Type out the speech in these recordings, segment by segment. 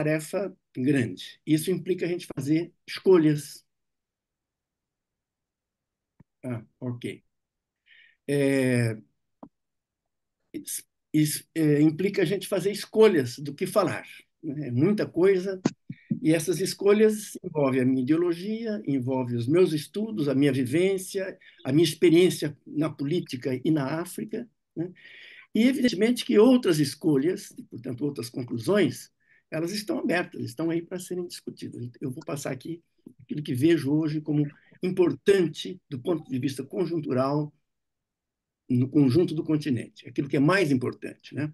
tarefa grande. Isso implica a gente fazer escolhas. Ok. É, isso, implica a gente fazer escolhas do que falar. Né? É muita coisa, e essas escolhas envolvem a minha ideologia, envolvem os meus estudos, a minha vivência, a minha experiência na política e na África, né? E, evidentemente, que outras escolhas, e, portanto, outras conclusões, elas estão abertas, estão aí para serem discutidas. Eu vou passar aqui aquilo que vejo hoje como importante do ponto de vista conjuntural no conjunto do continente, aquilo que é mais importante, né?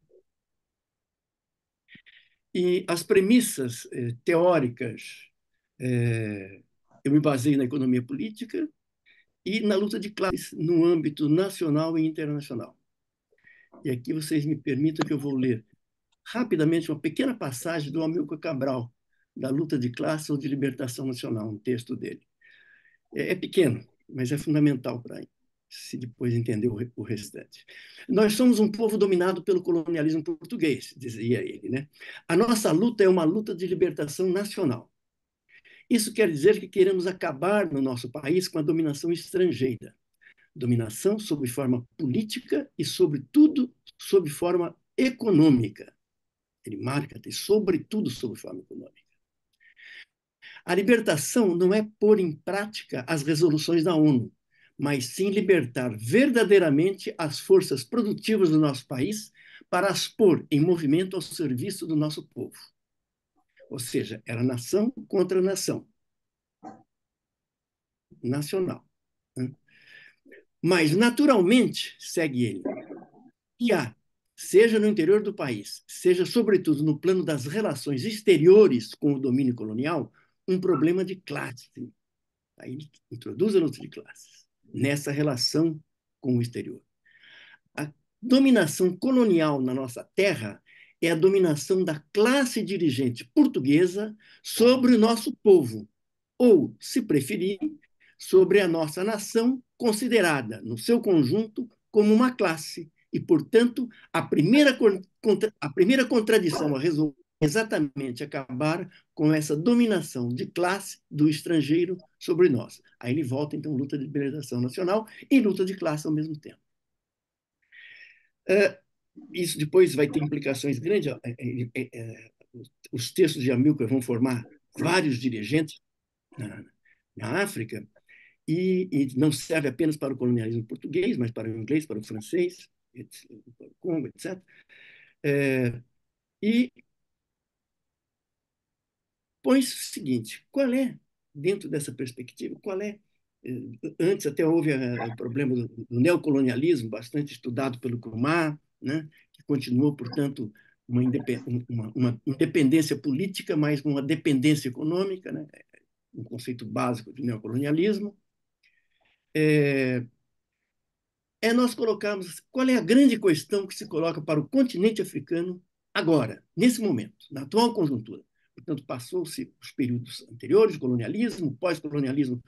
E as premissas teóricas, eu me baseio na economia política e na luta de classes no âmbito nacional e internacional. E aqui vocês me permitam que eu vou ler rapidamente uma pequena passagem do Amilcar Cabral, da luta de classe ou de libertação nacional, um texto dele. É pequeno, mas é fundamental para se depois entender o restante. Nós somos um povo dominado pelo colonialismo português, dizia ele, né? A nossa luta é uma luta de libertação nacional. Isso quer dizer que queremos acabar no nosso país com a dominação estrangeira. Dominação sob forma política e, sobretudo, sob forma econômica. Ele marca, sobretudo, sob forma econômica. A libertação não é pôr em prática as resoluções da ONU, mas sim libertar verdadeiramente as forças produtivas do nosso país para as pôr em movimento ao serviço do nosso povo. Ou seja, era nação contra nação. Nacional. Né? Mas, naturalmente, segue ele, e há, seja no interior do país, seja, sobretudo, no plano das relações exteriores com o domínio colonial, um problema de classe. Aí ele introduz a luta de classes nessa relação com o exterior. A dominação colonial na nossa terra é a dominação da classe dirigente portuguesa sobre o nosso povo, ou, se preferir, sobre a nossa nação, considerada, no seu conjunto, como uma classe. E, portanto, a primeira contradição a resolver é exatamente acabar com essa dominação de classe do estrangeiro sobre nós. Aí ele volta, então, luta de libertação nacional e luta de classe ao mesmo tempo. Isso depois vai ter implicações grandes. Os textos de Amilcar vão formar vários dirigentes na África, e não serve apenas para o colonialismo português, mas para o inglês, para o francês, para o Congo, etc. E põe-se o seguinte: qual é, dentro dessa perspectiva, qual é. Antes até houve o problema do neocolonialismo, bastante estudado pelo Kumar, né, que continuou, portanto, uma independência política, mas uma dependência econômica, né, um conceito básico de neocolonialismo. Nós colocarmos qual é a grande questão que se coloca para o continente africano agora, nesse momento, na atual conjuntura. Portanto, passou-se os períodos anteriores, colonialismo, pós-colonialismo,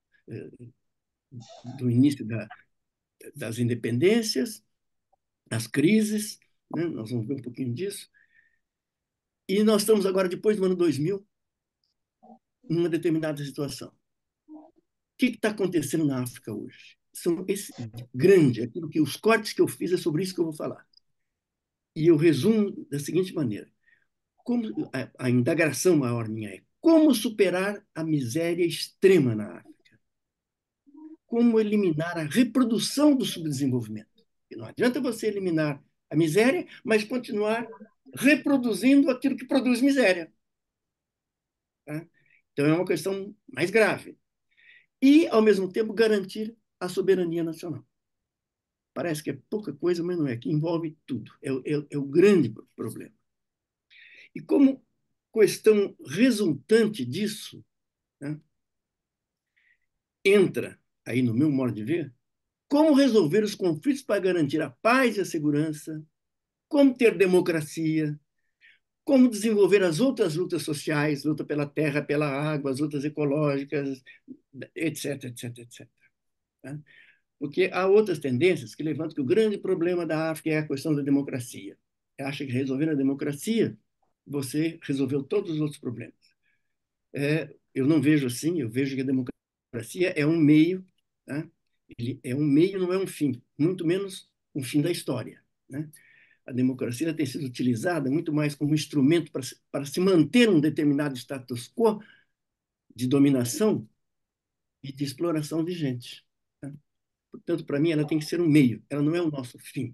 do início das independências, as crises, né? Nós vamos ver um pouquinho disso. E nós estamos agora, depois do ano 2000, numa determinada situação. O que está acontecendo na África hoje? São esse grande, aquilo que os cortes que eu fiz é sobre isso que eu vou falar. E eu resumo da seguinte maneira: como a indagação maior minha é como superar a miséria extrema na África? Como eliminar a reprodução do subdesenvolvimento? E não adianta você eliminar a miséria, mas continuar reproduzindo aquilo que produz miséria. Tá? Então, é uma questão mais grave. E, ao mesmo tempo, garantir a soberania nacional. Parece que é pouca coisa, mas não é, que envolve tudo. É o grande problema. E como questão resultante disso, né, entra aí no meu modo de ver, como resolver os conflitos para garantir a paz e a segurança, como ter democracia, como desenvolver as outras lutas sociais, luta pela terra, pela água, as lutas ecológicas, etc, etc, etc. Tá? Porque há outras tendências que levantam que o grande problema da África é a questão da democracia. Acha que resolvendo a democracia, você resolveu todos os outros problemas. Eu não vejo assim, eu vejo que a democracia é um meio, tá? Ele é um meio, não é um fim, muito menos um fim da história, né? A democracia tem sido utilizada muito mais como instrumento para se manter um determinado status quo de dominação e de exploração vigente, tá? Portanto, para mim, ela tem que ser um meio, ela não é o nosso fim.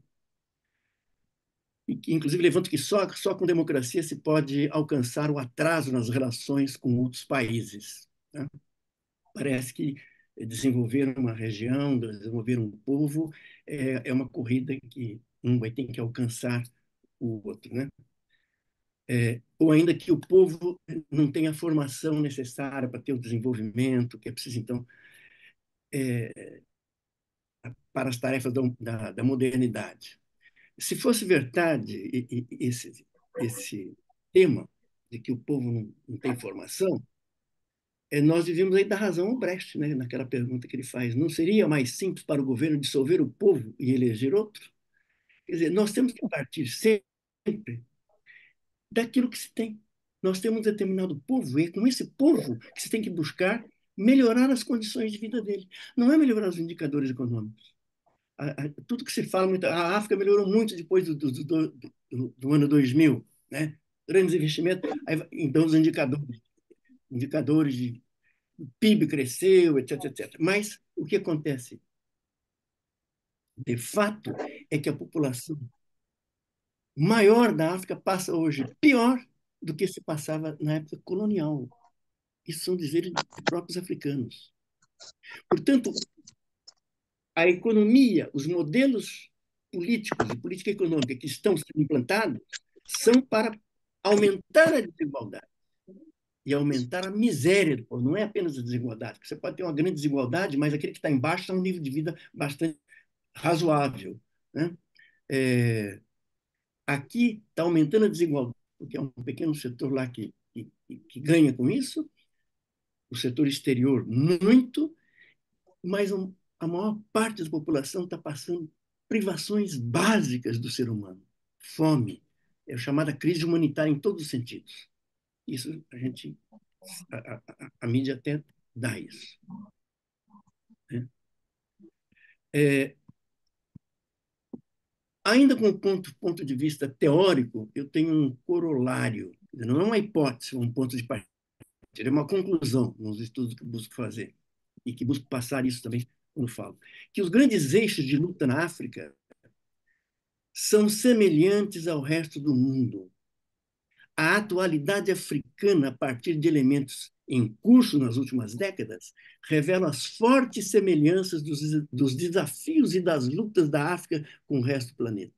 E, inclusive, levanto que só com democracia se pode alcançar o atraso nas relações com outros países, tá? Parece que desenvolver uma região, desenvolver um povo, uma corrida que um vai ter que alcançar o outro, né? Ou ainda que o povo não tenha a formação necessária para ter o desenvolvimento, que é preciso, então, para as tarefas da modernidade. Se fosse verdade esse tema de que o povo não tem formação, nós devíamos aí dar razão ao Brecht, né, naquela pergunta que ele faz. Não seria mais simples para o governo dissolver o povo e eleger outro? Quer dizer, nós temos que partir sempre daquilo que se tem. Nós temos um determinado povo, e é com esse povo que se tem que buscar melhorar as condições de vida dele. Não é melhorar os indicadores econômicos. Tudo que se fala, a África melhorou muito depois do ano 2000, né? Grandes investimentos, aí, então os indicadores de PIB cresceu, etc, etc. Mas o que acontece, de fato, é que a população maior da África passa hoje pior do que se passava na época colonial. Isso são dizeres de próprios africanos. Portanto, a economia, os modelos políticos e política econômica que estão sendo implantados são para aumentar a desigualdade e aumentar a miséria do povo. Não é apenas a desigualdade, porque você pode ter uma grande desigualdade, mas aquele que está embaixo tem um nível de vida bastante razoável, né? Aqui está aumentando a desigualdade, porque é um pequeno setor lá que ganha com isso, o setor exterior muito, mas a maior parte da população está passando privações básicas do ser humano. Fome, é a chamada crise humanitária em todos os sentidos. Isso a mídia até dá isso, né? É, ainda com o ponto de vista teórico, eu tenho um corolário, não é uma hipótese, um ponto de partida, é uma conclusão nos estudos que eu busco fazer e que busco passar isso também quando falo, que os grandes eixos de luta na África são semelhantes ao resto do mundo. A atualidade africana, a partir de elementos em curso nas últimas décadas, revela as fortes semelhanças dos desafios e das lutas da África com o resto do planeta.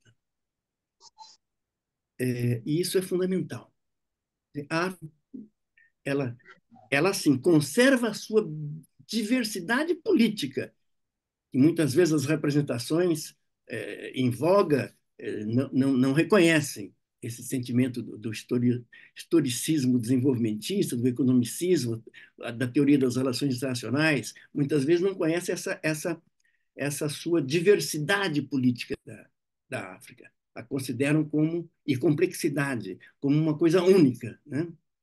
E isso é fundamental. A África, ela, ela sim, conserva a sua diversidade política, e muitas vezes as representações em voga não reconhecem esse sentimento do historicismo desenvolvimentista, do economicismo, da teoria das relações internacionais, muitas vezes não conhece essa sua diversidade política da África. A consideram como, e complexidade, como uma coisa única, né?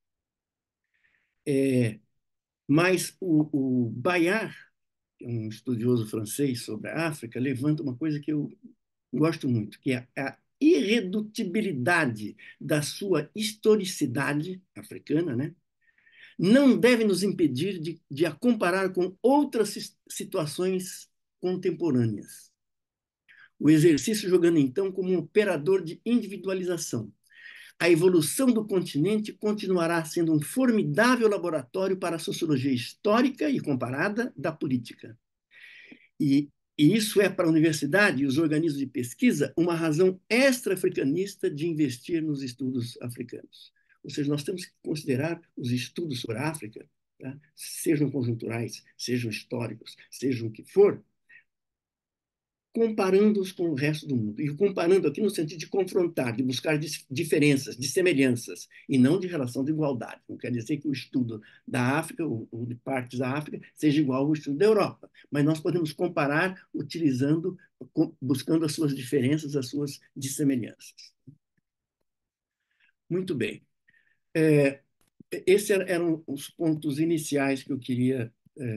Mas o Bayard, um estudioso francês sobre a África, levanta uma coisa que eu gosto muito, que é a irredutibilidade da sua historicidade africana, né? Não deve nos impedir de a comparar com outras situações contemporâneas. O exercício jogando, então, como um operador de individualização. A evolução do continente continuará sendo um formidável laboratório para a sociologia histórica e comparada da política. E isso é para a universidade e os organismos de pesquisa uma razão extra-africanista de investir nos estudos africanos. Ou seja, nós temos que considerar os estudos sobre a África, tá? Sejam conjunturais, sejam históricos, sejam o que for, comparando-os com o resto do mundo. E comparando aqui no sentido de confrontar, de buscar diferenças, de semelhanças, e não de relação de igualdade. Não quer dizer que o estudo da África, ou de partes da África, seja igual ao estudo da Europa. Mas nós podemos comparar utilizando, buscando as suas diferenças, as suas dissemelhanças. Muito bem. É, esses eram os pontos iniciais que eu queria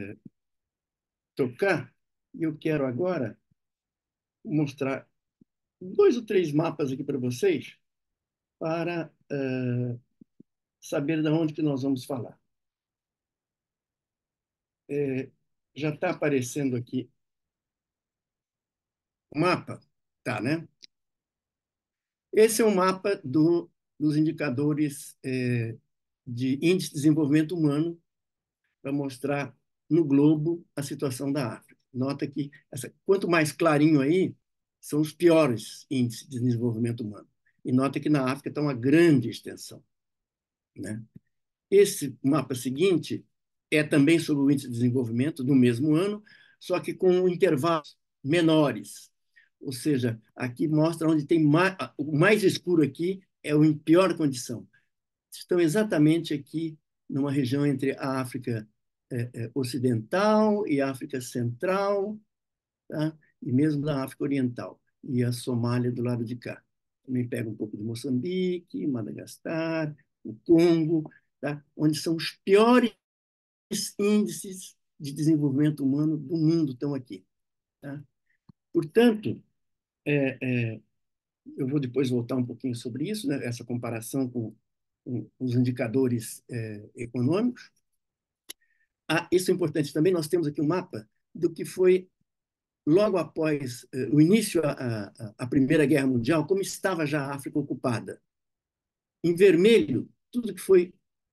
tocar, e eu quero agora mostrar dois ou três mapas aqui para vocês, para saber de onde que nós vamos falar. Já está aparecendo aqui o mapa? Tá, né? Esse é um mapa dos indicadores de índice de desenvolvimento humano para mostrar no globo a situação da África. Nota que quanto mais clarinho aí, são os piores índices de desenvolvimento humano. E nota que na África está uma grande extensão, né? Esse mapa seguinte é também sobre o índice de desenvolvimento do mesmo ano, só que com intervalos menores. Ou seja, aqui mostra onde tem mais, o mais escuro aqui é o em pior condição. Estão exatamente aqui numa região entre a África Ocidental e a África Central, tá? E mesmo da África Oriental, e a Somália do lado de cá. Também pega um pouco de Moçambique, Madagascar, o Congo, tá? Onde são os piores índices de desenvolvimento humano do mundo estão aqui. Tá? Portanto, eu vou depois voltar um pouquinho sobre isso, né? Essa comparação com os indicadores econômicos. Isso é importante também, nós temos aqui um mapa do que foi logo após o início da Primeira Guerra Mundial, como estava já a África ocupada. Em vermelho, tudo que foi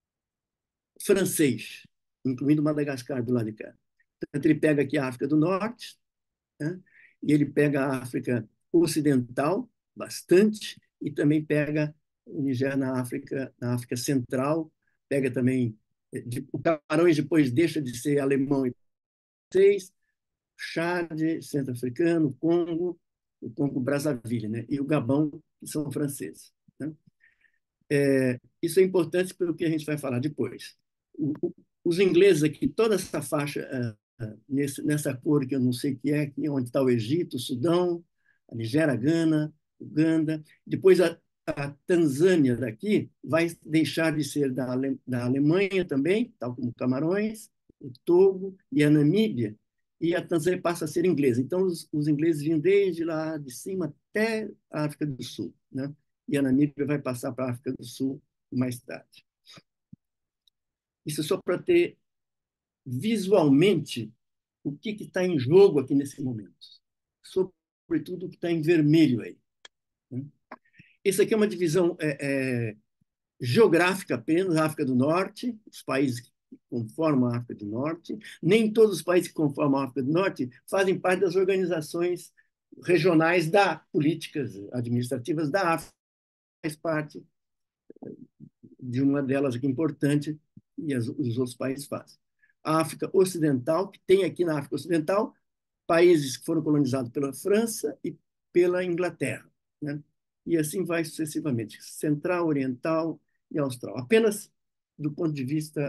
francês, incluindo Madagascar do lado de cá. Portanto, ele pega aqui a África do Norte, né? E ele pega a África Ocidental, bastante, e também pega o Nigéria na África Central, pega também o Camarões depois deixa de ser alemão e francês, Chad, centro-africano, o Congo Brazzaville, né? E o Gabão, que são franceses. Né? Isso é importante pelo que a gente vai falar depois. Os ingleses aqui, toda essa faixa nessa cor que eu não sei o que é, aqui onde está o Egito, o Sudão, a Nigéria, a Gana, Uganda. Depois a Tanzânia daqui vai deixar de ser da Alemanha também, tal como Camarões, o Togo e a Namíbia, e a Tanzânia passa a ser inglesa. Então, os ingleses vinham desde lá de cima até a África do Sul, né? E a Namíbia vai passar para a África do Sul mais tarde. Isso é só para ter visualmente o que está em jogo aqui nesse momento. Sobretudo o que está em vermelho aí. Né? Isso aqui é uma divisão geográfica apenas, a África do Norte, os países que conformam a África do Norte. Nem todos os países que conformam a África do Norte fazem parte das organizações regionais políticas administrativas da África, faz parte de uma delas aqui importante, e os outros países fazem. A África Ocidental, que tem aqui na África Ocidental países que foram colonizados pela França e pela Inglaterra, né? E assim vai sucessivamente, Central, Oriental e Austral. Apenas do ponto de vista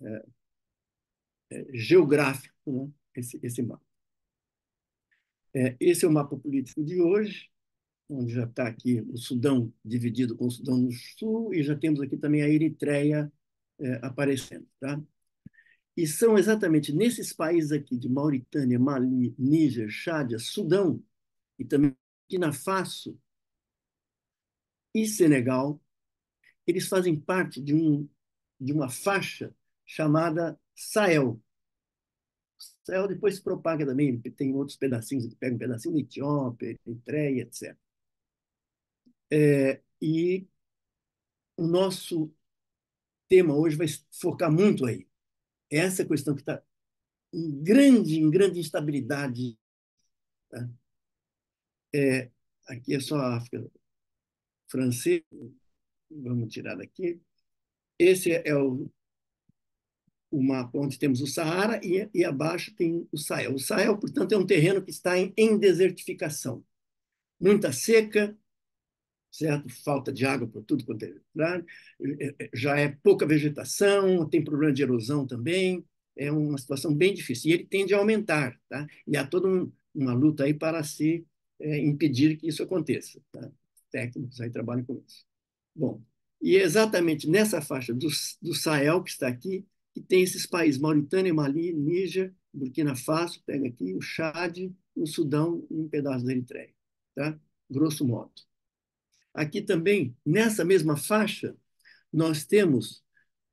geográfico, né? Esse mapa. Esse é o mapa político de hoje, onde já está aqui o Sudão dividido com o Sudão do Sul, e já temos aqui também a Eritreia aparecendo. Tá? E são exatamente nesses países aqui, de Mauritânia, Mali, Níger, Chad, Sudão, e também Burkina Faso e Senegal, eles fazem parte de uma faixa chamada Sahel. Sahel depois se propaga também, tem outros pedacinhos, que pegam um pedacinho da Etiópia, Eritreia, etc. E o nosso tema hoje vai focar muito aí. Essa questão que está em grande instabilidade. Tá? Aqui é só a África francesa, vamos tirar daqui. Esse é o mapa onde temos o Saara e abaixo tem o Sahel. O Sahel, portanto, é um terreno que está em desertificação. Muita seca, certo? Falta de água por tudo quanto é lugar. Já é pouca vegetação, tem problema de erosão também. É uma situação bem difícil. E ele tende a aumentar, tá? E há toda uma luta aí para se impedir que isso aconteça. Tá? Técnicos aí trabalham com isso. Bom, E é exatamente nessa faixa do Sahel, que está aqui, que tem esses países, Mauritânia, Mali, Níger, Burkina Faso, pega aqui, o Chad, o Sudão e um pedaço da Eritreia, tá? Grosso modo. Aqui também, nessa mesma faixa, nós temos,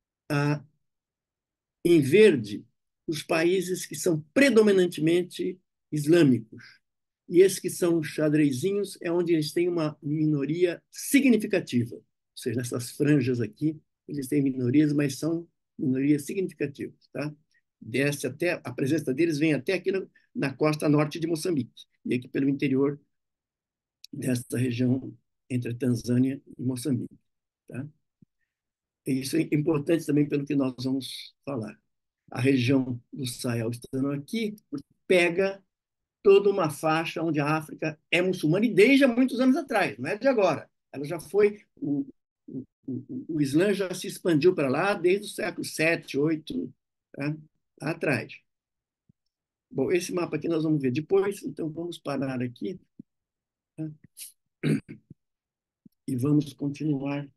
em verde, os países que são predominantemente islâmicos. E esses que são xadrezinhos é onde eles têm uma minoria significativa. Ou seja, nessas franjas aqui, eles têm minorias, mas são minorias significativas. Tá? Desce até, a presença deles vem até aqui na costa norte de Moçambique, e aqui pelo interior dessa região entre a Tanzânia e Moçambique. Tá? E isso é importante também pelo que nós vamos falar. A região do Sahel estando aqui, pega toda uma faixa onde a África é muçulmana e desde há muitos anos atrás, não é de agora. Ela já foi, o Islã já se expandiu para lá desde o século VII, VIII, tá? Lá atrás. Bom, esse mapa aqui nós vamos ver depois, então vamos parar aqui, tá? E vamos continuar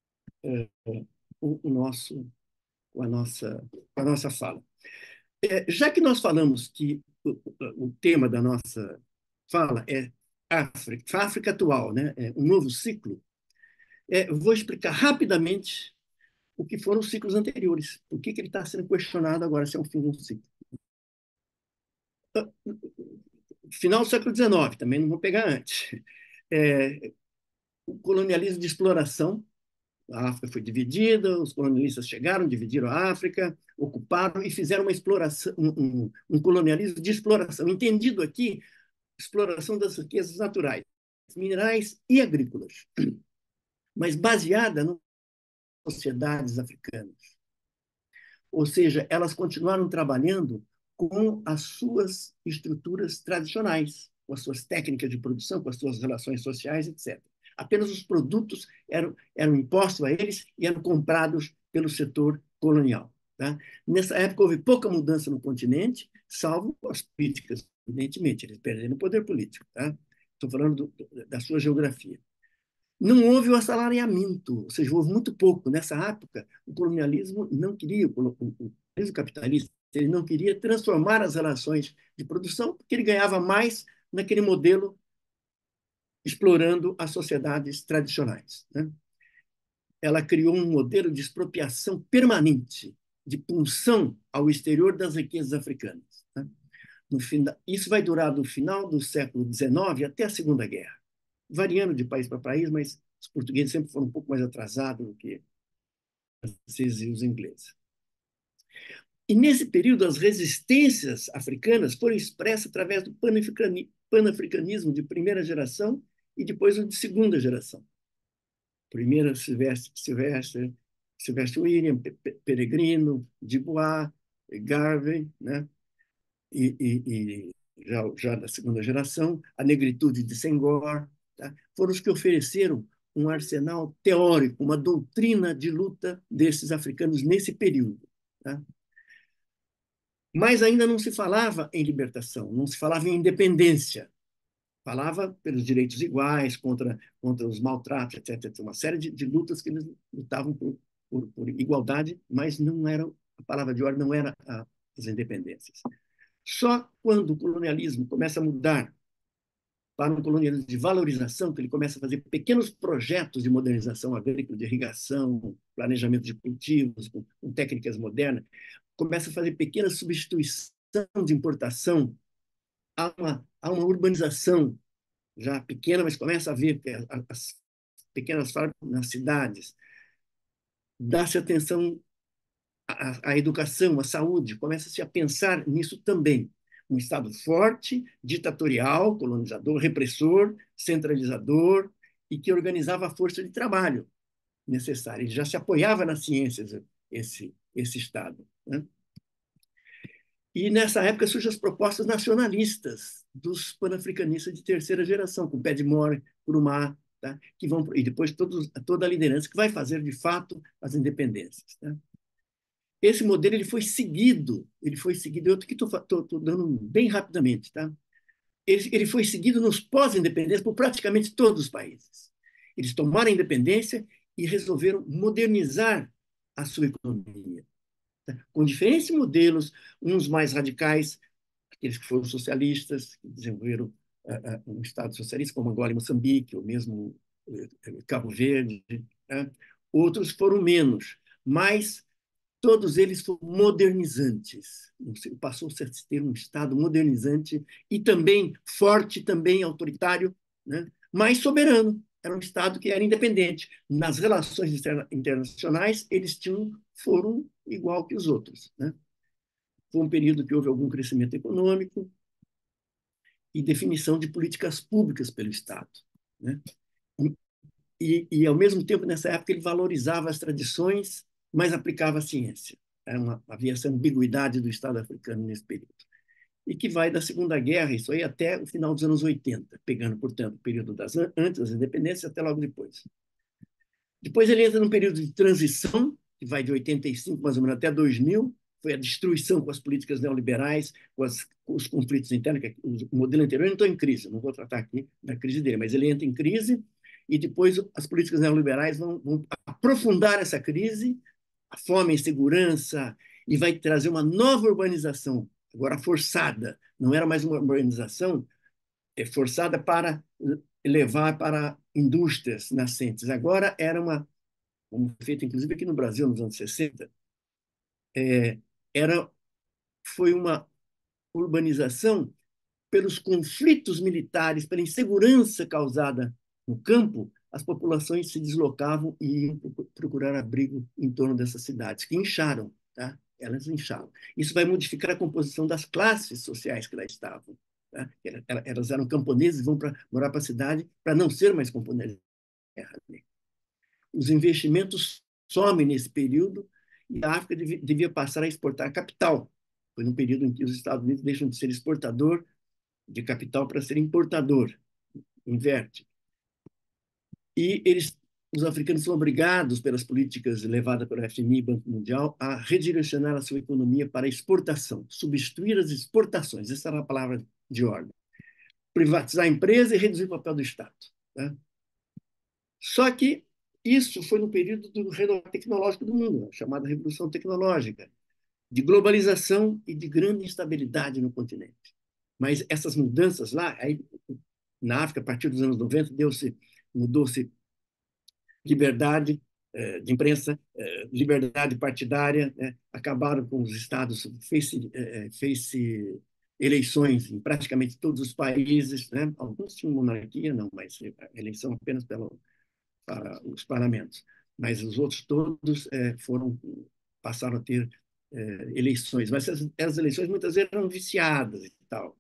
o nosso, com a nossa fala. Já que nós falamos que o tema da nossa fala é África, África atual, né? É um novo ciclo, vou explicar rapidamente o que foram os ciclos anteriores. Por que ele está sendo questionado agora se é um fim de um ciclo? Final do século XIX, também não vou pegar antes. O colonialismo de exploração, a África foi dividida, os colonialistas chegaram, dividiram a África, ocuparam e fizeram uma exploração, um colonialismo de exploração, entendido aqui, exploração das riquezas naturais, minerais e agrícolas, mas baseada nas sociedades africanas. Ou seja, elas continuaram trabalhando com as suas estruturas tradicionais, com as suas técnicas de produção, com as suas relações sociais, etc. Apenas os produtos eram impostos a eles e eram comprados pelo setor colonial. Tá? Nessa época houve pouca mudança no continente, salvo as políticas, evidentemente, eles perderam o poder político. Tá? Estou falando da sua geografia. Não houve o assalariamento, ou seja, houve muito pouco. Nessa época, o colonialismo não queria, o colonialismo capitalista, ele não queria transformar as relações de produção, porque ele ganhava mais naquele modelo explorando as sociedades tradicionais. Né? Ela criou um modelo de expropriação permanente, de punção ao exterior das riquezas africanas. Né? Isso vai durar do final do século XIX até a Segunda Guerra, variando de país para país, mas os portugueses sempre foram um pouco mais atrasados do que os franceses e os ingleses. E nesse período, as resistências africanas foram expressas através do panafricanismo de primeira geração e depois o de segunda geração. Primeiro, Silvestre William, Peregrino, Dubois, Garvey, né? E já da segunda geração, a negritude de Senghor, tá? Foram os que ofereceram um arsenal teórico, uma doutrina de luta desses africanos nesse período. Tá? Mas ainda não se falava em libertação, não se falava em independência. Falava pelos direitos iguais, contra os maltratos, etc. Uma série de lutas que eles lutavam por igualdade, mas não era, a palavra de ordem não era as independências. Só quando o colonialismo começa a mudar para um colonialismo de valorização, que ele começa a fazer pequenos projetos de modernização agrícola, de irrigação, planejamento de cultivos, com técnicas modernas, começa a fazer pequena substituição de importação, há uma urbanização já pequena, mas começa a ver as pequenas fábricas nas cidades, dá-se atenção à educação, à saúde, começa-se a pensar nisso também. Um Estado forte, ditatorial, colonizador, repressor, centralizador, e que organizava a força de trabalho necessária. Ele já se apoiava nas ciências, esse Estado. Né? E nessa época surgem as propostas nacionalistas dos panafricanistas de terceira geração, com Padmore, Nkrumah, tá? Que vão, e depois toda a liderança que vai fazer, de fato, as independências. Tá? Esse modelo ele foi seguido, eu aqui estou dando bem rapidamente, tá? Ele foi seguido nos pós-independência por praticamente todos os países. Eles tomaram a independência e resolveram modernizar a sua economia, né? Com diferentes modelos, uns mais radicais, aqueles que foram socialistas, que desenvolveram um Estado socialista, como Angola e Moçambique, ou mesmo Cabo Verde, né? Outros foram menos, mas todos eles foram modernizantes. Passou-se a ter um Estado modernizante e também forte, também autoritário, né? Mas soberano. Era um Estado que era independente. Nas relações internacionais, foram igual que os outros, né? Foi um período que houve algum crescimento econômico e definição de políticas públicas pelo Estado, né? Ao mesmo tempo, nessa época, ele valorizava as tradições, mas aplicava a ciência. Havia essa ambiguidade do Estado africano nesse período. E que vai da Segunda Guerra, isso aí, até o final dos anos 80, pegando, portanto, o período antes das independências até logo depois. Depois ele entra num período de transição, que vai de 85 mais ou menos até 2000, foi a destruição com as políticas neoliberais, com os conflitos internos, que o modelo anterior entrou em crise, não vou tratar aqui da crise dele, mas ele entra em crise e depois as políticas neoliberais vão aprofundar essa crise, a fome, a insegurança, e vai trazer uma nova urbanização, agora forçada, não era mais uma urbanização forçada para levar para indústrias nascentes, agora era como feito inclusive aqui no Brasil nos anos 60, era, foi uma urbanização pelos conflitos militares, pela insegurança causada no campo, as populações se deslocavam e iam procurar abrigo em torno dessas cidades, que incharam, tá? Elas incharam. Isso vai modificar a composição das classes sociais que lá estavam. Tá? Elas eram camponeses e vão morar para a cidade para não ser mais camponeses. Os investimentos somem nesse período e a África devia passar a exportar capital. Foi num período em que os Estados Unidos deixam de ser exportador de capital para ser importador, inverte. E os africanos são obrigados, pelas políticas levadas pelo FMI, Banco Mundial, a redirecionar a sua economia para a exportação, substituir as exportações, essa era a palavra de ordem. Privatizar a empresa e reduzir o papel do Estado. Tá? Só que isso foi no período do renovo tecnológico do mundo, a chamada Revolução Tecnológica, de globalização e de grande instabilidade no continente. Mas essas mudanças lá, aí, na África, a partir dos anos 90, mudou-se liberdade de imprensa, liberdade partidária, né? Acabaram com os estados, fez-se eleições em praticamente todos os países, né? Alguns tinham monarquia, não, mas eleição apenas para os parlamentos. Mas os outros todos passaram a ter eleições, mas essas eleições muitas vezes eram viciadas e tal.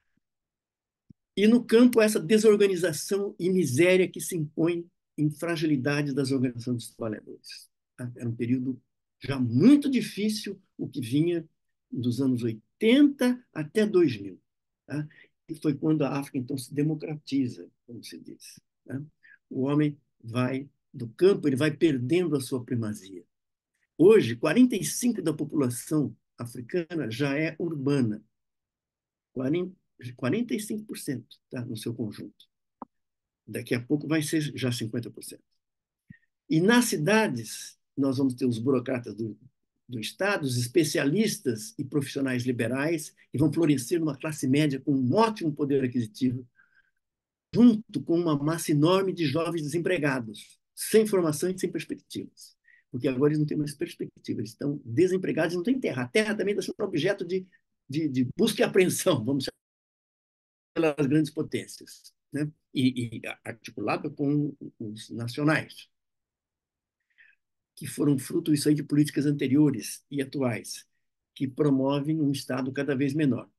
E no campo, essa desorganização e miséria que se impõe em fragilidade das organizações dos trabalhadores. Tá? Era um período já muito difícil, o que vinha dos anos 80 até 2000. Tá? E foi quando a África, então, se democratiza, como se diz. Tá? O homem vai do campo, ele vai perdendo a sua primazia. Hoje, 45% da população africana já é urbana. 45%, tá, no seu conjunto. Daqui a pouco vai ser já 50%. E nas cidades, nós vamos ter os burocratas do Estado, os especialistas e profissionais liberais, que vão florescer numa classe média com um ótimo poder aquisitivo, junto com uma massa enorme de jovens desempregados, sem formação e sem perspectivas. Porque agora eles não têm mais perspectiva, eles estão desempregados e não têm terra. A terra também está sendo objeto de busca e apreensão, vamos chamar, pelas grandes potências, né? E articulado com os nacionais, que foram fruto isso aí de políticas anteriores e atuais, que promovem um Estado cada vez menor.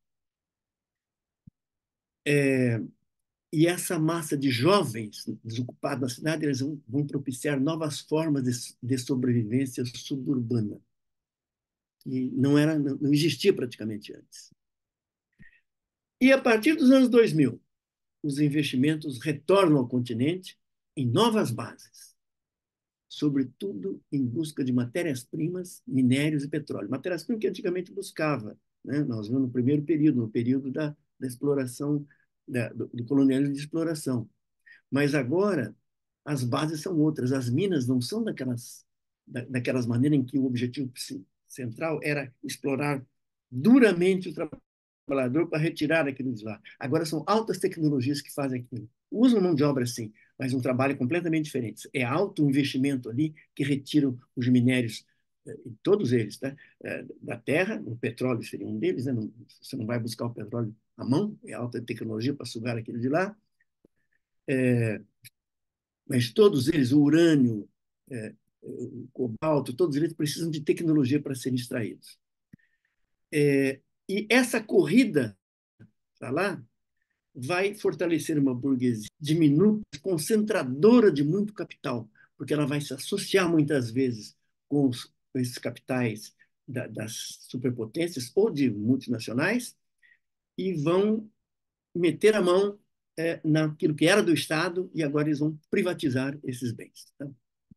E essa massa de jovens desocupados na cidade, eles vão propiciar novas formas de sobrevivência suburbana, que não existia praticamente antes. E a partir dos anos 2000, os investimentos retornam ao continente em novas bases, sobretudo em busca de matérias-primas, minérios e petróleo. Matérias-primas que antigamente buscava, né? Nós vimos no primeiro período, no período da exploração, do colonialismo de exploração. Mas agora as bases são outras. As minas não são daquelas maneiras em que o objetivo central era explorar duramente o trabalhador para retirar aquilo de lá. Agora são altas tecnologias que fazem aquilo. Usam mão de obra, sim, mas um trabalho completamente diferente. É alto investimento ali que retiram os minérios, todos eles, tá? Da terra. O petróleo seria um deles, né? Você não vai buscar o petróleo à mão, é alta tecnologia para sugar aquilo de lá. Mas todos eles, o urânio, o cobalto, todos eles precisam de tecnologia para serem extraídos. E essa corrida para lá vai fortalecer uma burguesia diminuta, concentradora de muito capital, porque ela vai se associar muitas vezes com esses capitais das superpotências ou de multinacionais e vão meter a mão naquilo que era do Estado e agora eles vão privatizar esses bens. Tá?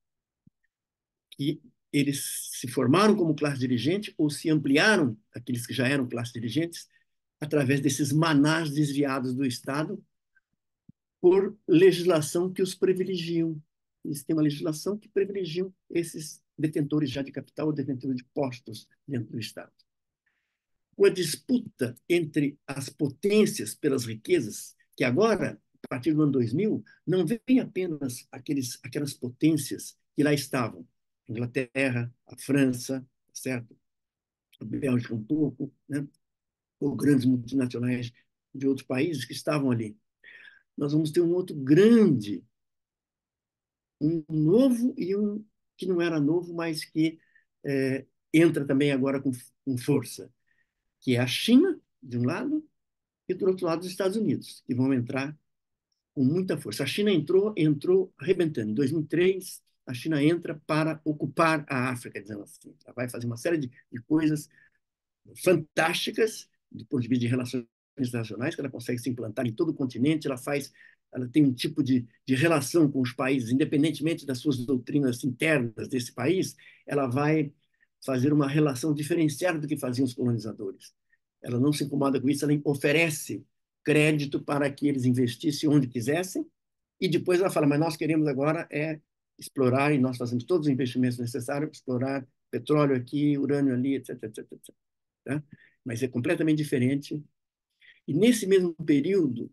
Que eles se formaram como classe dirigente ou se ampliaram, aqueles que já eram classe dirigentes, através desses manás desviados do Estado por legislação que os privilegiam. Eles têm uma legislação que privilegiam esses detentores já de capital ou detentores de postos dentro do Estado. Com a disputa entre as potências pelas riquezas, que agora, a partir do ano 2000, não vem apenas aquelas potências que lá estavam, a Inglaterra, a França, certo? A Bélgica um pouco, né? Ou grandes multinacionais de outros países que estavam ali. Nós vamos ter um outro grande, um novo e um que não era novo, mas que entra também agora com força, que é a China, de um lado, e do outro lado os Estados Unidos, que vão entrar com muita força. A China entrou arrebentando. Em 2003, a China entra para ocupar a África, dizendo assim. Ela vai fazer uma série de coisas fantásticas do ponto de vista de relações internacionais, que ela consegue se implantar em todo o continente, ela tem um tipo de relação com os países, independentemente das suas doutrinas internas desse país, ela vai fazer uma relação diferenciada do que faziam os colonizadores. Ela não se incomoda com isso, ela oferece crédito para que eles investissem onde quisessem, e depois ela fala, mas nós queremos agora explorar, e nós fazemos todos os investimentos necessários para explorar petróleo aqui, urânio ali, etc, etc, etc. Tá? Mas é completamente diferente. E nesse mesmo período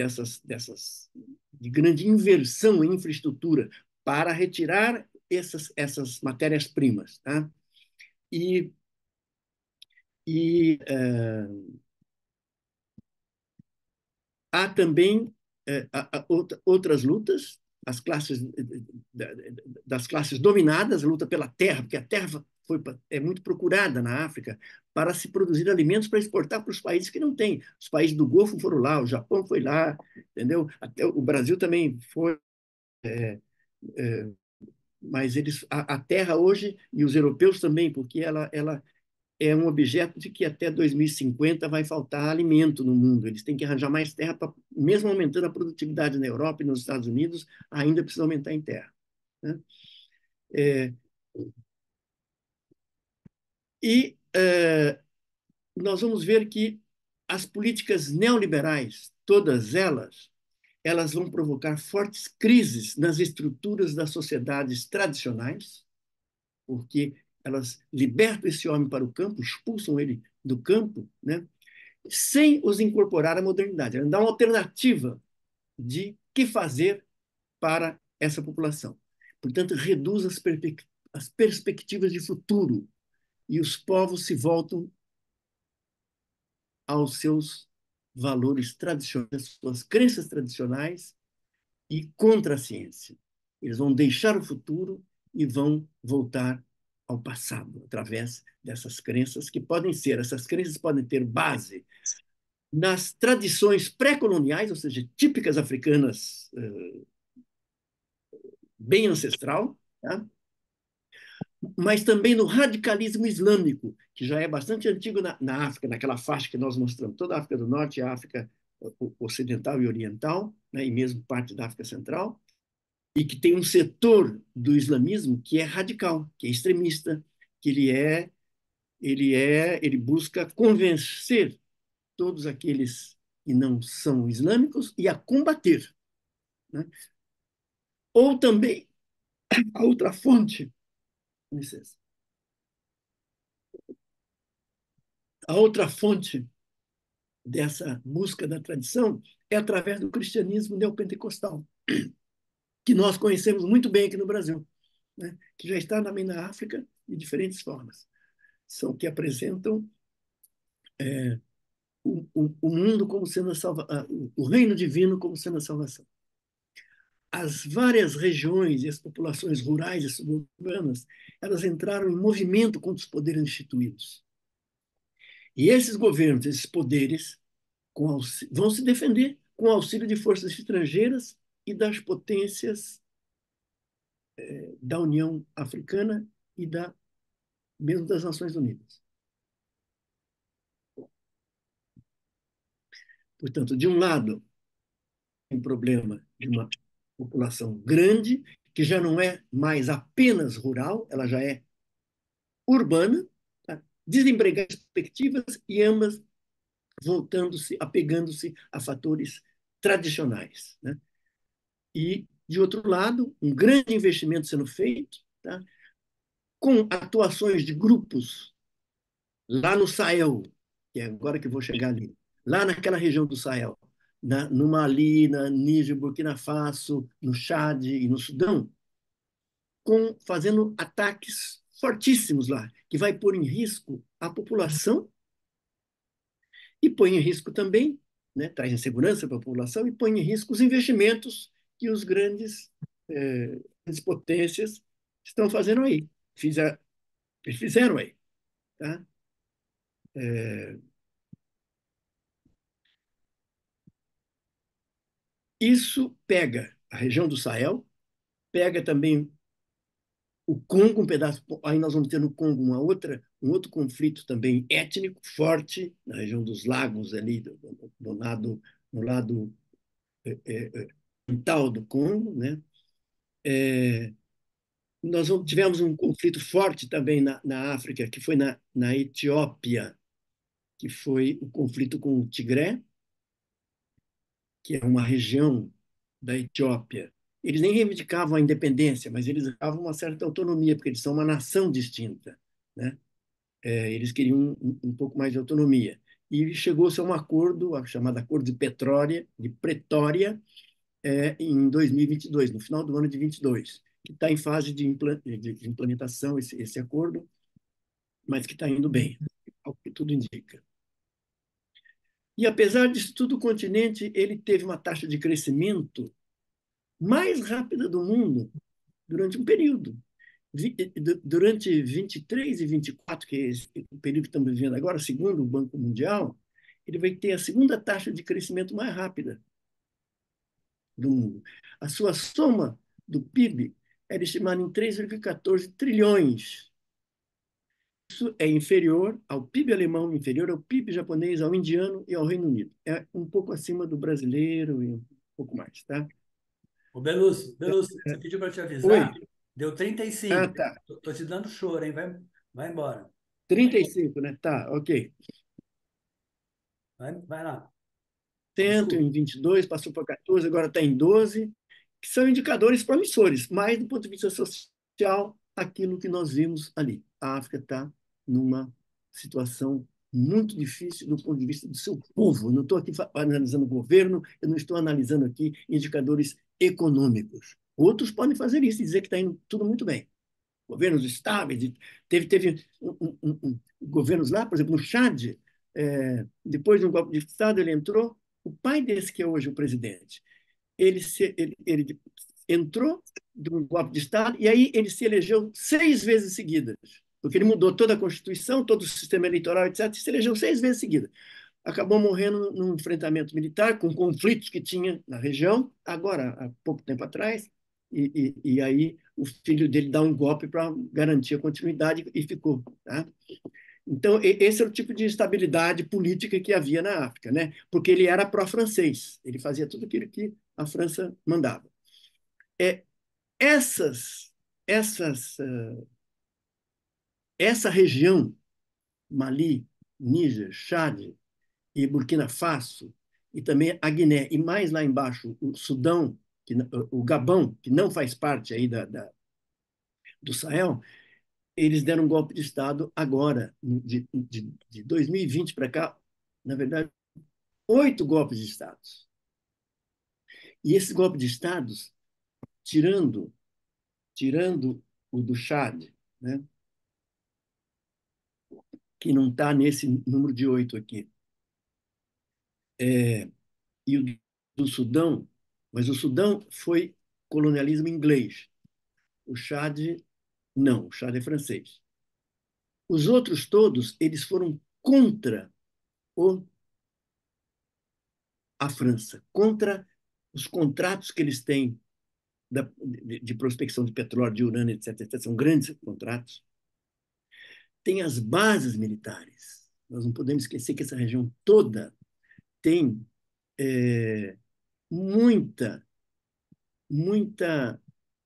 de grande inversão em infraestrutura para retirar essas matérias-primas, tá? E, e há também outras lutas, as classes das classes dominadas, a luta pela terra, porque a terra é muito procurada na África para se produzir alimentos para exportar para os países que não têm. Os países do Golfo foram lá, o Japão foi lá, entendeu? Até o Brasil também foi, é, mas a terra hoje e os europeus também, porque ela é um objeto de que até 2050 vai faltar alimento no mundo. Eles têm que arranjar mais terra, mesmo aumentando a produtividade na Europa e nos Estados Unidos, ainda precisa aumentar em terra. Né? É, e nós vamos ver que as políticas neoliberais, todas elas vão provocar fortes crises nas estruturas das sociedades tradicionais, porque elas libertam esse homem para o campo, expulsam ele do campo, né? Sem os incorporar à modernidade. Ela dá uma alternativa de que fazer para essa população. Portanto, reduz as perspectivas de futuro e os povos se voltam aos seus valores tradicionais, às suas crenças tradicionais e contra a ciência. Eles vão deixar o futuro e vão voltar ao passado através dessas crenças que podem ser, essas crenças podem ter base nas tradições pré-coloniais, ou seja, típicas africanas, bem ancestral, tá? Mas também no radicalismo islâmico, que já é bastante antigo na África, naquela faixa que nós mostramos, toda a África do Norte, a África Ocidental e Oriental, né, e mesmo parte da África Central, e que tem um setor do islamismo que é radical, que é extremista, que ele busca convencer todos aqueles que não são islâmicos e a combater, né? Ou também a outra fonte, com licença, a outra fonte dessa busca da tradição é através do cristianismo neopentecostal, que nós conhecemos muito bem aqui no Brasil, né? Que já está também na África de diferentes formas. São que apresentam o mundo como sendo o reino divino como sendo a salvação. As várias regiões e as populações rurais e suburbanas, elas entraram em movimento contra os poderes instituídos. E esses governos, esses poderes, vão se defender com auxílio de forças estrangeiras e das potências da União Africana e mesmo das Nações Unidas. Portanto, de um lado, um problema de uma população grande, que já não é mais apenas rural, ela já é urbana, tá? Desempregar perspectivas e ambas voltando-se, apegando-se a fatores tradicionais, né? E, de outro lado, um grande investimento sendo feito, tá? Com atuações de grupos lá no Sahel, que é agora que eu vou chegar ali, lá naquela região do Sahel, no Mali, na Níger, Burkina Faso, no Chad e no Sudão, fazendo ataques fortíssimos lá, que vai pôr em risco a população e põe em risco também, né, traz insegurança para a população e põe em risco os investimentos que os grandes potências estão fazendo aí, fizeram aí. Tá? Isso pega a região do Sahel, pega também o Congo, um pedaço. Aí nós vamos ter no Congo um outro conflito também étnico forte, na região dos lagos ali, no lado oriental do Congo. Né? Tivemos um conflito forte também na África, que foi na Etiópia, que foi o conflito com o Tigré, que é uma região da Etiópia. Eles nem reivindicavam a independência, mas eles davam uma certa autonomia, porque eles são uma nação distinta. Né? Eles queriam um pouco mais de autonomia. E chegou-se a um acordo, chamado Acordo de Pretória, em 2022, no final do ano de 22, que está em fase de implementação, esse acordo, mas que está indo bem, ao que tudo indica. E, apesar disso tudo, o continente ele teve uma taxa de crescimento mais rápida do mundo durante um período. Durante 23 e 24, que é o período que estamos vivendo agora, segundo o Banco Mundial, ele vai ter a segunda taxa de crescimento mais rápida do mundo. A sua soma do PIB era estimada em 3,14 trilhões. Isso é inferior ao PIB alemão, inferior ao PIB japonês, ao indiano e ao Reino Unido. É um pouco acima do brasileiro e um pouco mais, tá? Ô, Belucci, você pediu para te Oi. avisar? Deu 35. Tá. Tô te dando choro, hein? Vai embora. 35, né? Tá, ok. Vai lá. Tento Desculpa. em 22, passou para 14, agora está em 12, que são indicadores promissores, mas do ponto de vista social, aquilo que nós vimos ali. A África está numa situação muito difícil do ponto de vista do seu povo. Eu não estou aqui analisando o governo, eu não estou analisando aqui indicadores econômicos. Outros podem fazer isso e dizer que está indo tudo muito bem. Governos estáveis, teve governos lá, por exemplo, no Chad, depois de um golpe de Estado, ele entrou, o pai desse que é hoje o presidente, ele entrou de um golpe de Estado e aí ele se elegeu 6 vezes seguidas, porque ele mudou toda a Constituição, todo o sistema eleitoral, etc., e se elegeu 6 vezes seguidas. Acabou morrendo num enfrentamento militar, com conflitos que tinha na região, agora, há pouco tempo atrás, e aí o filho dele dá um golpe para garantir a continuidade e ficou. Tá? Então, esse é o tipo de estabilidade política que havia na África, né? Porque ele era pró-francês, ele fazia tudo aquilo que a França mandava. É, essas, essas, essa região, Mali, Níger, Chad e Burkina Faso, e também a Guiné, e mais lá embaixo, o Sudão, o Gabão, que não faz parte aí do Sahel, eles deram um golpe de Estado agora, de 2020 para cá, na verdade, 8 golpes de Estado. E esses golpes de Estado, tirando, tirando o do Chad, né, que não está nesse número de 8 aqui, e o do Sudão, mas o Sudão foi colonialismo inglês. O Chad, não, o Chad é francês. Os outros todos, eles foram contra o, a França, contra os contratos que eles têm de prospecção de petróleo, de urânio, etc, etc. São grandes contratos. Tem as bases militares. Nós não podemos esquecer que essa região toda tem muita, muita,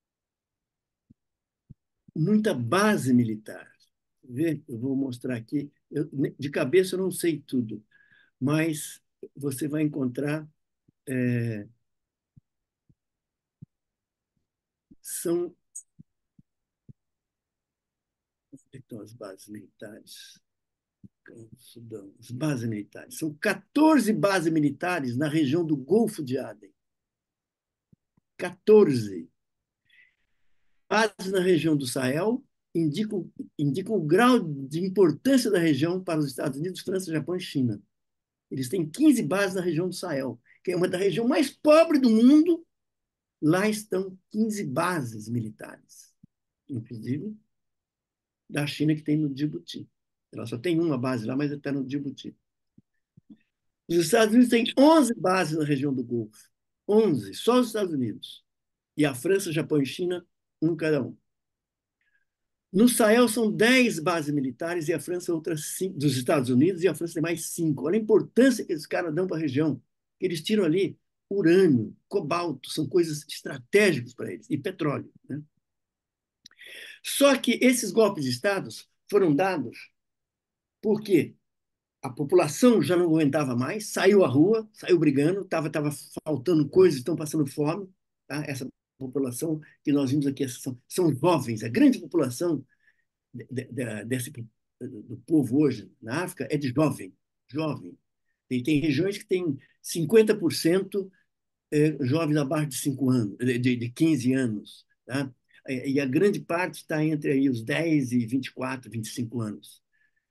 muita base militar. Vê, eu vou mostrar aqui. De cabeça eu não sei tudo, mas você vai encontrar são então as bases militares. Sudão, as bases militares. São 14 bases militares na região do Golfo de Aden. 14 bases na região do Sahel indicam o grau de importância da região para os Estados Unidos, França, Japão e China. Eles têm 15 bases na região do Sahel, que é uma da região mais pobre do mundo. Lá estão 15 bases militares, inclusive da China, que tem no Djibouti. Ela só tem uma base lá, mas está no Djibouti. Os Estados Unidos têm 11 bases na região do Golfo. 11, só os Estados Unidos. E a França, Japão e China, um cada um. No Sahel são 10 bases militares e a França outras 5, dos Estados Unidos, e a França tem mais 5. Olha a importância que esses caras dão para a região. Eles tiram ali urânio, cobalto, são coisas estratégicas para eles, e petróleo. Né? Só que esses golpes de Estado foram dados porque a população já não aguentava mais, saiu à rua, saiu brigando, estava faltando coisas, estão passando fome. Tá? Essa população que nós vimos aqui são jovens, a grande população desse, do povo hoje na África é de jovem, jovem. E tem regiões que tem 50% jovens abaixo de 5 anos, de 15 anos. Tá? E a grande parte está entre aí os 10 e 24, 25 anos.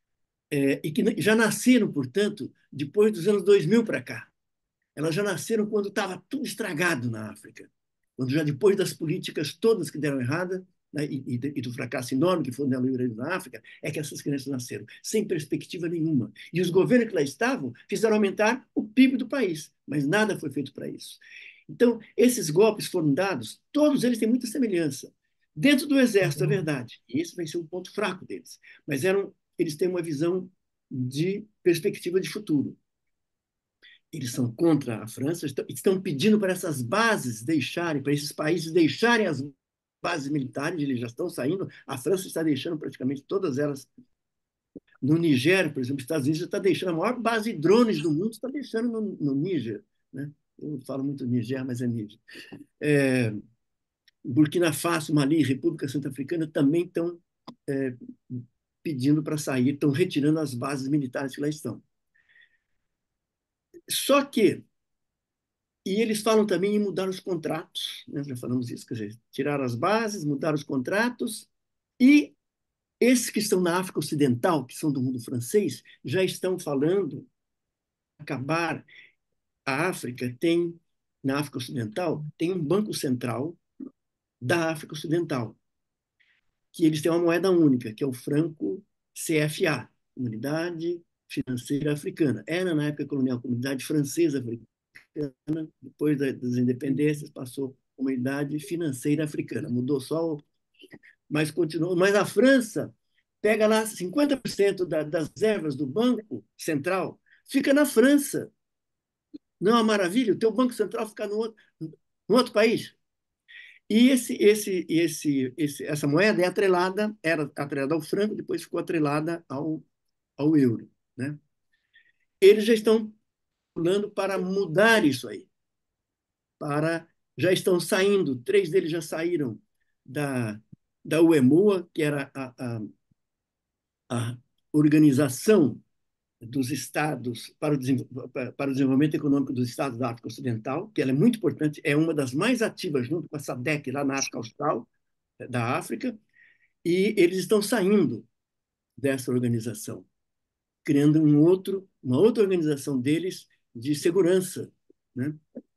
E que já nasceram, portanto, depois dos anos 2000 para cá. Elas já nasceram quando estava tudo estragado na África, quando já depois das políticas todas que deram errada, né, e do fracasso enorme que foi o neoliberalismo na África, é que essas crianças nasceram, sem perspectiva nenhuma. E os governos que lá estavam fizeram aumentar o PIB do país, mas nada foi feito para isso. Então, esses golpes foram dados, todos eles têm muita semelhança. Dentro do exército, é verdade, e esse vai ser um ponto fraco deles, mas eles têm uma visão de perspectiva de futuro. Eles são contra a França, estão pedindo para essas bases deixarem, para esses países deixarem as bases militares, eles já estão saindo, a França está deixando praticamente todas elas. No Niger, por exemplo, os Estados Unidos já está deixando, a maior base de drones do mundo está deixando no Níger. Né? Eu não falo muito Niger, mas é Níger. Burkina Faso, Mali, República Centro-Africana também estão pedindo para sair, estão retirando as bases militares que lá estão. Só que e eles falam também em mudar os contratos, né? Já falamos isso, quer dizer, tirar as bases, mudar os contratos, e esses que estão na África Ocidental, que são do mundo francês, já estão falando acabar. A África tem, na África Ocidental, tem um banco central da África Ocidental, que eles têm uma moeda única, que é o franco CFA, Comunidade Financeira Africana. Era, na época colonial, Comunidade Francesa Africana, depois das independências, passou Comunidade Financeira Africana. Mudou só, mas continuou. Mas a França pega lá 50% das reservas do Banco Central, fica na França. Não é uma maravilha? O teu Banco Central fica no outro país. E essa moeda era atrelada ao franco, depois ficou atrelada ao euro. Né? Eles já estão pulando para mudar isso aí, para já estão saindo, 3 deles já saíram da UEMOA, que era a organização dos estados para o desenvolvimento econômico dos estados da África Ocidental, que ela é muito importante, é uma das mais ativas junto com a SADC lá na África Austral, da África, e eles estão saindo dessa organização, criando uma outra organização deles de segurança, né?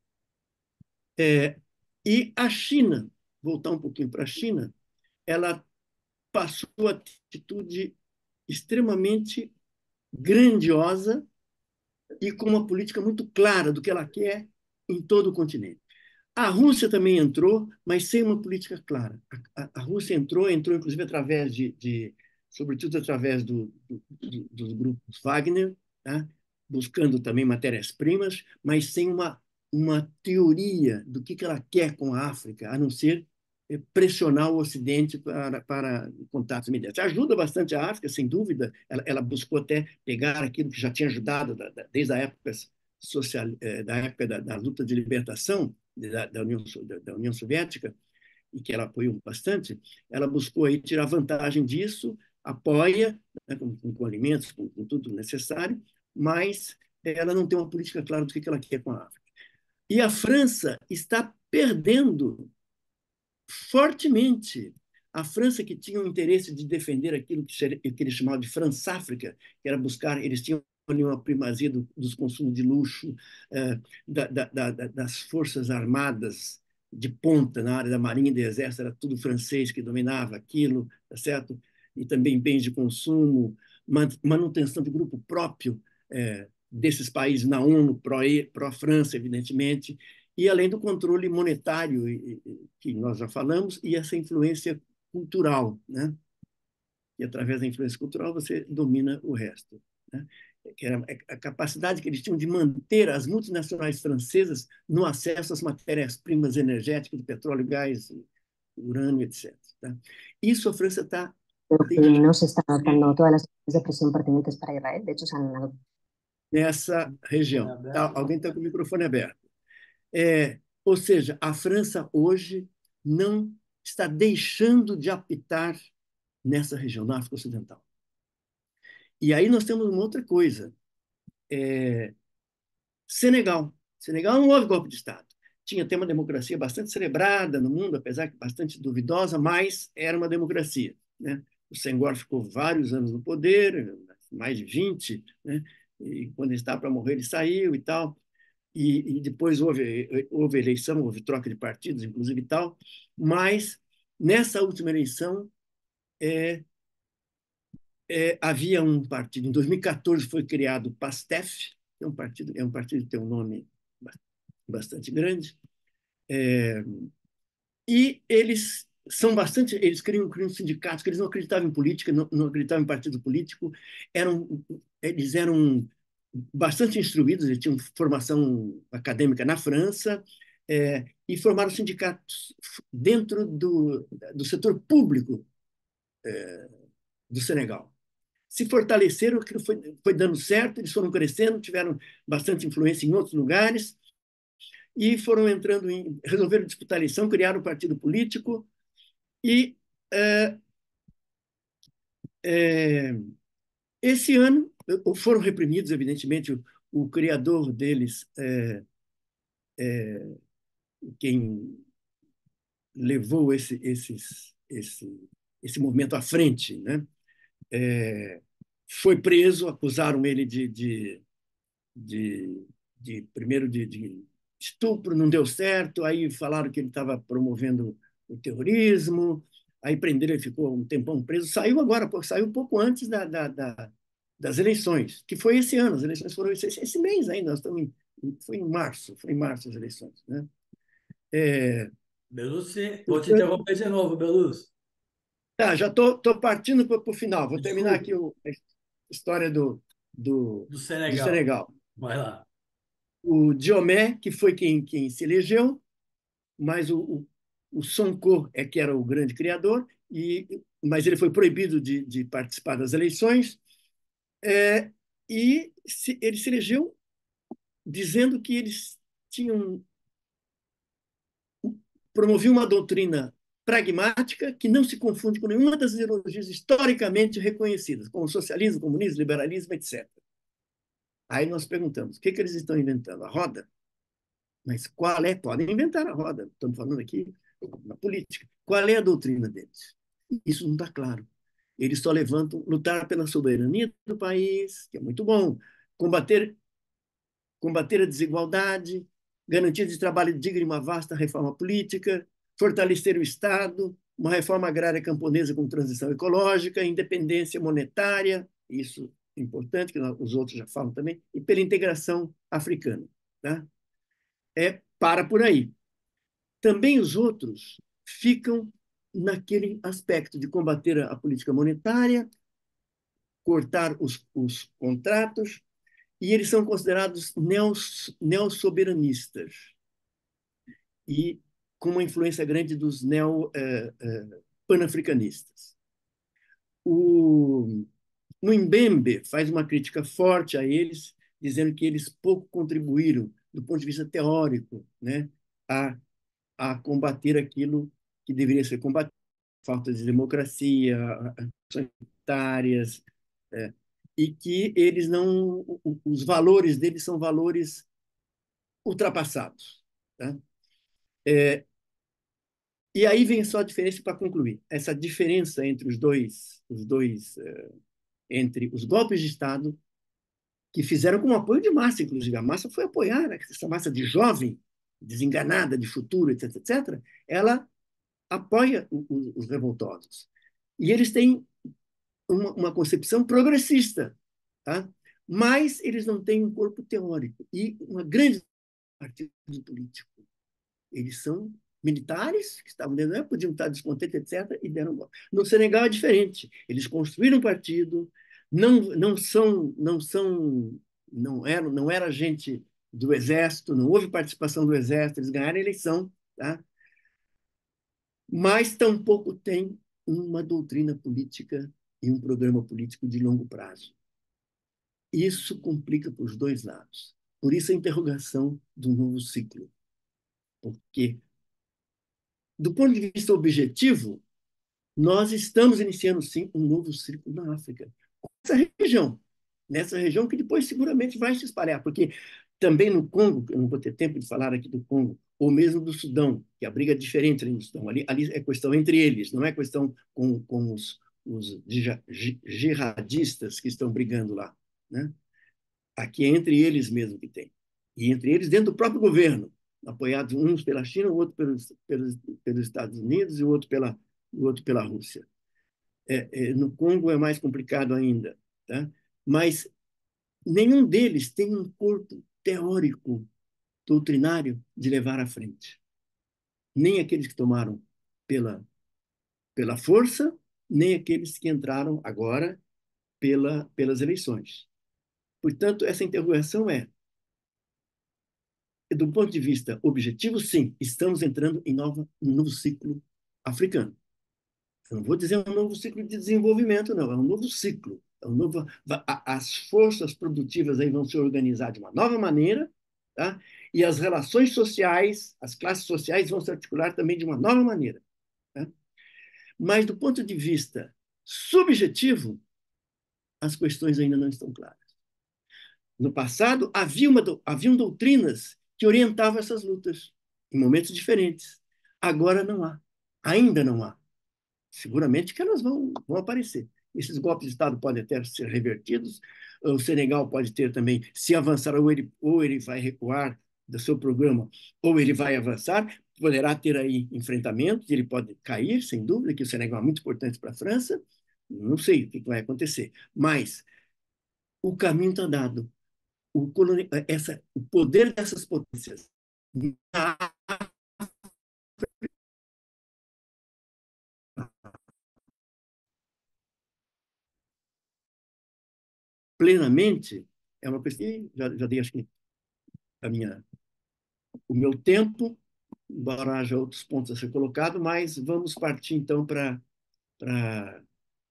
E a China, voltar um pouquinho para a China, ela passou a atitude extremamente grandiosa e com uma política muito clara do que ela quer em todo o continente. A Rússia também entrou, mas sem uma política clara. A Rússia entrou inclusive através sobretudo através dos grupos Wagner, tá? Buscando também matérias-primas, mas sem uma teoria do que ela quer com a África, a não ser pressionar o Ocidente para contatos imediatos. Ajuda bastante a África, sem dúvida. Ela buscou até pegar aquilo que já tinha ajudado desde a época social, da época da luta de libertação da União Soviética, e que ela apoiou bastante. Ela buscou aí tirar vantagem disso, apoia, né, com alimentos, com tudo necessário, mas ela não tem uma política clara do que ela quer com a África. E a França está perdendo fortemente. A França, que tinha o interesse de defender aquilo que eles chamavam de França-África, que era buscar, eles tinham ali uma primazia dos consumos de luxo, das forças armadas de ponta na área da marinha e do exército, era tudo francês que dominava aquilo, tá certo? E também bens de consumo, manutenção de grupo próprio desses países na ONU, pró-França, evidentemente, e além do controle monetário, que nós já falamos, e essa influência cultural, né? E através da influência cultural você domina o resto, né? Que era a capacidade que eles tinham de manter as multinacionais francesas no acesso às matérias-primas energéticas, do petróleo, gás, urânio, etc. Tá? Isso a França está No se están adoptando todas las medidas de presión pertinentes para Israel. De hecho, se han adoptado. nessa região. Alguém está com o microfone aberto. Ou seja, a França hoje não está deixando de apitar nessa região, na África Ocidental. E aí nós temos uma outra coisa. Senegal. Senegal não houve golpe de Estado. Tinha até uma democracia bastante celebrada no mundo, apesar que bastante duvidosa, mas era uma democracia, né? O Senghor ficou vários anos no poder, mais de 20, né? E quando ele estava para morrer, ele saiu e tal. E depois houve eleição, houve troca de partidos, inclusive e tal, mas nessa última eleição havia um partido. Em 2014 foi criado o PASTEF, que é um partido que tem um nome bastante grande, e eles criam sindicatos, que eles não acreditavam em política, não acreditavam em partido político, eles eram bastante instruídos, eles tinham formação acadêmica na França, e formaram sindicatos dentro do setor público do Senegal. Se fortaleceram, aquilo foi dando certo, eles foram crescendo, tiveram bastante influência em outros lugares, e foram resolveram disputar a eleição, criaram um partido político, e esse ano foram reprimidos, evidentemente, o criador deles, quem levou esse movimento à frente, né? Foi preso, acusaram ele primeiro de estupro, não deu certo, aí falaram que ele estava promovendo o terrorismo, aí prenderam, ele ficou um tempão preso, saiu um pouco antes das eleições, que foi esse ano, as eleições foram esse mês ainda, foi em março as eleições, né? Belucci, vou te Portanto, interromper de novo, Belucci. tá, já estou partindo para o final, vou terminar Desculpa, aqui a história do do Senegal. Senegal. Vai lá. O Diomé, que foi quem se elegeu, mas o Sonko que era o grande criador, mas ele foi proibido de participar das eleições, e ele se elegeu dizendo que eles tinham promovia uma doutrina pragmática que não se confunde com nenhuma das ideologias historicamente reconhecidas, como socialismo, comunismo, liberalismo, etc. Aí nós perguntamos, o que eles estão inventando? A roda? Mas qual é? Podem inventar a roda. Estamos falando aqui na política. Qual é a doutrina deles? Isso não está claro. Eles só levantam lutar pela soberania do país, que é muito bom, combater a desigualdade, garantia de trabalho digno e uma vasta reforma política, fortalecer o Estado, uma reforma agrária camponesa com transição ecológica, independência monetária, isso é importante, que os outros já falam também, e pela integração africana. Tá? Para por aí. Também os outros ficam naquele aspecto de combater a política monetária, cortar os contratos, e eles são considerados neosoberanistas e com uma influência grande dos neo-panafricanistas. O Mbembe faz uma crítica forte a eles, dizendo que eles pouco contribuíram, do ponto de vista teórico, né, a, a combater aquilo que deveria ser combatido, falta de democracia, sanitárias, e que eles não, os valores deles são valores ultrapassados. Tá? E aí vem só a diferença para concluir. Essa diferença entre entre os golpes de Estado, que fizeram com apoio de massa, inclusive. A massa foi apoiar, né? Essa massa de jovem, desenganada, de futuro, etc., etc., ela apoia os revoltosos. E eles têm uma concepção progressista, tá? Mas eles não têm um corpo teórico e uma grande partido político. Eles são militares que estavam dentro, podiam estar descontentes, etc., e deram golpe. No Senegal é diferente. Eles construíram um partido, não era gente do exército, não houve participação do exército, eles ganharam a eleição, tá? Mas tampouco tem uma doutrina política e um programa político de longo prazo. Isso complica para os dois lados. Por isso a interrogação do novo ciclo. Porque, do ponto de vista objetivo, nós estamos iniciando, sim, um novo ciclo na África. Nessa região que depois seguramente vai se espalhar, porque também no Congo, eu não vou ter tempo de falar aqui do Congo, ou mesmo do Sudão, que a briga é diferente ali no Sudão. Ali é questão entre eles, não é questão com os jihadistas que estão brigando lá. Né? Aqui é entre eles mesmo que tem. E entre eles dentro do próprio governo, apoiados uns pela China, o outro pelos Estados Unidos e o outro pela Rússia. No Congo é mais complicado ainda. Tá? Mas nenhum deles tem um corpo teórico, doutrinário, de levar à frente. Nem aqueles que tomaram pela força, nem aqueles que entraram agora pelas eleições. Portanto, essa interrogação do ponto de vista objetivo, sim, estamos entrando em um novo ciclo africano. Eu não vou dizer um novo ciclo de desenvolvimento, não, é um novo ciclo. As forças produtivas aí vão se organizar de uma nova maneira, tá? E as relações sociais, as classes sociais vão se articular também de uma nova maneira. Tá? Mas, do ponto de vista subjetivo, as questões ainda não estão claras. No passado, haviam doutrinas que orientavam essas lutas, em momentos diferentes. Agora não há. Ainda não há. Seguramente que elas vão aparecer. Esses golpes de Estado podem até ser revertidos. O Senegal pode ter também, se avançar, ou ele vai recuar do seu programa, ou ele vai avançar. Poderá ter aí enfrentamentos, ele pode cair, sem dúvida, que o Senegal é muito importante para a França. Não sei o que vai acontecer. Mas o caminho está dado. O poder dessas potências plenamente é uma questão que já dei, acho que, o meu tempo, embora haja outros pontos a ser colocado, mas vamos partir, então, para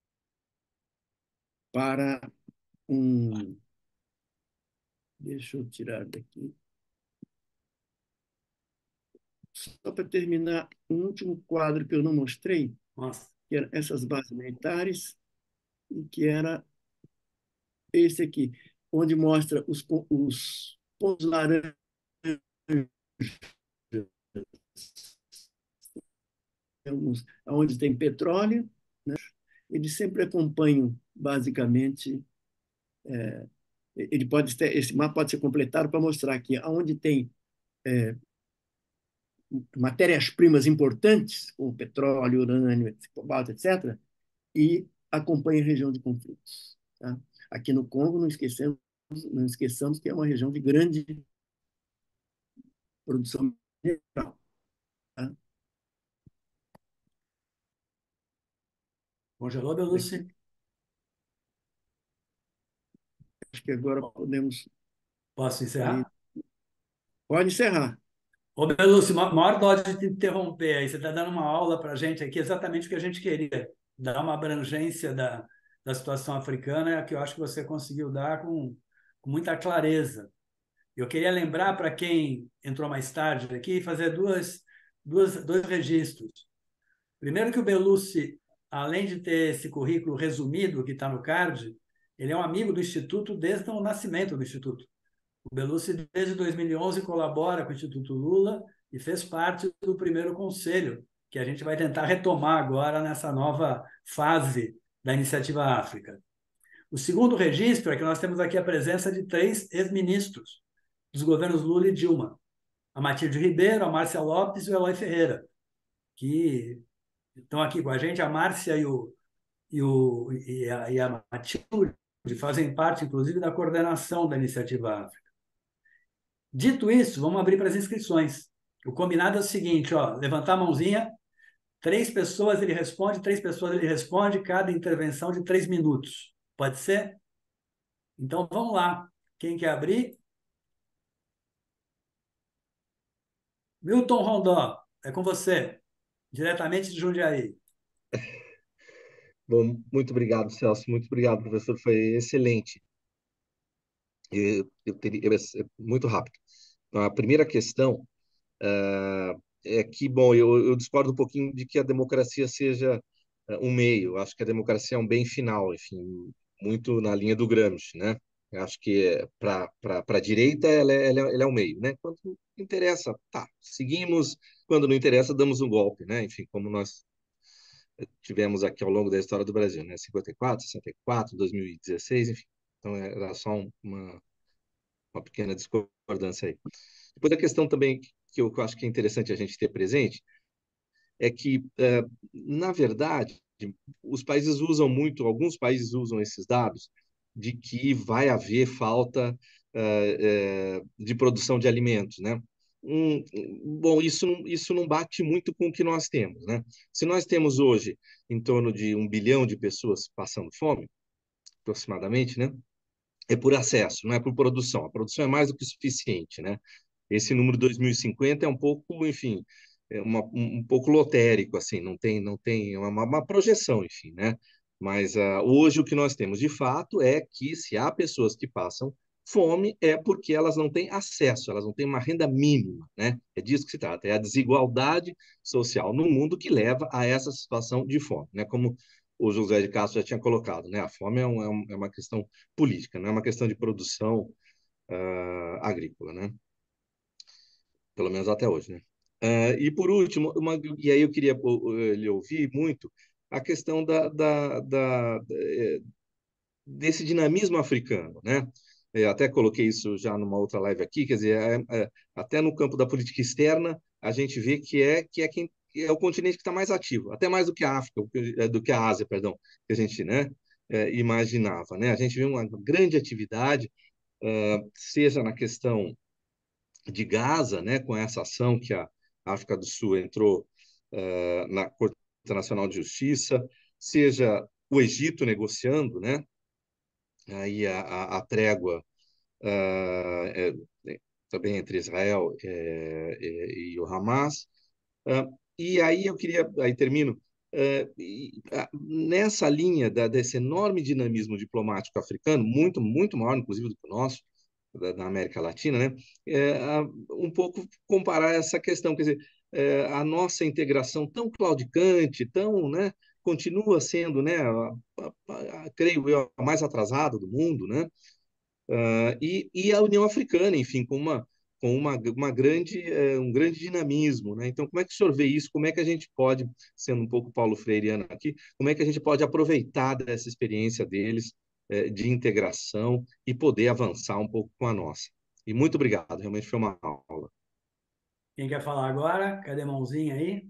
um... Deixa eu tirar daqui. só para terminar, um último quadro que eu não mostrei, Nossa. que eram essas bases militares, e que era esse aqui, onde mostra os pontos laranjas, onde tem petróleo, né? Eles sempre acompanham, basicamente, esse mapa pode ser completado para mostrar que aonde tem matérias-primas importantes, como petróleo, urânio, cobalto, etc., e acompanha a região de conflitos. Tá? Aqui no Congo, não esqueçamos que é uma região de grande produção mineral. Tá? Congelou, Belucci? Acho que agora podemos Posso sair. encerrar? Pode encerrar. Ô, Belucci, maior dó de te interromper aí. Você está dando uma aula para a gente aqui, exatamente o que a gente queria. Dar uma abrangência da situação africana, que eu acho que você conseguiu dar com muita clareza. Eu queria lembrar para quem entrou mais tarde aqui, fazer dois registros. Primeiro que o Belucci, além de ter esse currículo resumido que está no card, ele é um amigo do Instituto desde o nascimento do Instituto. O Belucci, desde 2011, colabora com o Instituto Lula e fez parte do primeiro conselho, que a gente vai tentar retomar agora nessa nova fase da Iniciativa África. O segundo registro é que nós temos aqui a presença de 3 ex-ministros dos governos Lula e Dilma: a Matilde Ribeiro, a Márcia Lopes e o Eloy Ferreira, que estão aqui com a gente. A Márcia e a Matilde fazem parte, inclusive, da coordenação da Iniciativa África. Dito isso, vamos abrir para as inscrições. O combinado é o seguinte, ó, levantar a mãozinha, 3 pessoas ele responde, 3 pessoas ele responde, cada intervenção de 3 minutos. Pode ser? Então, vamos lá. Quem quer abrir? Milton Rondó, é com você, diretamente de Jundiaí. Bom, muito obrigado, Celso. Muito obrigado, professor. Foi excelente. Muito rápido. A primeira questão é que, bom, eu discordo um pouquinho de que a democracia seja um meio. Eu acho que a democracia é um bem final, enfim, muito na linha do Gramsci, né? Eu acho que para a direita ela é um meio, né? Quando interessa, tá, seguimos. Quando não interessa, damos um golpe, né? Enfim, como nós tivemos aqui ao longo da história do Brasil, né? 54, 64, 2016, enfim. Então, era só uma pequena discordância aí. Depois, a questão também que eu acho que é interessante a gente ter presente é que, na verdade, alguns países usam esses dados de que vai haver falta de produção de alimentos, né? Bom, isso não bate muito com o que nós temos, né? Se nós temos hoje em torno de 1 bilhão de pessoas passando fome, aproximadamente, né? É por acesso, não é por produção. A produção é mais do que suficiente, né? Esse número de 2050 é um pouco, enfim, um pouco lotérico, assim, não tem uma projeção, enfim, né? Mas hoje o que nós temos de fato é que se há pessoas que passam fome é porque elas não têm acesso, elas não têm uma renda mínima, né? É disso que se trata, é a desigualdade social no mundo que leva a essa situação de fome, né? Como o José de Castro já tinha colocado, né? A fome é uma questão política, não é uma questão de produção agrícola, né? Pelo menos até hoje, né? E por último, e aí eu queria lhe ouvir muito a questão desse dinamismo africano, né? Eu até coloquei isso já numa outra live aqui, quer dizer, até no campo da política externa, a gente vê que é o continente que está mais ativo, até mais do que a África, do que a Ásia, perdão, que a gente, né, imaginava, né? A gente vê uma grande atividade, seja na questão de Gaza, né, com essa ação que a África do Sul entrou na Corte Internacional de Justiça, seja o Egito negociando, né, aí a trégua é, também entre Israel e o Hamas. E aí eu queria, aí termino, nessa linha desse enorme dinamismo diplomático africano, muito, muito maior, inclusive, do que o nosso, da América Latina, né? Um pouco comparar essa questão, quer dizer, a nossa integração tão claudicante, tão, né, continua sendo, né, creio eu, a mais atrasada do mundo, né? E a União Africana, enfim, uma grande, um grande dinamismo, né? Então, como é que o senhor vê isso? Como é que a gente pode, sendo um pouco Paulo Freireano aqui, como é que a gente pode aproveitar dessa experiência deles, de integração e poder avançar um pouco com a nossa? E muito obrigado, realmente foi uma aula. Quem quer falar agora? Cadê a mãozinha aí?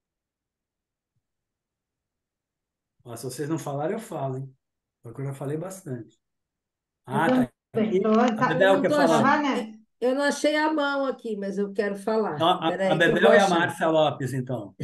Ó, se vocês não falarem, eu falo, hein? Porque eu já falei bastante. Ah, Então, tá bem, aqui. A Eu Bebel não quer tô falar. eu não achei a mão aqui, mas eu quero Então, falar. Espera a aí que eu vou Bebel e a achar. Márcia Lopes, então.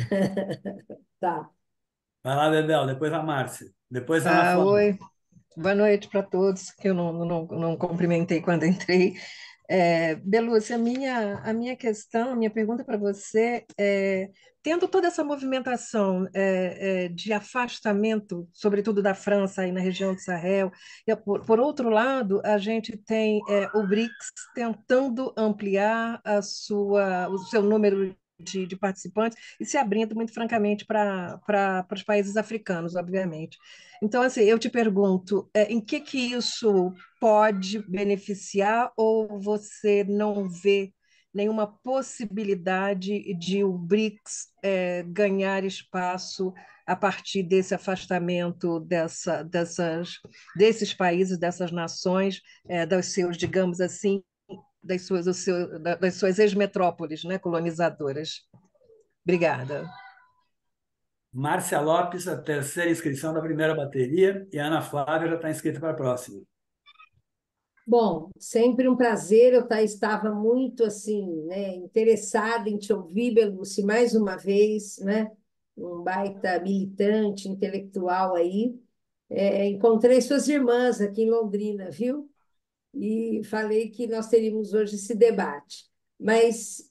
Tá. Vai lá, Bebel, depois a Márcia. Depois a Ana Flávia. Oi, boa noite para todos, que eu não cumprimentei quando entrei. Belucci, a minha questão, a minha pergunta para você é, tendo toda essa movimentação de afastamento, sobretudo da França aí na região do Sahel, por outro lado, a gente tem o BRICS tentando ampliar o seu número de participantes e se abrindo muito francamente para os países africanos, obviamente. Então, assim, eu te pergunto, em que isso pode beneficiar ou você não vê nenhuma possibilidade de o BRICS ganhar espaço a partir desse afastamento desses países, dessas nações, dos seus, digamos assim, das suas ex-metrópoles, né, colonizadoras. Obrigada. Márcia Lopes, a terceira inscrição da primeira bateria, e a Ana Flávia já está inscrita para a próxima. Bom, sempre um prazer. Estava muito assim, né, interessada em te ouvir, Belucci, mais uma vez, né? Um baita militante, intelectual aí. Encontrei suas irmãs aqui em Londrina, viu? E falei que nós teríamos hoje esse debate. Mas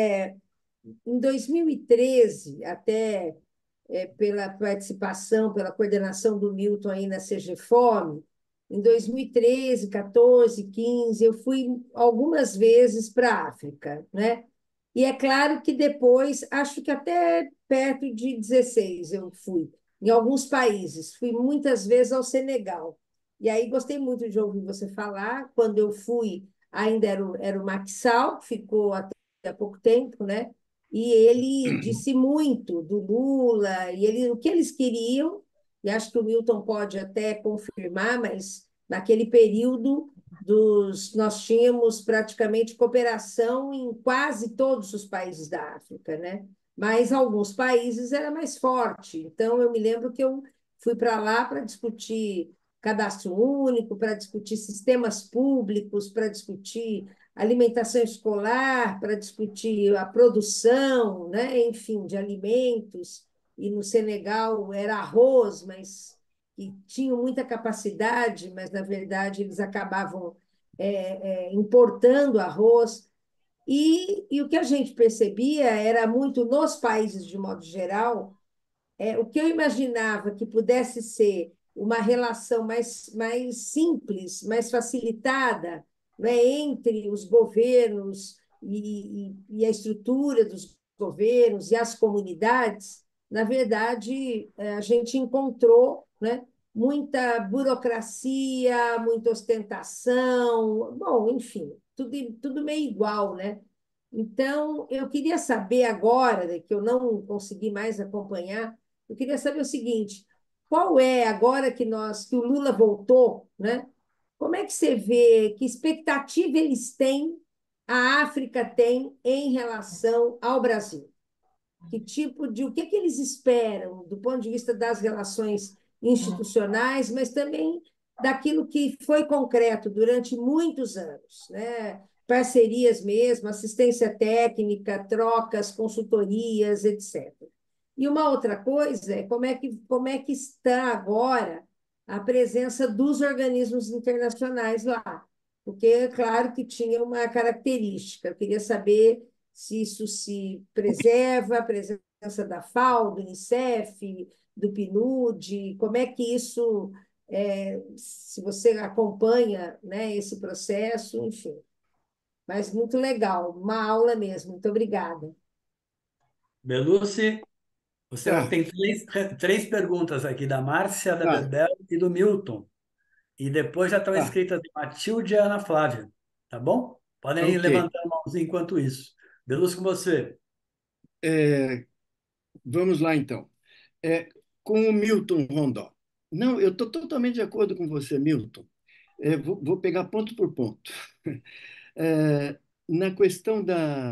em 2013, até pela participação, pela coordenação do Milton aí na CGFOM, em 2013, 14, 15, eu fui algumas vezes para a África, né? E é claro que depois, acho que até perto de 16 eu fui, em alguns países. Fui muitas vezes ao Senegal. E aí gostei muito de ouvir você falar. Quando eu fui, ainda era o Macky Sall, que ficou até há pouco tempo, né? E ele disse muito do Lula, o que eles queriam, e acho que o Milton pode até confirmar, mas naquele período nós tínhamos praticamente cooperação em quase todos os países da África, né? Mas alguns países era mais forte. Então, eu me lembro que eu fui para lá para discutir cadastro único, para discutir sistemas públicos, para discutir alimentação escolar, para discutir a produção, né, enfim, de alimentos. E no Senegal era arroz, mas que tinham muita capacidade, mas na verdade eles acabavam importando arroz. E o que a gente percebia era muito nos países de modo geral, o que eu imaginava que pudesse ser uma relação mais simples, mais facilitada, né, entre os governos e a estrutura dos governos e as comunidades, na verdade, a gente encontrou, né, muita burocracia, muita ostentação, bom, enfim, tudo meio igual, né? Então, eu queria saber agora, né, que eu não consegui mais acompanhar, eu queria saber o seguinte: qual é, agora que o Lula voltou, né? Como é que você vê, que expectativa eles têm, a África tem em relação ao Brasil? O que eles esperam do ponto de vista das relações institucionais, mas também daquilo que foi concreto durante muitos anos, né? Parcerias mesmo, assistência técnica, trocas, consultorias, etc. E uma outra coisa é como é que está agora a presença dos organismos internacionais lá, porque é claro que tinha uma característica. Eu queria saber se isso se preserva, a presença da FAO, do Unicef, do PNUD, como é que isso, se você acompanha, né, esse processo, enfim. Mas muito legal, uma aula mesmo. Muito obrigada. Belucci, você Tá, tem três perguntas aqui, da Márcia, da tá, Bebel e do Milton. E depois já estão tá, escritas de Matilde e Ana Flávia. Tá bom? Podem ir ok. levantando a mãozinha enquanto isso. Belucci, com você. É, vamos lá, então. É, com o Milton Rondó. Não, eu estou totalmente de acordo com você, Milton. Vou pegar ponto por ponto. Na questão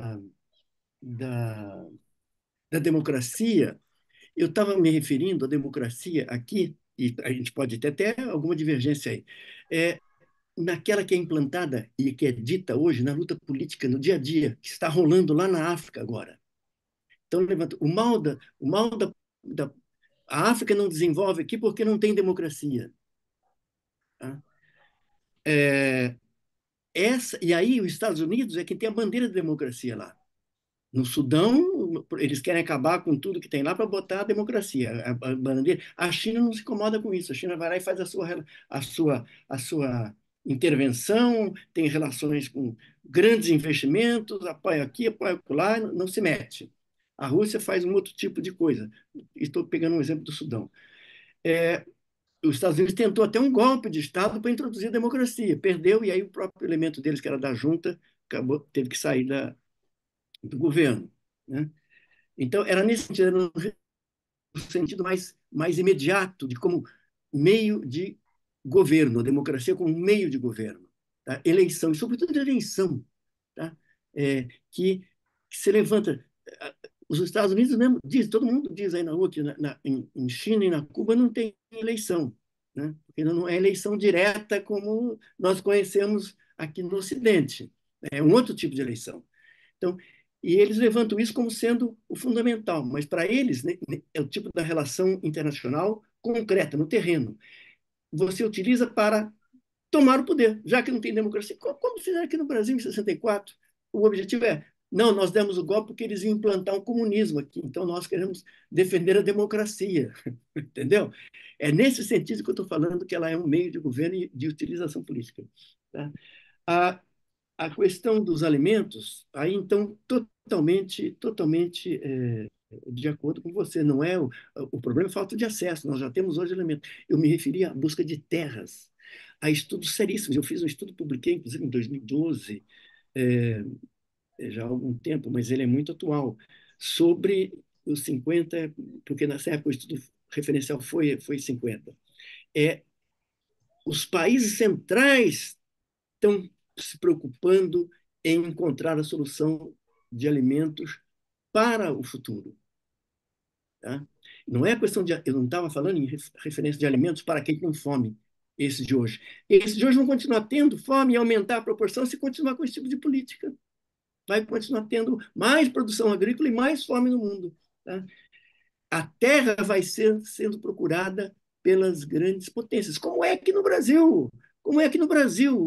da, da democracia, eu estava me referindo à democracia aqui, e a gente pode ter até alguma divergência aí, é, naquela que é implantada e que é dita hoje na luta política, no dia a dia, que está rolando lá na África agora. Então, levanta, da a África não desenvolve aqui porque não tem democracia. Tá? E aí os Estados Unidos é quem tem a bandeira da democracia lá. No Sudão, eles querem acabar com tudo que tem lá para botar a democracia. A bandeira. A China não se incomoda com isso. A China vai lá e faz a sua intervenção, tem relações com grandes investimentos, apoia aqui, apoia lá, não se mete. A Rússia faz um outro tipo de coisa. Estou pegando um exemplo do Sudão. Os Estados Unidos tentou até um golpe de Estado para introduzir a democracia, perdeu, e aí o próprio elemento deles, que era da junta, teve que sair do governo. Né? Então, era nesse sentido, era no sentido mais imediato de como meio de governo, a democracia como meio de governo. Tá? Eleição, e sobretudo eleição, tá? Que se levanta. Os Estados Unidos mesmo diz, todo mundo diz aí na rua que em China e na Cuba não tem eleição, né? Porque não é eleição direta como nós conhecemos aqui no Ocidente. É um outro tipo de eleição. Então, e eles levantam isso como sendo o fundamental, mas para eles, né, é o tipo da relação internacional concreta, no terreno. Você utiliza para tomar o poder, já que não tem democracia. Como fizeram aqui no Brasil em 64? O objetivo é, não, nós demos o golpe porque eles iam implantar um comunismo aqui, então nós queremos defender a democracia, entendeu? É nesse sentido que eu estou falando que ela é um meio de governo e de utilização política. Tá? A, a questão dos alimentos, aí então totalmente de acordo com você, não é o problema é falta de acesso, nós já temos hoje alimentos. Eu me referi à busca de terras, a estudos seríssimos. Eu fiz um estudo, publiquei inclusive em 2012, é, já há algum tempo, mas ele é muito atual, sobre os 50, porque nessa época o estudo referencial foi 50. Os países centrais estão se preocupando em encontrar a solução de alimentos para o futuro. Tá? Não é questão de. Eu não estava falando em referência de alimentos para quem tem fome, esses de hoje. Esses de hoje vão continuar tendo fome e aumentar a proporção se continuar com esse tipo de política. Vai continuar tendo mais produção agrícola e mais fome no mundo. Tá? A terra vai sendo procurada pelas grandes potências. Como é aqui no Brasil? Como é aqui no Brasil?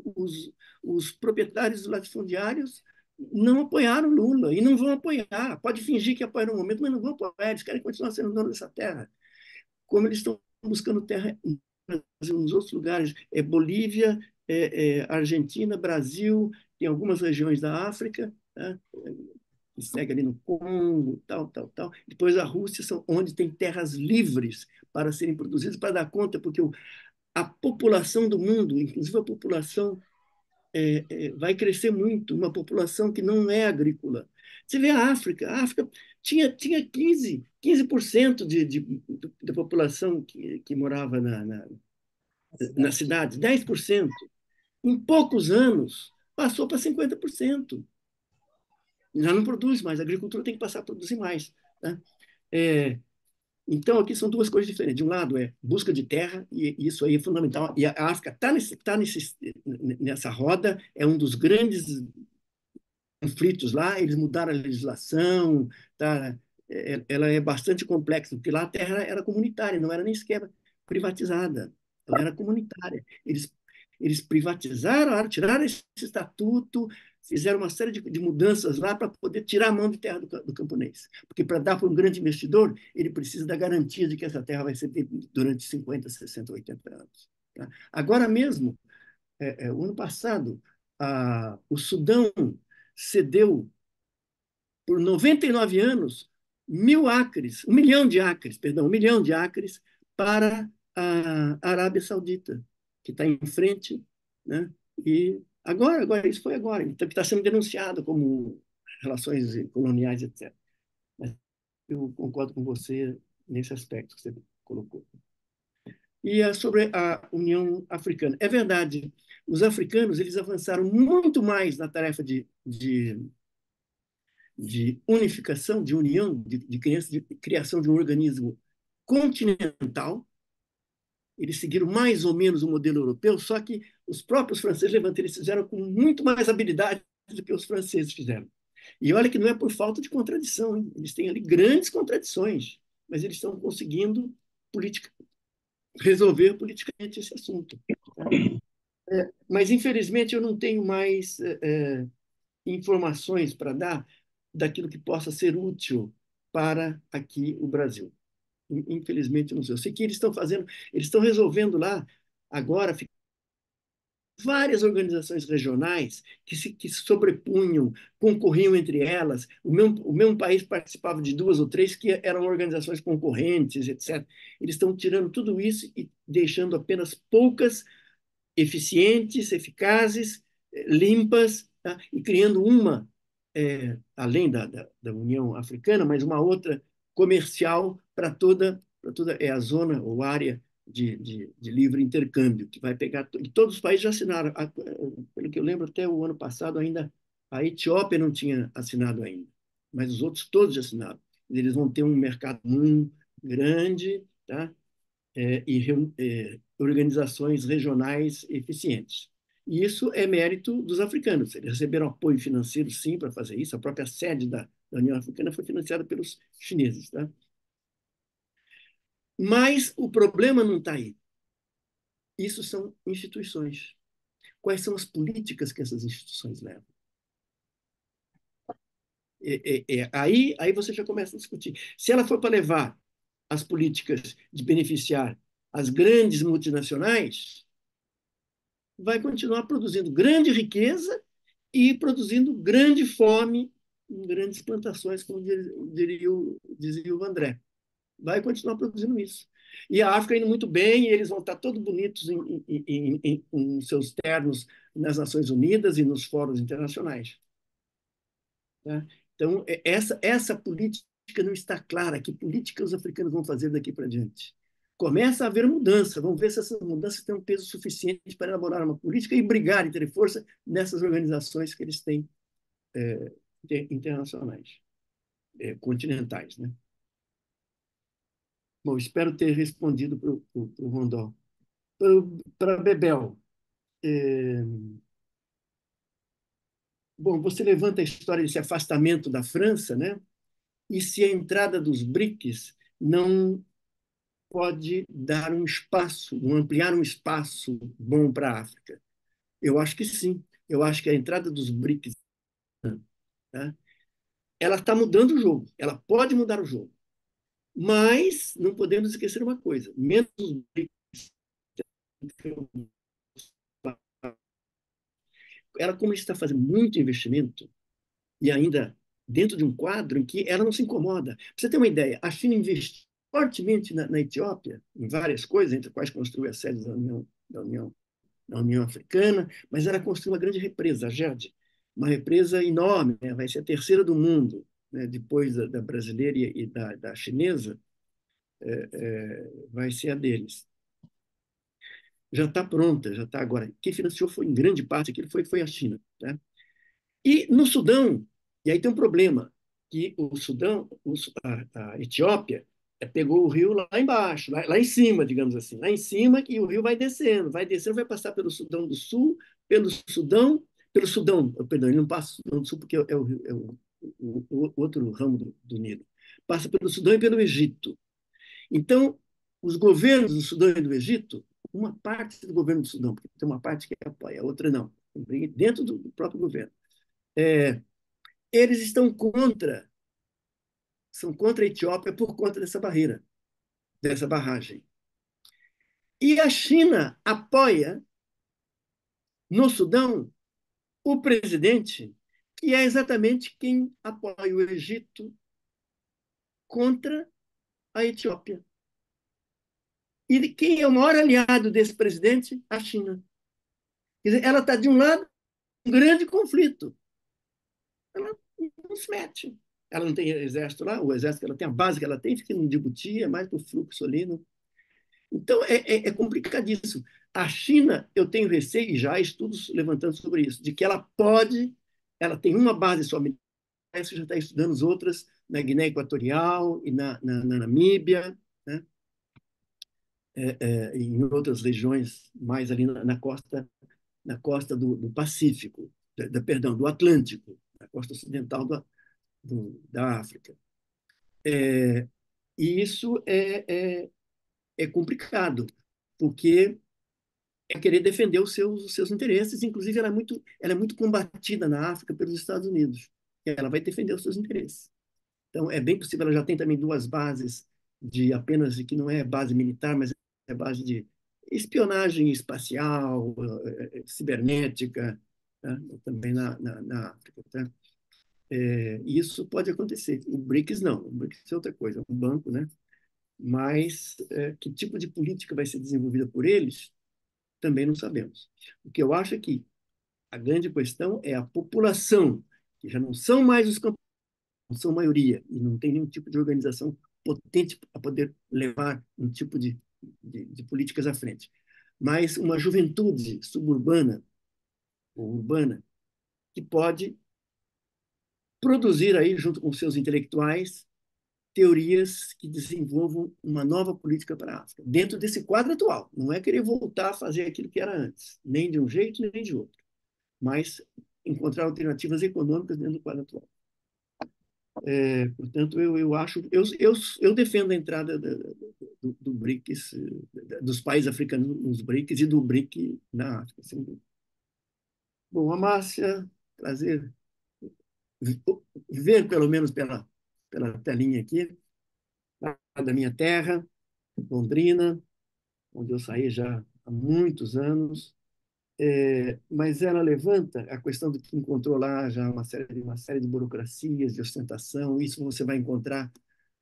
Os proprietários latifundiários não apoiaram Lula e não vão apoiar. Pode fingir que apoiaram um momento, mas não vão apoiar. Eles querem continuar sendo donos dessa terra. Como eles estão buscando terra nos outros lugares, Bolívia, Argentina, Brasil, tem algumas regiões da África, tá? Que segue ali no Congo, tal. Depois a Rússia, onde tem terras livres para serem produzidas, para dar conta, porque a população do mundo, inclusive a população, vai crescer muito, uma população que não é agrícola. Você vê a África tinha 15% da população que morava na cidade, 10%. Em poucos anos, passou para 50%. Já não produz mais, a agricultura tem que passar a produzir mais. Tá? É, então, aqui são duas coisas diferentes. De um lado é busca de terra, e isso aí é fundamental. E a África está nessa roda, é um dos grandes conflitos lá, eles mudaram a legislação, tá? Ela é bastante complexa, porque lá a terra era comunitária, não era nem sequer privatizada, ela era comunitária. Eles privatizaram, tiraram esse estatuto, fizeram uma série de mudanças lá para poder tirar a mão de terra do camponês. Porque para dar para um grande investidor, ele precisa da garantia de que essa terra vai ser durante 50, 60, 80 anos. Tá? Agora mesmo, o ano passado, o Sudão cedeu por 99 anos 1 milhão de acres, perdão, 1 milhão de acres para a Arábia Saudita, que está em frente, né? E agora, isso foi agora, então, que está sendo denunciado como relações coloniais, etc. Mas eu concordo com você nesse aspecto que você colocou. E sobre a União Africana. É verdade, os africanos eles avançaram muito mais na tarefa de unificação, de união, de criação de um organismo continental. Eles seguiram mais ou menos o modelo europeu, só que os próprios franceses levantaram, eles fizeram com muito mais habilidade do que os franceses fizeram. E olha que não é por falta de contradição, hein? Eles têm ali grandes contradições, mas eles estão conseguindo resolver politicamente esse assunto. Tá? Mas, infelizmente, eu não tenho mais informações para dar daquilo que possa ser útil para aqui o Brasil. Infelizmente, não sei. Eu sei que eles estão resolvendo lá, agora, várias organizações regionais que se sobrepunham, concorriam entre elas. O mesmo país participava de 2 ou 3 que eram organizações concorrentes, etc. Eles estão tirando tudo isso e deixando apenas poucas eficientes, eficazes, limpas, tá? E criando uma, além da União Africana, mas uma outra comercial para toda a zona ou área de livre intercâmbio, que vai pegar. E todos os países já assinaram. Pelo que eu lembro, até o ano passado, ainda a Etiópia não tinha assinado ainda, mas os outros todos já assinaram. Eles vão ter um mercado muito grande, tá? E organizações regionais eficientes. E isso é mérito dos africanos. Eles receberam apoio financeiro, sim, para fazer isso. A própria sede da União Africana foi financiada pelos chineses. Tá? Mas o problema não está aí. Isso são instituições. Quais são as políticas que essas instituições levam? Aí você já começa a discutir. Se ela for para levar as políticas de beneficiar as grandes multinacionais, vai continuar produzindo grande riqueza e produzindo grande fome em grandes plantações, como dizia o André. Vai continuar produzindo isso. E a África indo muito bem, e eles vão estar todos bonitos em seus ternos nas Nações Unidas e nos fóruns internacionais. Tá? Então, essa política não está clara. Que política os africanos vão fazer daqui para diante? Começa a haver mudança. Vamos ver se essas mudanças têm um peso suficiente para elaborar uma política e brigar e ter força nessas organizações que eles têm internacionais, continentais. Né? Bom, espero ter respondido para o Rondó. Para Bebel, bom, você levanta a história desse afastamento da França, né? E se a entrada dos BRICS não pode dar um espaço, ampliar um espaço bom para a África? Eu acho que sim. Eu acho que a entrada dos BRICS, tá? Ela está mudando o jogo. Ela pode mudar o jogo. Mas não podemos esquecer uma coisa. Menos os BRICS, ela, como está fazendo muito investimento, e ainda dentro de um quadro em que ela não se incomoda. Para você ter uma ideia, a China investiu fortemente na Etiópia, em várias coisas, entre as quais construiu a sede da União Africana, mas ela construiu uma grande represa, a GERD, uma represa enorme, né? Vai ser a terceira do mundo, né? Depois da brasileira e da chinesa, vai ser a deles. Já está pronta, já está agora. Quem financiou foi, em grande parte, aquilo foi a China. Tá? E no Sudão, e aí tem um problema, que o Sudão, a Etiópia, pegou o rio lá embaixo, lá em cima, digamos assim, lá em cima, que o rio vai descendo, vai passar pelo Sudão do Sul, pelo Sudão, perdão, ele não passa pelo Sudão do Sul porque o outro ramo do Nilo, passa pelo Sudão e pelo Egito. Então, os governos do Sudão e do Egito, uma parte do governo do Sudão, porque tem uma parte que apoia, a outra não, dentro do próprio governo, eles são contra a Etiópia por conta dessa barreira, dessa barragem. E a China apoia, no Sudão, o presidente, que é exatamente quem apoia o Egito contra a Etiópia. E quem é o maior aliado desse presidente? A China. Quer dizer, ela está, de um lado, um grande conflito. Ela não se mete. Ela não tem exército lá, o exército que ela tem, a base que ela tem, fica em Djibouti, é mais para o fluxo ali. Então, é complicadíssimo. A China, eu tenho receio, e já há estudos levantando sobre isso, de que ela tem uma base só militar, você já está estudando as outras na Guiné Equatorial e na Namíbia, né? Em outras regiões mais ali na costa do Pacífico, perdão, do Atlântico, na costa ocidental da África. E isso é complicado, porque é querer defender os seus interesses. Inclusive, ela é muito combatida na África pelos Estados Unidos. Ela vai defender os seus interesses. Então, é bem possível, ela já tem também duas bases de apenas, que não é base militar, mas é base de espionagem espacial, cibernética, tá? Também na África. Tá? Isso pode acontecer. O BRICS não, o BRICS é outra coisa, é um banco, né? Mas que tipo de política vai ser desenvolvida por eles, também não sabemos. O que eu acho é que a grande questão é a população, que já não são mais os camponeses, não são maioria, e não tem nenhum tipo de organização potente para poder levar um tipo de políticas à frente. Mas uma juventude suburbana ou urbana que pode produzir aí, junto com seus intelectuais, teorias que desenvolvam uma nova política para a África, dentro desse quadro atual. Não é querer voltar a fazer aquilo que era antes, nem de um jeito, nem de outro, mas encontrar alternativas econômicas dentro do quadro atual. Portanto, eu acho, eu defendo a entrada do BRICS, dos países africanos nos BRICS e do BRIC na África, sem dúvida. Bom, Amácia, prazer ver, pelo menos pela telinha aqui, da minha terra, Londrina, onde eu saí já há muitos anos, mas ela levanta a questão de que encontrou lá já uma série de burocracias, de ostentação. Isso você vai encontrar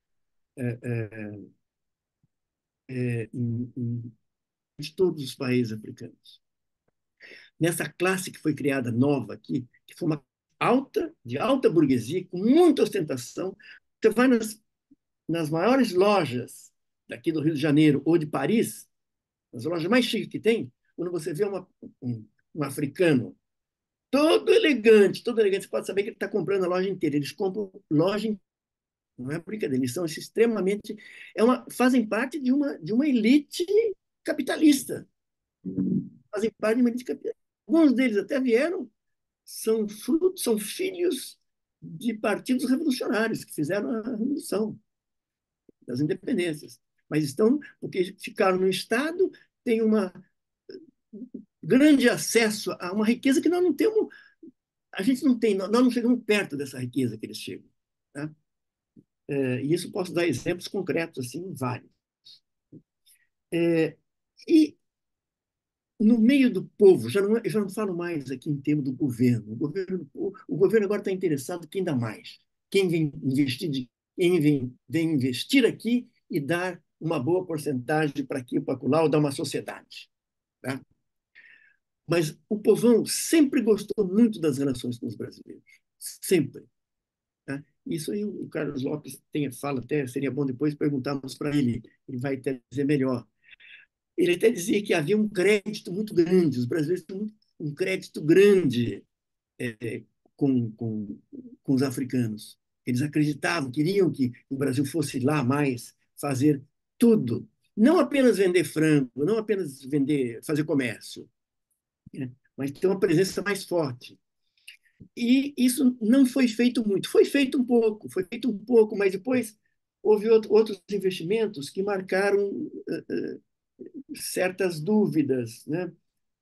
em todos os países africanos. Nessa classe que foi criada nova aqui, que foi uma de alta burguesia, com muita ostentação, você vai nas maiores lojas daqui do Rio de Janeiro ou de Paris, as lojas mais chiques que tem, quando você vê um africano todo elegante, você pode saber que ele está comprando a loja inteira. Eles compram loja inteira. Não é brincadeira, eles são extremamente. Fazem parte de uma elite capitalista. Fazem parte de uma elite capitalista. Alguns deles até vieram, são filhos de partidos revolucionários que fizeram a revolução das independências. Mas estão, porque ficaram no Estado, têm grande acesso a uma riqueza que nós não temos. A gente não tem, nós não chegamos perto dessa riqueza que eles chegam. Tá? E isso posso dar exemplos concretos, assim, vários. E no meio do povo, eu já não falo mais aqui em termos do governo. O governo agora está interessado quem dá mais, quem vem investir aqui e dar uma boa porcentagem para aqui, para lá, ou dar uma sociedade. Tá? Mas o povão sempre gostou muito das relações com os brasileiros. Sempre. Tá? Isso aí o Carlos Lopes fala até, seria bom depois perguntarmos para ele, ele vai até dizer melhor. Ele até dizia que havia um crédito muito grande, os brasileiros têm um crédito grande com os africanos. Eles acreditavam, queriam que o Brasil fosse lá mais, fazer tudo. Não apenas vender frango, não apenas fazer comércio, né? Mas ter uma presença mais forte. E isso não foi feito muito. Foi feito um pouco, mas depois houve outros investimentos que marcaram certas dúvidas, né?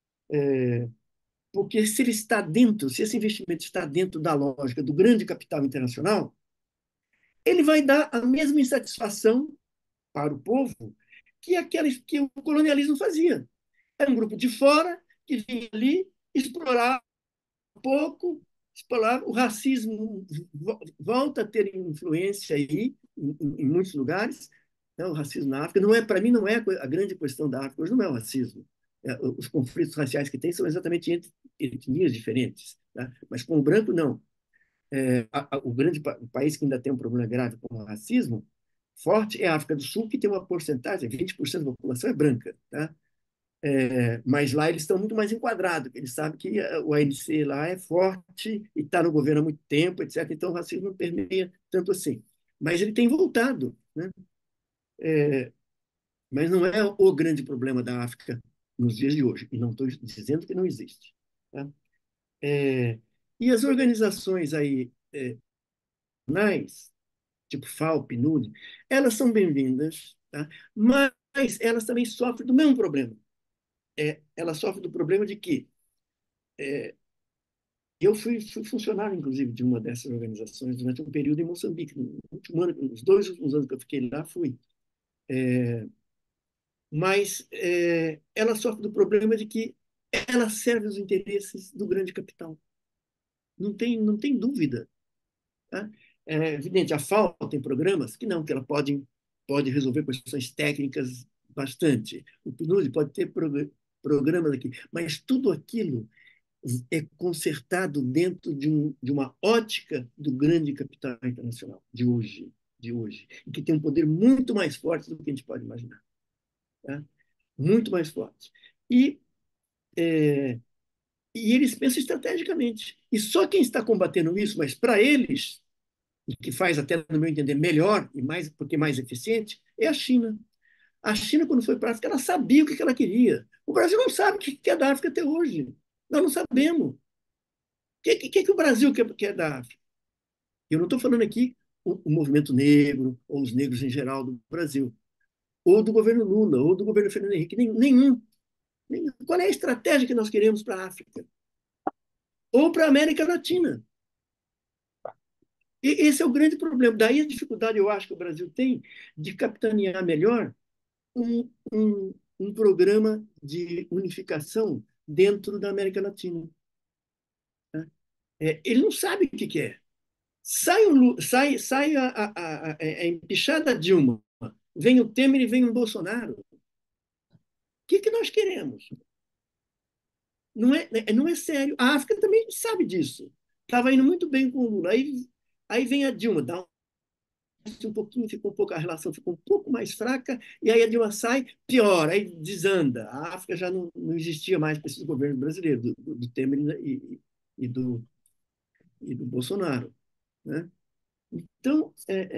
Porque se esse investimento está dentro da lógica do grande capital internacional, ele vai dar a mesma insatisfação para o povo que o colonialismo fazia. Era um grupo de fora que vinha ali, explorava um pouco, o racismo volta a ter influência aí, em muitos lugares, né? O racismo na África, para mim, não é a grande questão da África, hoje não é o racismo. Os conflitos raciais que tem são exatamente entre etnias diferentes, tá? Mas com o branco, não. O grande país que ainda tem um problema grave com o racismo forte é a África do Sul, que tem uma porcentagem, 20% da população é branca, tá? Mas lá eles estão muito mais enquadrados, eles sabem que o ANC lá é forte e está no governo há muito tempo, etc. Então o racismo não permeia tanto assim. Mas ele tem voltado, né? Mas não é o grande problema da África nos dias de hoje, e não estou dizendo que não existe. Tá? E as organizações aí, tipo FAO, PNUD, elas são bem-vindas, tá? Mas elas também sofrem do mesmo problema. Elas sofrem do problema de que eu fui funcionário, inclusive, de uma dessas organizações durante um período em Moçambique. No último ano, os 2 últimos anos que eu fiquei lá, fui. Mas ela sofre do problema de que ela serve os interesses do grande capital. Não tem dúvida. Tá? É evidente, a FAO tem programas que ela pode resolver questões técnicas bastante. O PNUD pode ter programas aqui, mas tudo aquilo é consertado dentro de uma ótica do grande capital internacional de hoje, e que tem um poder muito mais forte do que a gente pode imaginar. Tá? Muito mais forte. É, e eles pensam estrategicamente. E só quem está combatendo isso, mas para eles, e que faz até, no meu entender, melhor e mais, porque mais eficiente, é a China. A China, quando foi para a África, ela sabia o que ela queria. O Brasil não sabe o que é da África até hoje. Nós não sabemos. O que o Brasil quer da África? Eu não estou falando aqui o movimento negro, ou os negros em geral do Brasil, ou do governo Lula, ou do governo Fernando Henrique. Nenhum. Qual é a estratégia que nós queremos para a África? Ou para a América Latina? E esse é o grande problema. Daí a dificuldade, eu acho, que o Brasil tem de capitanear melhor um programa de unificação dentro da América Latina. Tá? Ele não sabe o que é. Sai a empichada Dilma, vem o Temer e vem o Bolsonaro. O que nós queremos? Não é sério. A África também sabe disso. Estava indo muito bem com o Lula. Aí vem a Dilma, dá um pouquinho, a relação ficou um pouco mais fraca, e aí a Dilma sai, pior, aí desanda. A África já não existia mais para esses governos brasileiros, do Temer e do Bolsonaro. Né? Então,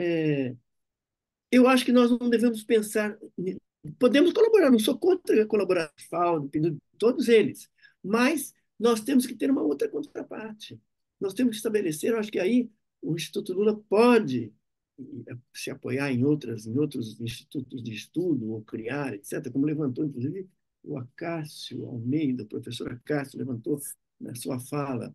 eu acho que nós não devemos pensar. Podemos colaborar, não sou contra colaborar com a FAO, todos eles, mas nós temos que ter uma outra contraparte. Nós temos que estabelecer, eu acho que aí o Instituto Lula pode se apoiar em outros institutos de estudo, ou criar, etc., como levantou, inclusive, o Acácio Almeida, o professor Acácio, levantou na sua fala,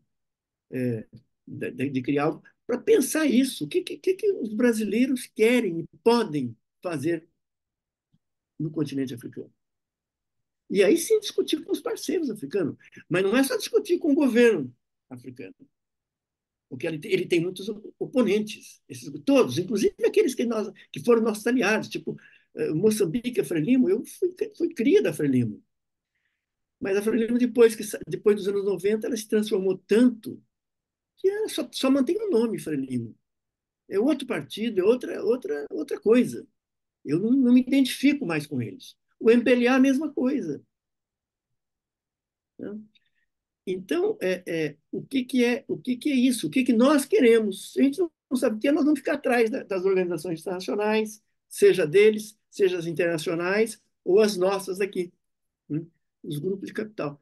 de criar algo para pensar isso. O que os brasileiros querem e podem fazer no continente africano? E aí sim discutir com os parceiros africanos. Mas não é só discutir com o governo africano, porque ele tem muitos oponentes, todos, inclusive aqueles que foram nossos aliados, tipo Moçambique, a Frelimo. Eu fui cria da Frelimo. Mas a Frelimo, depois dos anos 90, ela se transformou tanto que ela só mantém o nome Frelimo. É outro partido, é outra coisa. Eu não me identifico mais com eles. O MPLA, a mesma coisa. Né? Então, o que é isso? O que nós queremos? A gente não sabe o que é, nós vamos ficar atrás das organizações internacionais, seja deles, seja as internacionais, ou as nossas aqui, né? Os grupos de capital.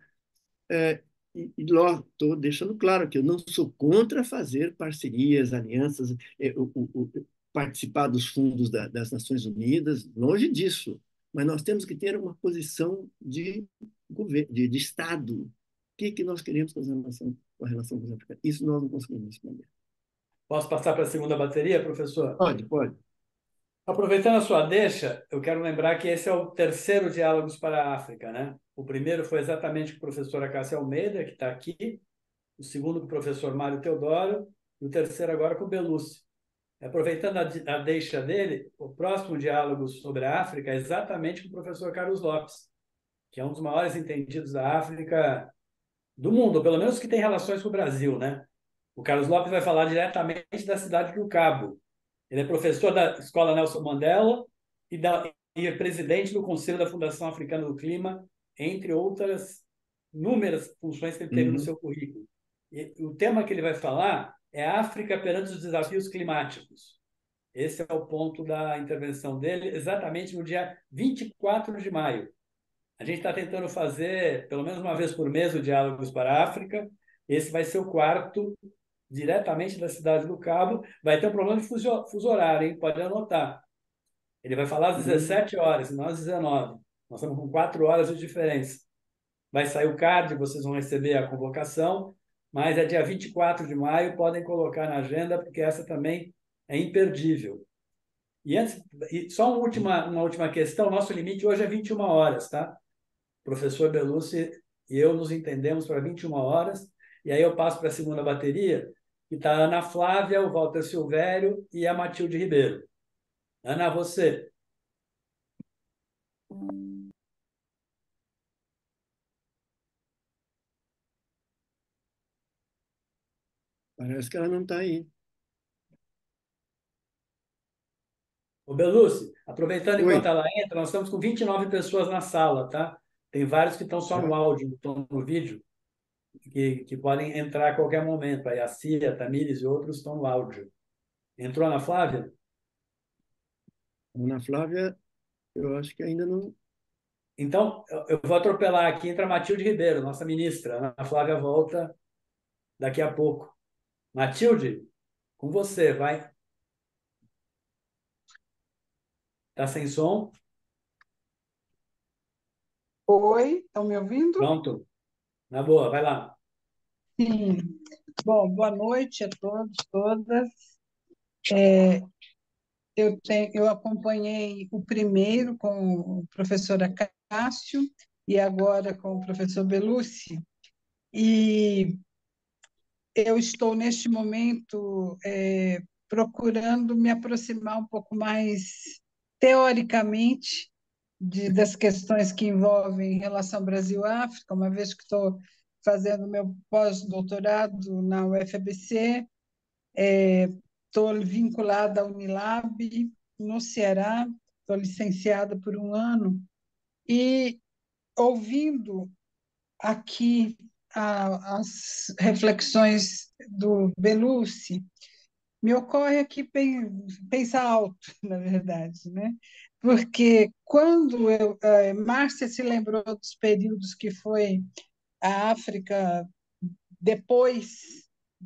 Estou deixando claro que eu não sou contra fazer parcerias, alianças, participar dos fundos das Nações Unidas, longe disso. Mas nós temos que ter uma posição de Estado. O que nós queremos com a relação com os africanos? Isso nós não conseguimos responder. Posso passar para a segunda bateria, professor? Pode. Aproveitando a sua deixa, eu quero lembrar que esse é o terceiro Diálogos para a África, né? O primeiro foi exatamente com o professor Acácio Almeida, que está aqui, o segundo com o professor Mário Teodoro e o terceiro agora com o Belucci. Aproveitando a deixa dele, o próximo diálogo sobre a África é exatamente com o professor Carlos Lopes, que é um dos maiores entendidos da África do mundo, ou pelo menos que tem relações com o Brasil, né? O Carlos Lopes vai falar diretamente da cidade do Cabo. Ele é professor da Escola Nelson Mandela e é presidente do Conselho da Fundação Africana do Clima, entre outras inúmeras funções que ele teve no Uhum. seu currículo. E o tema que ele vai falar é África perante os desafios climáticos. Esse é o ponto da intervenção dele, exatamente no dia 24 de maio. A gente está tentando fazer, pelo menos uma vez por mês, o Diálogos para a África. Esse vai ser o quarto, diretamente da cidade do Cabo. Vai ter um problema de fuso horário, hein? Pode anotar. Ele vai falar às Uhum. 17 horas, e não às 19. Nós estamos com 4 horas de diferença. Vai sair o card, vocês vão receber a convocação, mas é dia 24 de maio, podem colocar na agenda, porque essa também é imperdível. E só uma última questão, nosso limite hoje é 21 horas, tá? O professor Belucci e eu nos entendemos para 21 horas, e aí eu passo para a segunda bateria, que está a Ana Flávia, o Walter Silvério e a Matilde Ribeiro. Ana, você. Parece que ela não está aí. O Belucci, aproveitando enquanto Oi. ela entra, nós estamos com 29 pessoas na sala, tá? Tem vários que estão só no Tá. áudio, não estão no vídeo, que podem entrar a qualquer momento. Aí a Cia, a Tamires e outros estão no áudio. Entrou a Ana Flávia? Ana Flávia, eu acho que ainda não. Então, eu vou atropelar aqui, entra a Matilde Ribeiro, nossa ministra. A Ana Flávia volta daqui a pouco. Matilde, com você, vai. Tá sem som? Oi, estão me ouvindo? Pronto. Na boa, vai lá. Sim. Bom, boa noite a todos, todas. Eu acompanhei o primeiro com o professor Acácio e agora com o professor Belucci. E eu estou, neste momento, procurando me aproximar um pouco mais teoricamente das questões que envolvem relação Brasil-África, uma vez que estou fazendo meu pós-doutorado na UFABC, estou vinculada à Unilab, no Ceará, estou licenciada por um ano, e ouvindo aqui as reflexões do Belucci, me ocorre aqui pensar alto, na verdade, né? Porque quando Márcia se lembrou dos períodos que foi a África depois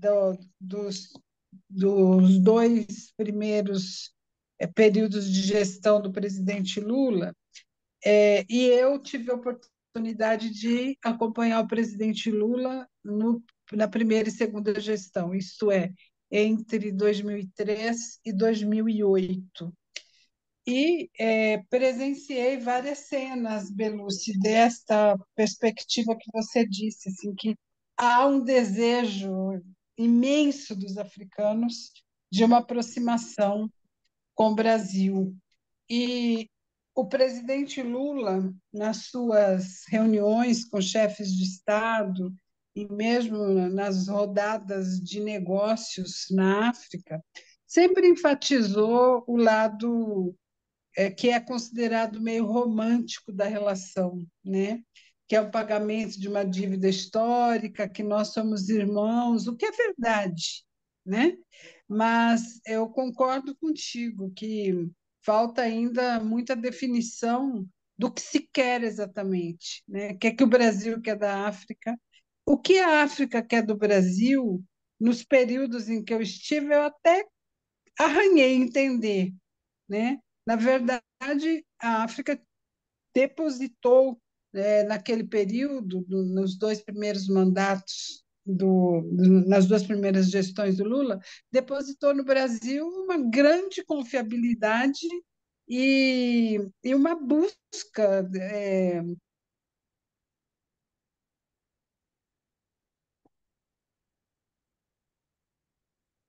dos dois primeiros períodos de gestão do presidente Lula, e eu tive a oportunidade de acompanhar o presidente Lula na primeira e segunda gestão, isto é, entre 2003 e 2008. E presenciei várias cenas, Belucci, desta perspectiva que você disse, assim, que há um desejo imenso dos africanos de uma aproximação com o Brasil. E o presidente Lula, nas suas reuniões com chefes de Estado e mesmo nas rodadas de negócios na África, sempre enfatizou o lado que é considerado meio romântico da relação, né? Que é o pagamento de uma dívida histórica, que nós somos irmãos, o que é verdade, né? Mas eu concordo contigo que falta ainda muita definição do que se quer exatamente, né? O que é que o Brasil quer da África? O que a África quer do Brasil? Nos períodos em que eu estive, eu até arranhei entender, né? Na verdade, a África depositou, naquele período, nos dois primeiros mandatos, nas duas primeiras gestões do Lula, depositou no Brasil uma grande confiabilidade e uma busca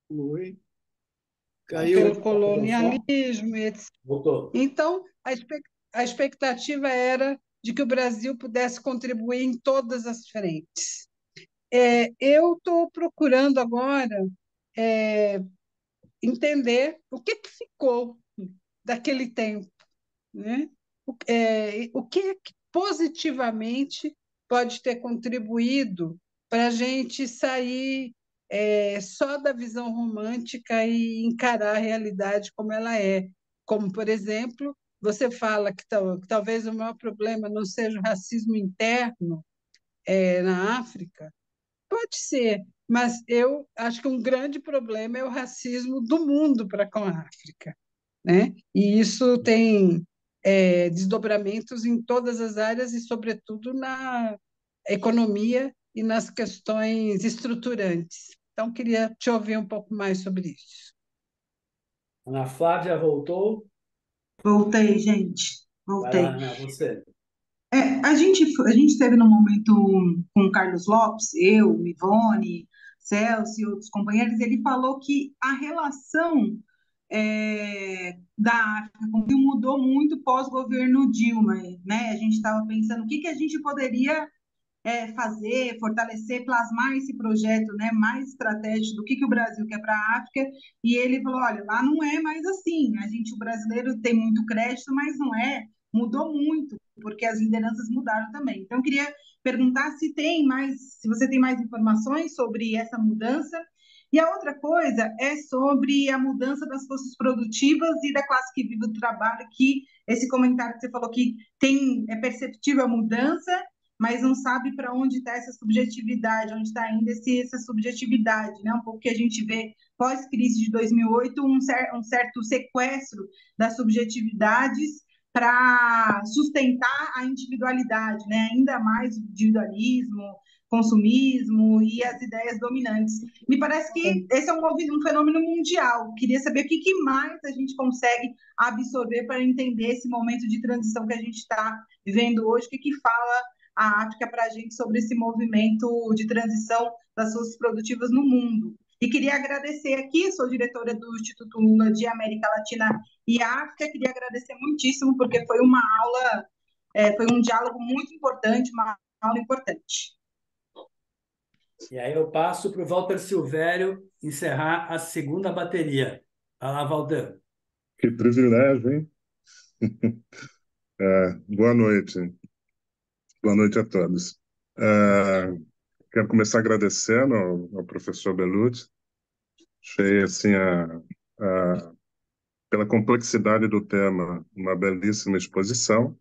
Foi. Caiu. pelo colonialismo, etc. Voltou. Então, a expectativa era de que o Brasil pudesse contribuir em todas as frentes. Eu estou procurando agora entender o que ficou daquele tempo, né? O que é que positivamente pode ter contribuído para a gente sair só da visão romântica e encarar a realidade como ela é. Como, por exemplo, você fala que talvez o maior problema não seja o racismo interno na África. Pode ser, mas eu acho que um grande problema é o racismo do mundo para com a África, né? E isso tem desdobramentos em todas as áreas e, sobretudo, na economia e nas questões estruturantes. Então, queria te ouvir um pouco mais sobre isso. Ana Flávia voltou. Voltei, gente. Vai lá, Voltei. Ana, você. A gente esteve num momento com o Carlos Lopes, eu, Ivone, Celso e outros companheiros, e ele falou que a relação da África com o Brasil mudou muito pós-governo Dilma, né? A gente estava pensando o que que a gente poderia fazer, fortalecer, plasmar esse projeto, né, mais estratégico do que o Brasil quer para a África, e ele falou, olha, lá não é mais assim, o brasileiro tem muito crédito, mas não é, mudou muito, porque as lideranças mudaram também. Então, eu queria perguntar se você tem mais informações sobre essa mudança, e a outra coisa é sobre a mudança das forças produtivas e da classe que vive do trabalho, que esse comentário que você falou que é perceptível a mudança, mas não sabe para onde está essa subjetividade, onde está ainda essa subjetividade, né? Um pouco que a gente vê pós-crise de 2008, um certo sequestro das subjetividades para sustentar a individualidade, né? Ainda mais o individualismo, consumismo e as ideias dominantes. Me parece que esse é um fenômeno mundial. Queria saber o que mais a gente consegue absorver para entender esse momento de transição que a gente está vivendo hoje, o que fala a África para a gente sobre esse movimento de transição das forças produtivas no mundo. E queria agradecer aqui, sou diretora do Instituto Lula de América Latina e África, queria agradecer muitíssimo, porque foi uma aula, foi um diálogo muito importante, uma aula importante. E aí eu passo para o Walter Silvério encerrar a segunda bateria. Vai lá, Walter. Que privilégio, hein? Boa noite. Boa noite a todos. Quero começar agradecendo ao professor Bellucci. Achei, assim, pela complexidade do tema, uma belíssima exposição.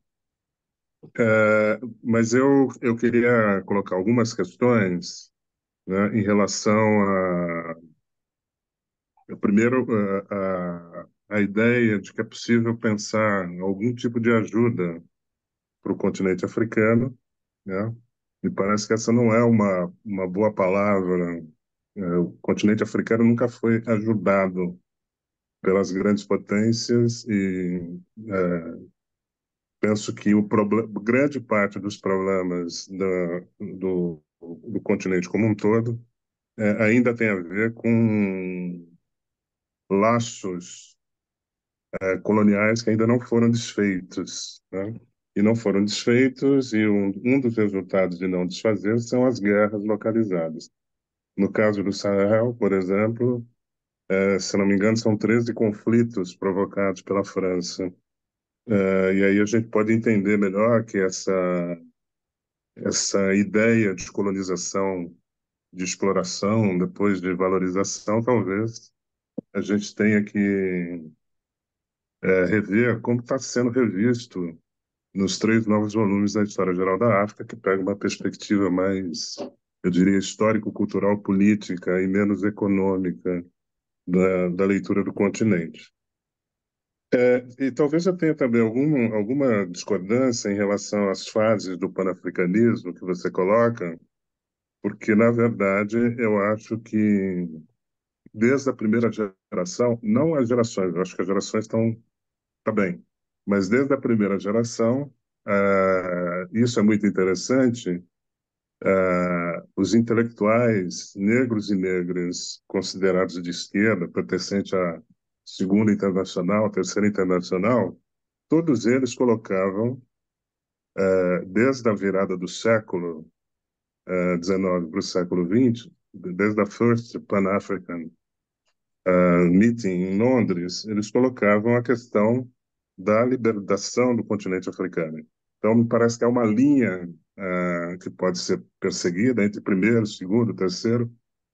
Mas eu queria colocar algumas questões, né, em relação primeiro, a ideia de que é possível pensar em algum tipo de ajuda para o continente africano, né? Me parece que essa não é uma boa palavra. O continente africano nunca foi ajudado pelas grandes potências e penso que grande parte dos problemas do continente como um todo ainda tem a ver com laços coloniais que ainda não foram desfeitos, né? E não foram desfeitos, e um dos resultados de não desfazer são as guerras localizadas. No caso do Sahel, por exemplo, se não me engano, são 13 conflitos provocados pela França. E aí a gente pode entender melhor que essa ideia de colonização, de exploração, depois de valorização, talvez a gente tenha que rever como está sendo revisto nos 3 novos volumes da História Geral da África, que pega uma perspectiva mais, eu diria, histórico-cultural, política e menos econômica da leitura do continente. E talvez eu tenha também alguma discordância em relação às fases do panafricanismo que você coloca, porque, na verdade, eu acho que desde a primeira geração, não as gerações, eu acho que as gerações tá bem, mas desde a primeira geração, isso é muito interessante, os intelectuais negros e negras considerados de esquerda, pertencente à Segunda Internacional, Terceira Internacional, todos eles colocavam, desde a virada do século XIX para o século XX, desde a First Pan-African Meeting em Londres, eles colocavam a questão da libertação do continente africano. Então, me parece que é uma linha que pode ser perseguida entre primeiro, segundo, terceiro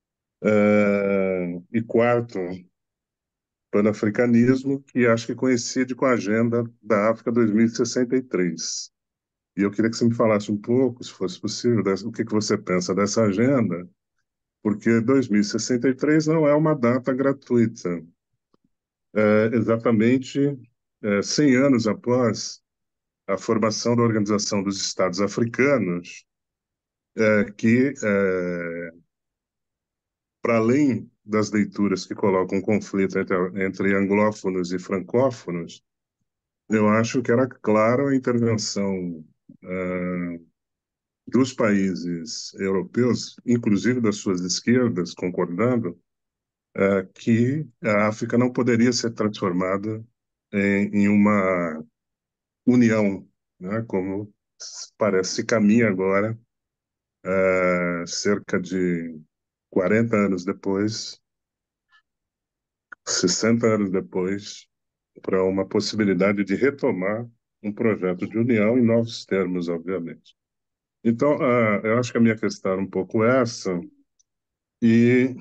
e quarto panafricanismo, que acho que coincide com a agenda da África 2063. E eu queria que você me falasse um pouco, se fosse possível, o que você pensa dessa agenda, porque 2063 não é uma data gratuita. Exatamente 100 anos após a formação da Organização dos Estados Africanos, que, para além das leituras que colocam um conflito entre anglófonos e francófonos, eu acho que era claro a intervenção dos países europeus, inclusive das suas esquerdas, concordando que a África não poderia ser transformada em uma união, né, como parece se caminha agora, cerca de 40 anos depois, 60 anos depois, para uma possibilidade de retomar um projeto de união em novos termos, obviamente. Então, eu acho que a minha questão era um pouco essa, e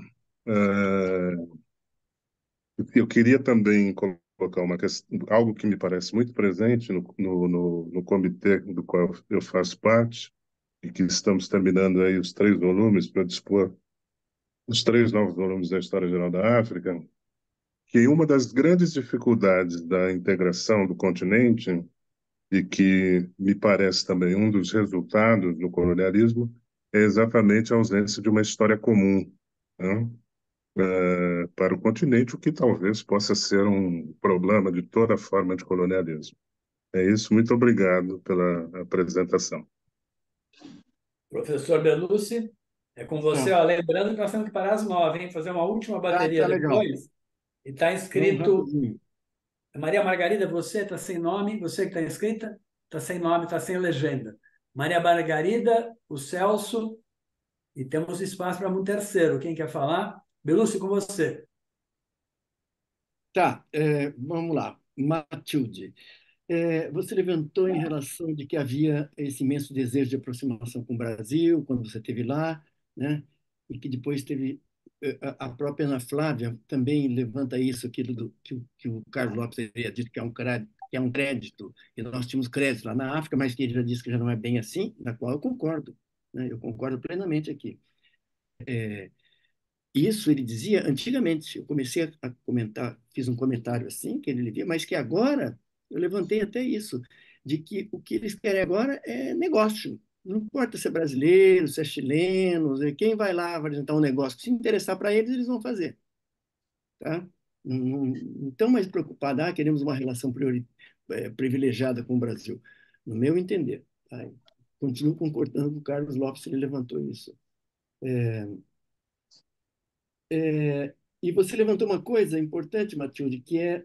eu queria também colocar algo que me parece muito presente no comitê do qual eu faço parte, e que estamos terminando aí os 3 volumes para dispor os 3 novos volumes da História Geral da África, que uma das grandes dificuldades da integração do continente, e que me parece também um dos resultados do colonialismo, é exatamente a ausência de uma história comum, né, para o continente, o que talvez possa ser um problema de toda forma de colonialismo. É isso, muito obrigado pela apresentação. Professor Belucci, é com você. Tá, Ó, lembrando que nós temos que parar às 9, hein? Fazer uma última bateria tá legal. depois. E está Vamos inscrito. rapidinho. Maria Margarida, você está sem nome. Você que está inscrita, está sem nome, está sem legenda. Maria Margarida, o Celso. E temos espaço para um terceiro. Quem quer falar? Belucci, com você. Tá, vamos lá. Matilde, você levantou em relação de que havia esse imenso desejo de aproximação com o Brasil, quando você esteve lá, né? E que depois teve a própria Ana Flávia também levanta isso, aquilo que o Carlos Lopes havia dito que é um crédito, e nós tínhamos crédito lá na África, mas que ele já disse que já não é bem assim, na qual eu concordo, né? Eu concordo plenamente aqui. Isso ele dizia antigamente. Eu comecei a comentar, fiz um comentário assim, que ele via, mas que agora eu levantei até isso, de que o que eles querem agora é negócio. Não importa se é brasileiro, se é chileno, quem vai lá vai apresentar um negócio, se interessar para eles, eles vão fazer. Tá? Não estão mais preocupados, queremos uma relação privilegiada com o Brasil. No meu entender. Tá? Continuo concordando com o Carlos Lopes, ele levantou isso. E você levantou uma coisa importante, Matilde, que é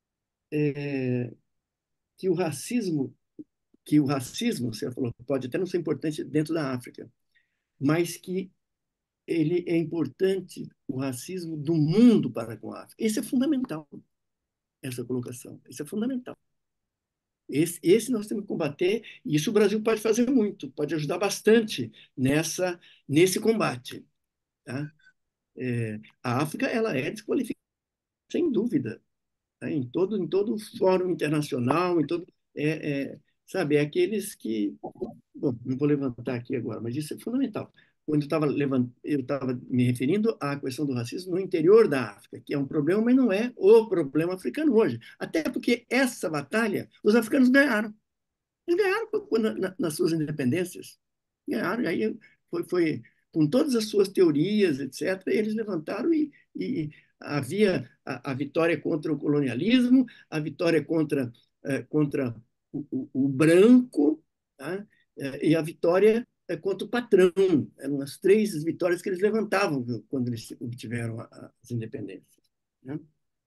que o racismo, você falou, pode até não ser importante dentro da África, mas que ele é importante, o racismo do mundo para com a África. Isso é fundamental, essa colocação. Isso é fundamental. Esse nós temos que combater, e isso o Brasil pode fazer muito, pode ajudar bastante nesse combate. Tá? A África ela é desqualificada, sem dúvida, né? Em todo fórum internacional, sabe, é aqueles que, bom, não vou levantar aqui agora, mas isso é fundamental. Quando eu estava me referindo à questão do racismo no interior da África, que é um problema, mas não é o problema africano hoje. Até porque essa batalha os africanos ganharam. Eles ganharam nas suas independências. Ganharam, e aí foi com todas as suas teorias, etc., eles levantaram e havia a vitória contra o colonialismo, a vitória contra o branco, tá? E a vitória contra o patrão. Eram as 3 vitórias que eles levantavam quando eles obtiveram as independências, né?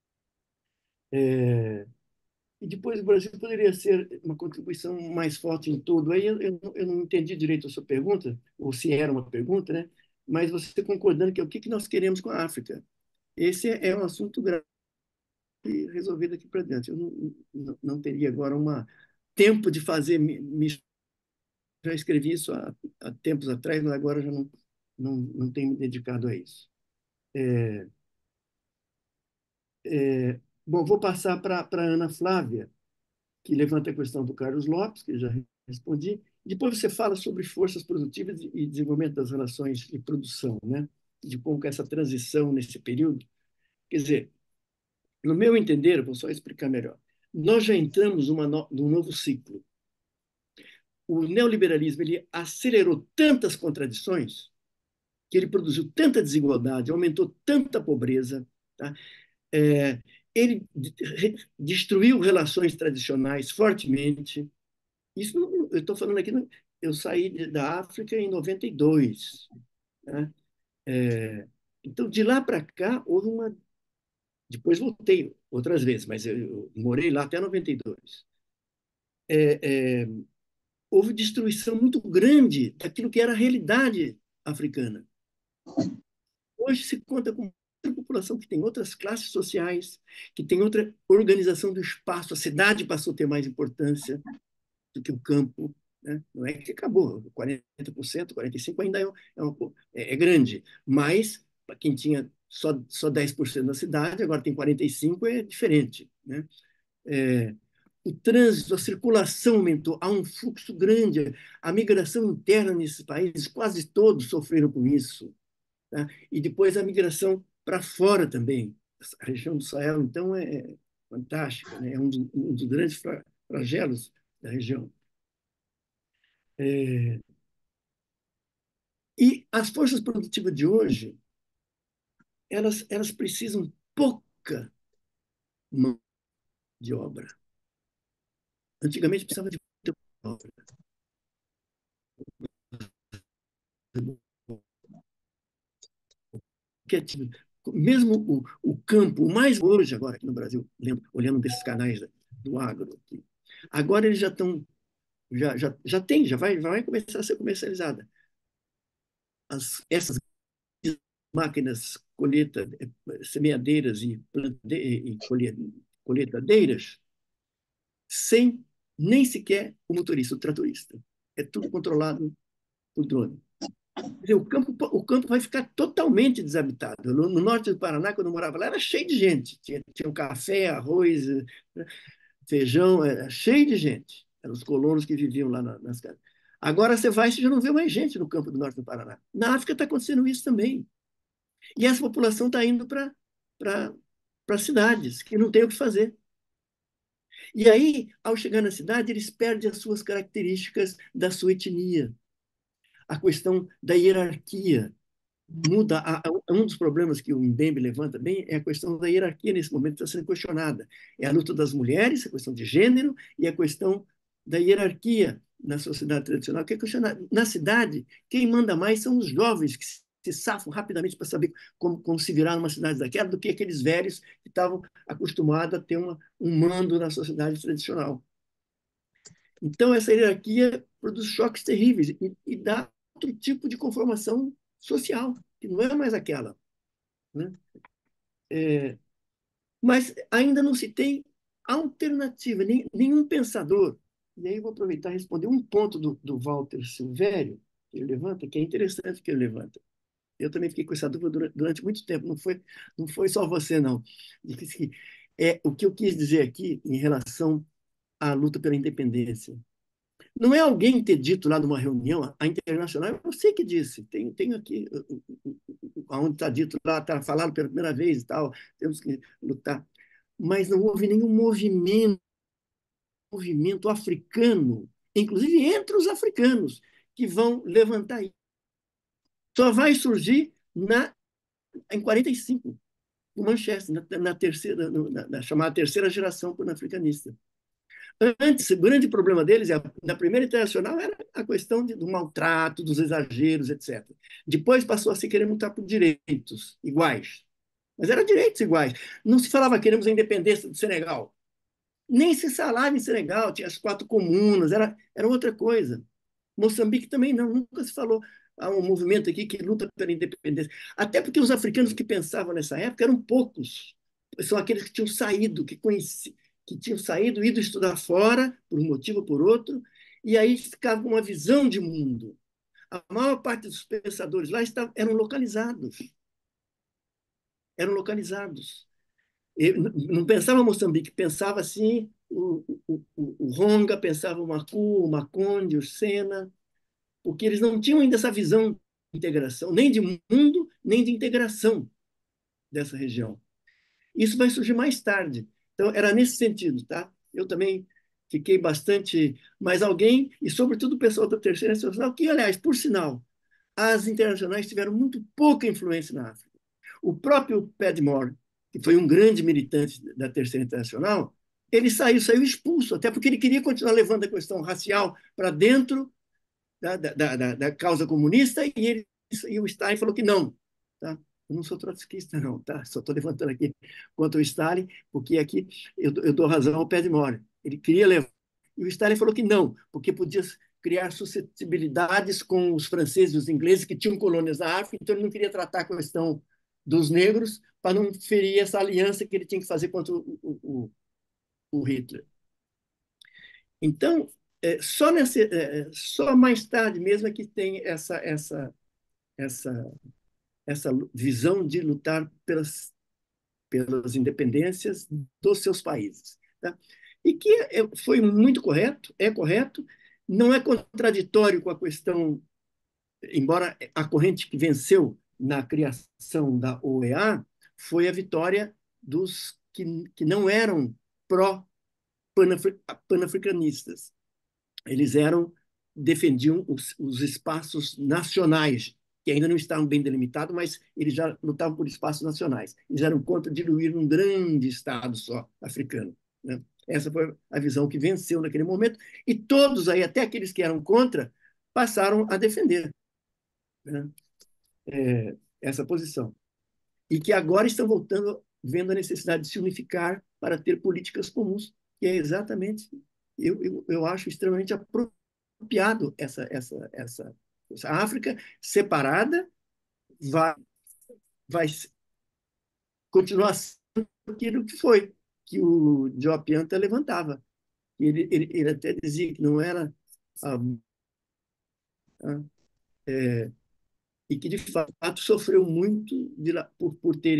E depois o Brasil poderia ser uma contribuição mais forte em tudo. Aí eu não entendi direito a sua pergunta, ou se era uma pergunta, né? Mas você concordando que o que nós queremos com a África. Esse é um assunto grave e resolver daqui para diante. Eu não teria agora tempo de fazer. Já escrevi isso há tempos atrás, mas agora já não tenho me dedicado a isso. Bom, vou passar para a Ana Flávia, que levanta a questão do Carlos Lopes, que eu já respondi. Depois você fala sobre forças produtivas e desenvolvimento das relações de produção, né? De como essa transição nesse período. Quer dizer, no meu entender, vou só explicar melhor, nós já entramos num novo ciclo. O neoliberalismo ele acelerou tantas contradições, que ele produziu tanta desigualdade, aumentou tanta pobreza, tá? Ele destruiu relações tradicionais fortemente. Isso eu estou falando aqui, eu saí da África em 92, né? Então, de lá para cá, houve uma. Depois voltei outras vezes, mas eu morei lá até 92. Houve destruição muito grande daquilo que era a realidade africana. Hoje se conta com uma população que tem outras classes sociais, que tem outra organização do espaço, a cidade passou a ter mais importância do que o campo, né? Não é que acabou, 40%, 45% ainda é grande, mas para quem tinha só 10% da cidade, agora tem 45%, é diferente, né? O trânsito, a circulação aumentou, há um fluxo grande, a migração interna nesses países, quase todos sofreram com isso, tá? E depois a migração para fora também. A região do Sahel, então, é fantástica, né? É um dos grandes flagelos da região. E as forças produtivas de hoje, elas precisam pouca mão de obra. Antigamente precisava de muita mão de obra. Mesmo o campo, mais hoje, agora aqui no Brasil, olhando desses canais do agro, aqui, agora eles já estão, já vai começar a ser comercializada. Essas máquinas semeadeiras e colheitadeiras, sem nem sequer o motorista, o tratorista. É tudo controlado por drone. Quer dizer, o campo vai ficar totalmente desabitado. No norte do Paraná, quando eu morava lá, era cheio de gente. Tinha um café, arroz, feijão, era cheio de gente. Eram os colonos que viviam lá nas casas. Agora você vai e já não vê mais gente no campo do norte do Paraná. Na África está acontecendo isso também. E essa população está indo para cidades, que não tem o que fazer. E aí, ao chegar na cidade, eles perdem as suas características da sua etnia. A questão da hierarquia muda. Um dos problemas que o Mbembe levanta bem é a questão da hierarquia nesse momento que está sendo questionada. É a luta das mulheres, a questão de gênero e a questão da hierarquia na sociedade tradicional, que é questionada. Na cidade, quem manda mais são os jovens que se safam rapidamente para saber como se virar numa cidade daquela, do que aqueles velhos que estavam acostumados a ter um mando na sociedade tradicional. Então, essa hierarquia produz choques terríveis e dá outro tipo de conformação social, que não é mais aquela, né? Mas ainda não se tem alternativa, nenhum pensador. E aí eu vou aproveitar e responder um ponto do Walter Silvério, que ele levanta, que é interessante que ele levanta. Eu também fiquei com essa dúvida durante muito tempo, não foi só você, não. O que eu quis dizer aqui em relação à luta pela independência. Não é alguém ter dito lá numa reunião, a internacional, eu sei que disse, tem aqui, onde está dito lá, está falado pela primeira vez e tal, temos que lutar. Mas não houve nenhum movimento africano, inclusive entre os africanos, que vão levantar isso. Só vai surgir em 45, no Manchester, na chamada terceira geração pan-africanista. Antes, o grande problema deles, na primeira internacional, era a questão do maltrato, dos exageros, etc. Depois passou a se querer lutar por direitos iguais. Mas eram direitos iguais. Não se falava queremos a independência do Senegal. Nem se falava em Senegal, tinha as 4 comunas, era outra coisa. Moçambique também não, nunca se falou. Há um movimento aqui que luta pela independência. Até porque os africanos que pensavam nessa época eram poucos. São aqueles que tinham saído, que tinham saído, ido estudar fora, por um motivo ou por outro, e aí ficava uma visão de mundo. A maior parte dos pensadores lá eram localizados. Eram localizados. Não pensava Moçambique, pensava assim o Ronga, pensava o Macu, o Maconde, o Sena, porque eles não tinham ainda essa visão de integração, nem de mundo, nem de integração dessa região. Isso vai surgir mais tarde. Então, era nesse sentido, tá? Eu também fiquei bastante... Mas alguém, e sobretudo o pessoal da Terceira Internacional, que, aliás, por sinal, as internacionais tiveram muito pouca influência na África. O próprio Padmore, que foi um grande militante da Terceira Internacional, ele saiu expulso, até porque ele queria continuar levando a questão racial para dentro da causa comunista, e o Stalin falou que não. Tá? Eu não sou trotskista, não, tá? Só estou levantando aqui contra o Stalin, porque aqui eu dou razão ao Padmore. Ele queria levar. E o Stalin falou que não, porque podia criar suscetibilidades com os franceses e os ingleses que tinham colônias na África, então ele não queria tratar a questão dos negros para não ferir essa aliança que ele tinha que fazer contra o Hitler. Então, só mais tarde mesmo é que tem essa visão de lutar pelas independências dos seus países. Tá? E que foi muito correto, é correto, não é contraditório com a questão, embora a corrente que venceu na criação da OEA foi a vitória dos que não eram pró-panafricanistas. Eles defendiam os espaços nacionais, que ainda não estavam bem delimitados, mas eles já lutavam por espaços nacionais. Eles eram contra diluir um grande Estado só africano. Né? Essa foi a visão que venceu naquele momento, e todos aí, até aqueles que eram contra, passaram a defender, né, essa posição. E que agora estão voltando, vendo a necessidade de se unificar para ter políticas comuns, que é exatamente, eu acho extremamente apropriado a África separada vai continuar sendo aquilo que foi, que o Diop Anta levantava. Ele até dizia que não era e que, de fato, sofreu muito por ter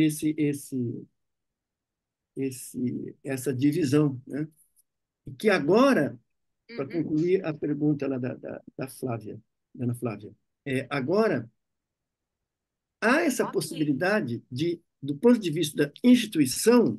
essa divisão. Né? E que agora, para concluir a pergunta lá da Flávia, da Ana Flávia, agora há essa possibilidade do ponto de vista da instituição,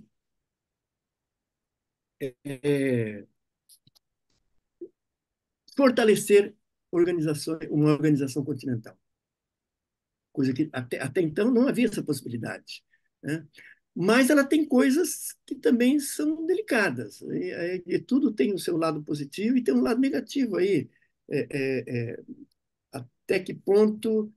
fortalecer uma organização continental. Coisa que até então não havia essa possibilidade. Né? Mas ela tem coisas que também são delicadas. E tudo tem o seu lado positivo e tem um lado negativo aí. Até que ponto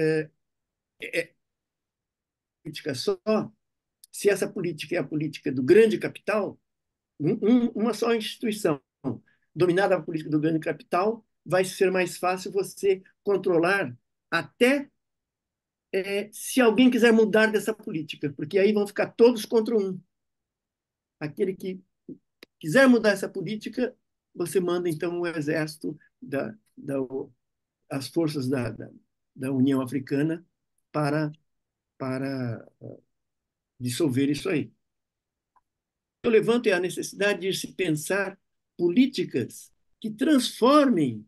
política só, se essa política é a política do grande capital, uma só instituição dominada a política do grande capital, vai ser mais fácil você controlar até se alguém quiser mudar dessa política, porque aí vão ficar todos contra um. Aquele que quiser mudar essa política, você manda então o exército, as forças da União Africana para dissolver isso aí. Eu levanto a necessidade de se pensar políticas que transformem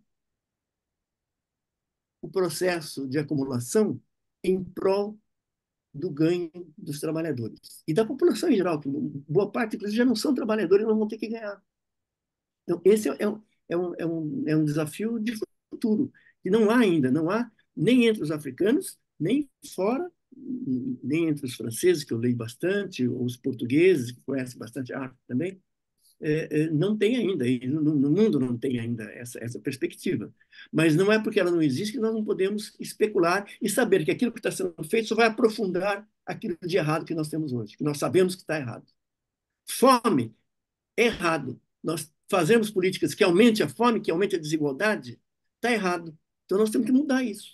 o processo de acumulação em prol do ganho dos trabalhadores. E da população em geral, que boa parte, inclusive, já não são trabalhadores, não vão ter que ganhar. Então, esse é um desafio de futuro, que não há ainda, não há nem entre os africanos, nem fora, nem entre os franceses, que eu leio bastante, ou os portugueses, que conhecem bastante a África também, não tem ainda, e no mundo não tem ainda essa perspectiva. Mas não é porque ela não existe que nós não podemos especular e saber que aquilo que está sendo feito só vai aprofundar aquilo de errado que nós temos hoje, que nós sabemos que está errado. Fome é errado. Nós fazemos políticas que aumentem a fome, que aumentem a desigualdade, está errado. Então nós temos que mudar isso.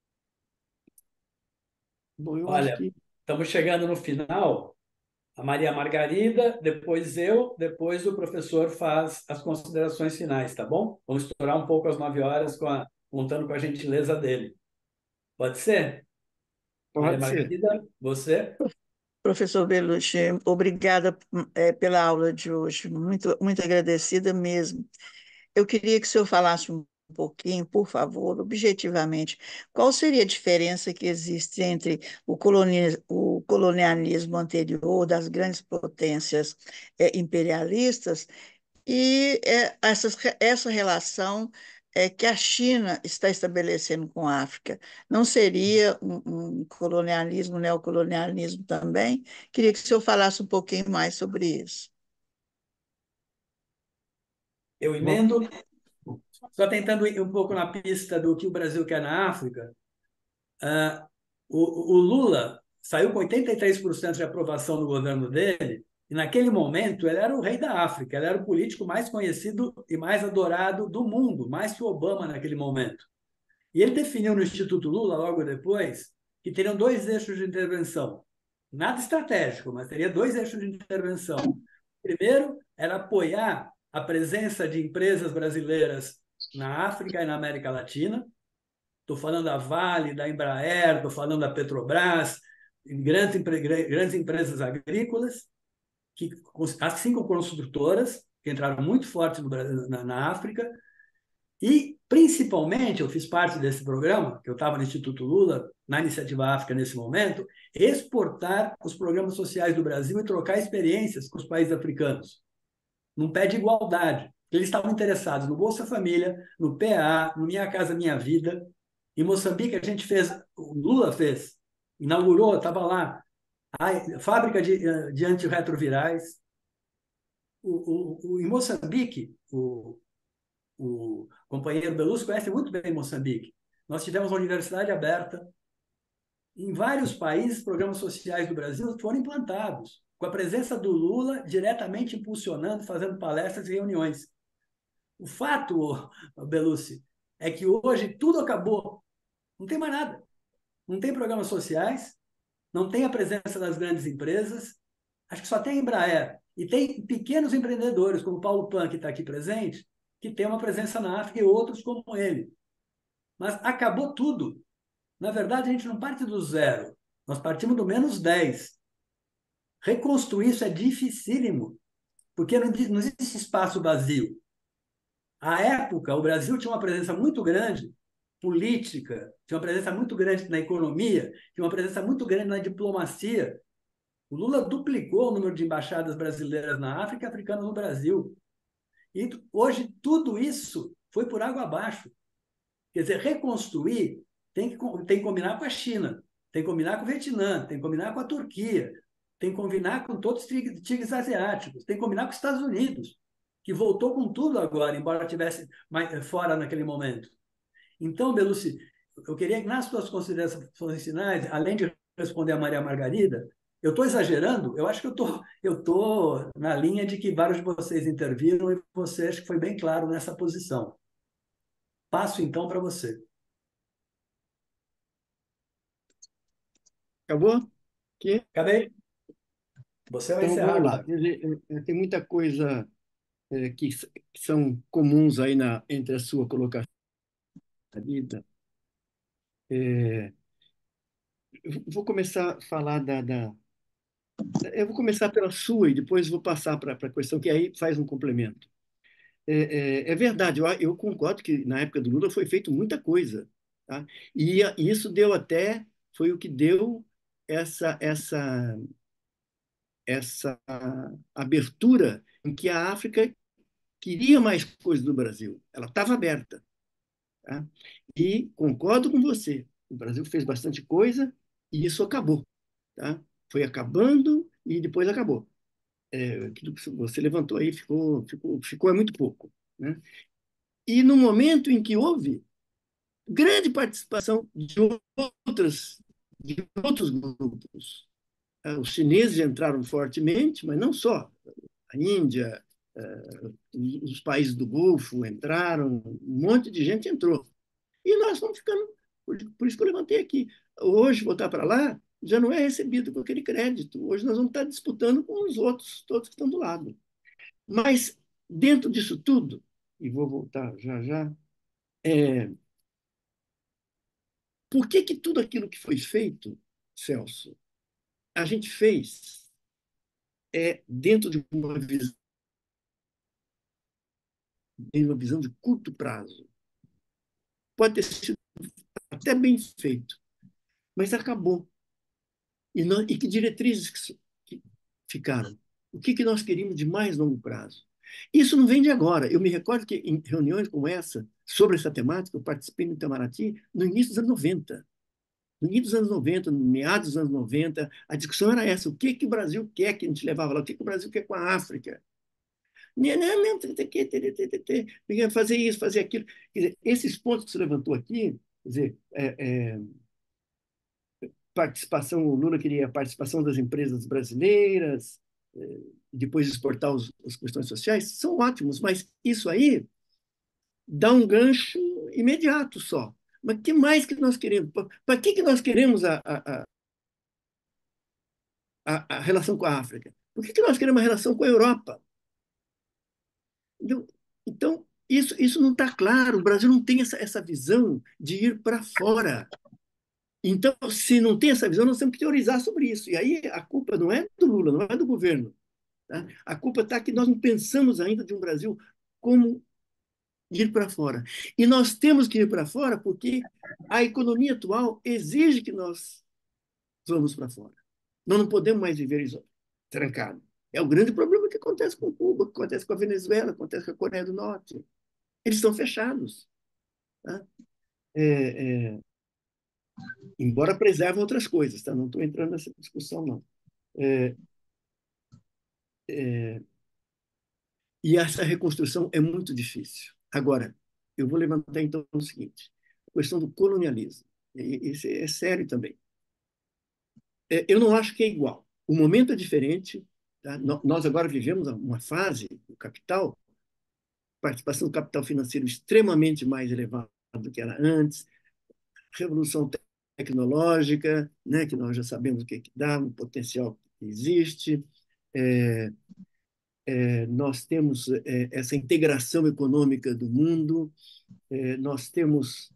Bom, eu acho Olha, que estamos chegando no final. A Maria Margarida, depois eu, depois o professor faz as considerações finais, tá bom? Vamos estourar um pouco às 9 horas, contando com a gentileza dele. Pode ser? Maria pode ser. Margarida, você? Professor Belucci, obrigada pela aula de hoje, muito, muito agradecida mesmo. Eu queria que o senhor falasse um pouquinho, por favor, objetivamente, qual seria a diferença que existe entre o colonialismo anterior das grandes potências imperialistas e essa relação que a China está estabelecendo com a África. Não seria um colonialismo, neocolonialismo também? Queria que o senhor falasse um pouquinho mais sobre isso. Eu Bom, emendo, só tentando ir um pouco na pista do que o Brasil quer na África. Ah, o Lula saiu com 83% de aprovação no governo dele, e naquele momento ele era o rei da África, ele era o político mais conhecido e mais adorado do mundo, mais que o Obama naquele momento. E ele definiu no Instituto Lula, logo depois, que teriam dois eixos de intervenção. Nada estratégico, mas teria dois eixos de intervenção. O primeiro era apoiar a presença de empresas brasileiras na África e na América Latina. Estou falando da Vale, da Embraer, estou falando da Petrobras, grandes empresas agrícolas, que, assim como construtoras, que entraram muito forte no Brasil, na África, e, principalmente, eu fiz parte desse programa, que eu estava no Instituto Lula, na Iniciativa África nesse momento, exportar os programas sociais do Brasil e trocar experiências com os países africanos, num pé de igualdade. Eles estavam interessados no Bolsa Família, no PA, no Minha Casa Minha Vida. Em Moçambique, a gente fez, o Lula fez, inaugurou, estava lá, a fábrica de antirretrovirais. Em Moçambique, o companheiro Belusso conhece muito bem Moçambique. Nós tivemos uma universidade aberta. Em vários países, programas sociais do Brasil foram implantados, com a presença do Lula diretamente impulsionando, fazendo palestras e reuniões. O fato, Belucci, é que hoje tudo acabou. Não tem mais nada. Não tem programas sociais, não tem a presença das grandes empresas, acho que só tem a Embraer. E tem pequenos empreendedores, como o Paulo Pan, que está aqui presente, que tem uma presença na África, e outros como ele. Mas acabou tudo. Na verdade, a gente não parte do zero. Nós partimos do -10. Reconstruir isso é dificílimo, porque não existe espaço vazio. À época, o Brasil tinha uma presença muito grande política, tinha uma presença muito grande na economia, tinha uma presença muito grande na diplomacia. O Lula duplicou o número de embaixadas brasileiras na África e africanas no Brasil. E hoje tudo isso foi por água abaixo. Quer dizer, reconstruir tem que combinar com a China, tem que combinar com o Vietnã, tem que combinar com a Turquia, tem que combinar com todos os tigres asiáticos, tem que combinar com os Estados Unidos, que voltou com tudo agora, embora estivesse fora naquele momento. Então, Belucci, eu queria que nas suas considerações finais, além de responder a Maria Margarida, eu estou exagerando? Eu acho que eu tô na linha de que vários de vocês interviram e você acho que foi bem claro nessa posição. Passo, então, para você. acabou? Que? Acabei. Você vai Então, encerrar vamos lá. agora. Quer dizer, tem muita coisa que são comuns aí entre a sua colocação e a vida. Eu vou começar a falar eu vou começar pela sua e depois vou passar para a questão que aí faz um complemento. É verdade, eu concordo que na época do Lula foi feito muita coisa, tá? E isso foi o que deu essa abertura em que a África queria mais coisas do Brasil. Ela estava aberta, tá? E concordo com você, o Brasil fez bastante coisa e isso acabou, tá? Foi acabando e depois acabou. aquilo que você levantou aí ficou é muito pouco, né? E no momento em que houve grande participação de outros grupos, os chineses entraram fortemente, mas não só. A Índia, os países do Golfo entraram, um monte de gente entrou. E nós estamos ficando, por isso que eu levantei aqui. Hoje, voltar para lá, já não é recebido com aquele crédito. Hoje nós vamos estar disputando com os outros, todos que estão do lado. Mas, dentro disso tudo, e vou voltar já já, por que que tudo aquilo que foi feito, Celso, a gente fez dentro de uma visão de curto prazo? Pode ter sido até bem feito, mas acabou. E que diretrizes que ficaram? O que que nós queríamos de mais longo prazo? Isso não vem de agora. Eu me recordo que em reuniões como essa, sobre essa temática, eu participei no Itamaraty no início dos anos 90. No início dos anos 90, no meados dos anos 90, a discussão era essa: o que que o Brasil quer, que a gente levava lá, o que que o Brasil quer com a África? Não, não, não, fazer isso, fazer aquilo. Quer dizer, esses pontos que você levantou aqui, quer dizer, participação, o Lula queria a participação das empresas brasileiras, depois exportar as questões sociais, são ótimos, mas isso aí dá um gancho imediato só. Mas o que mais que nós queremos? Para que nós queremos a relação com a África? Por que nós queremos a relação com a Europa? Então, isso não está claro. O Brasil não tem essa visão de ir para fora. Então, se não tem essa visão, nós temos que teorizar sobre isso. E aí a culpa não é do Lula, não é do governo. Tá? A culpa está que nós não pensamos ainda de um Brasil como ir para fora. E nós temos que ir para fora porque a economia atual exige que nós vamos para fora. Nós não podemos mais viver trancados. É o grande problema que acontece com Cuba, que acontece com a Venezuela, que acontece com a Coreia do Norte. Eles estão fechados. Tá? Embora preservem outras coisas, tá? Não estou entrando nessa discussão, não. E essa reconstrução é muito difícil. Agora, eu vou levantar então o seguinte: a questão do colonialismo. E isso é sério também. Eu não acho que é igual. O momento é diferente. Tá? Nós agora vivemos uma fase do capital, participação do capital financeiro extremamente mais elevada do que era antes, revolução tecnológica, né, que nós já sabemos o que dá, o potencial que existe. Nós temos essa integração econômica do mundo, nós temos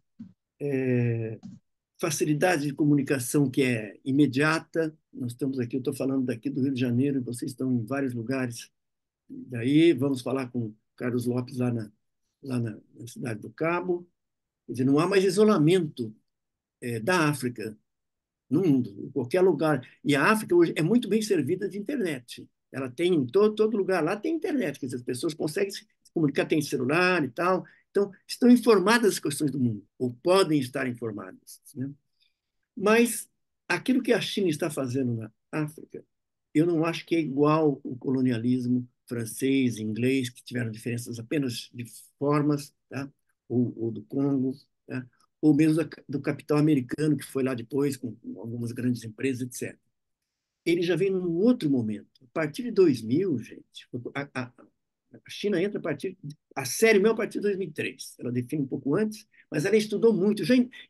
facilidade de comunicação que é imediata. Nós estamos aqui, eu estou falando daqui do Rio de Janeiro, vocês estão em vários lugares. Daí vamos falar com o Carlos Lopes lá na Cidade do Cabo. Quer dizer, não há mais isolamento da África no mundo, em qualquer lugar. E a África hoje é muito bem servida de internet. Ela tem em todo lugar, lá tem internet, quer dizer, as pessoas conseguem se comunicar, tem celular e tal. Então, estão informadas das questões do mundo, ou podem estar informadas. Né? Mas aquilo que a China está fazendo na África, eu não acho que é igual o colonialismo francês, inglês, que tiveram diferenças apenas de formas, tá? ou do Congo, tá? Ou mesmo do capital americano, que foi lá depois, com algumas grandes empresas, etc. Ele já vem num outro momento. A partir de 2000, gente, a China entra a série meu a partir de 2003. Ela define um pouco antes, mas ela estudou muito. Já em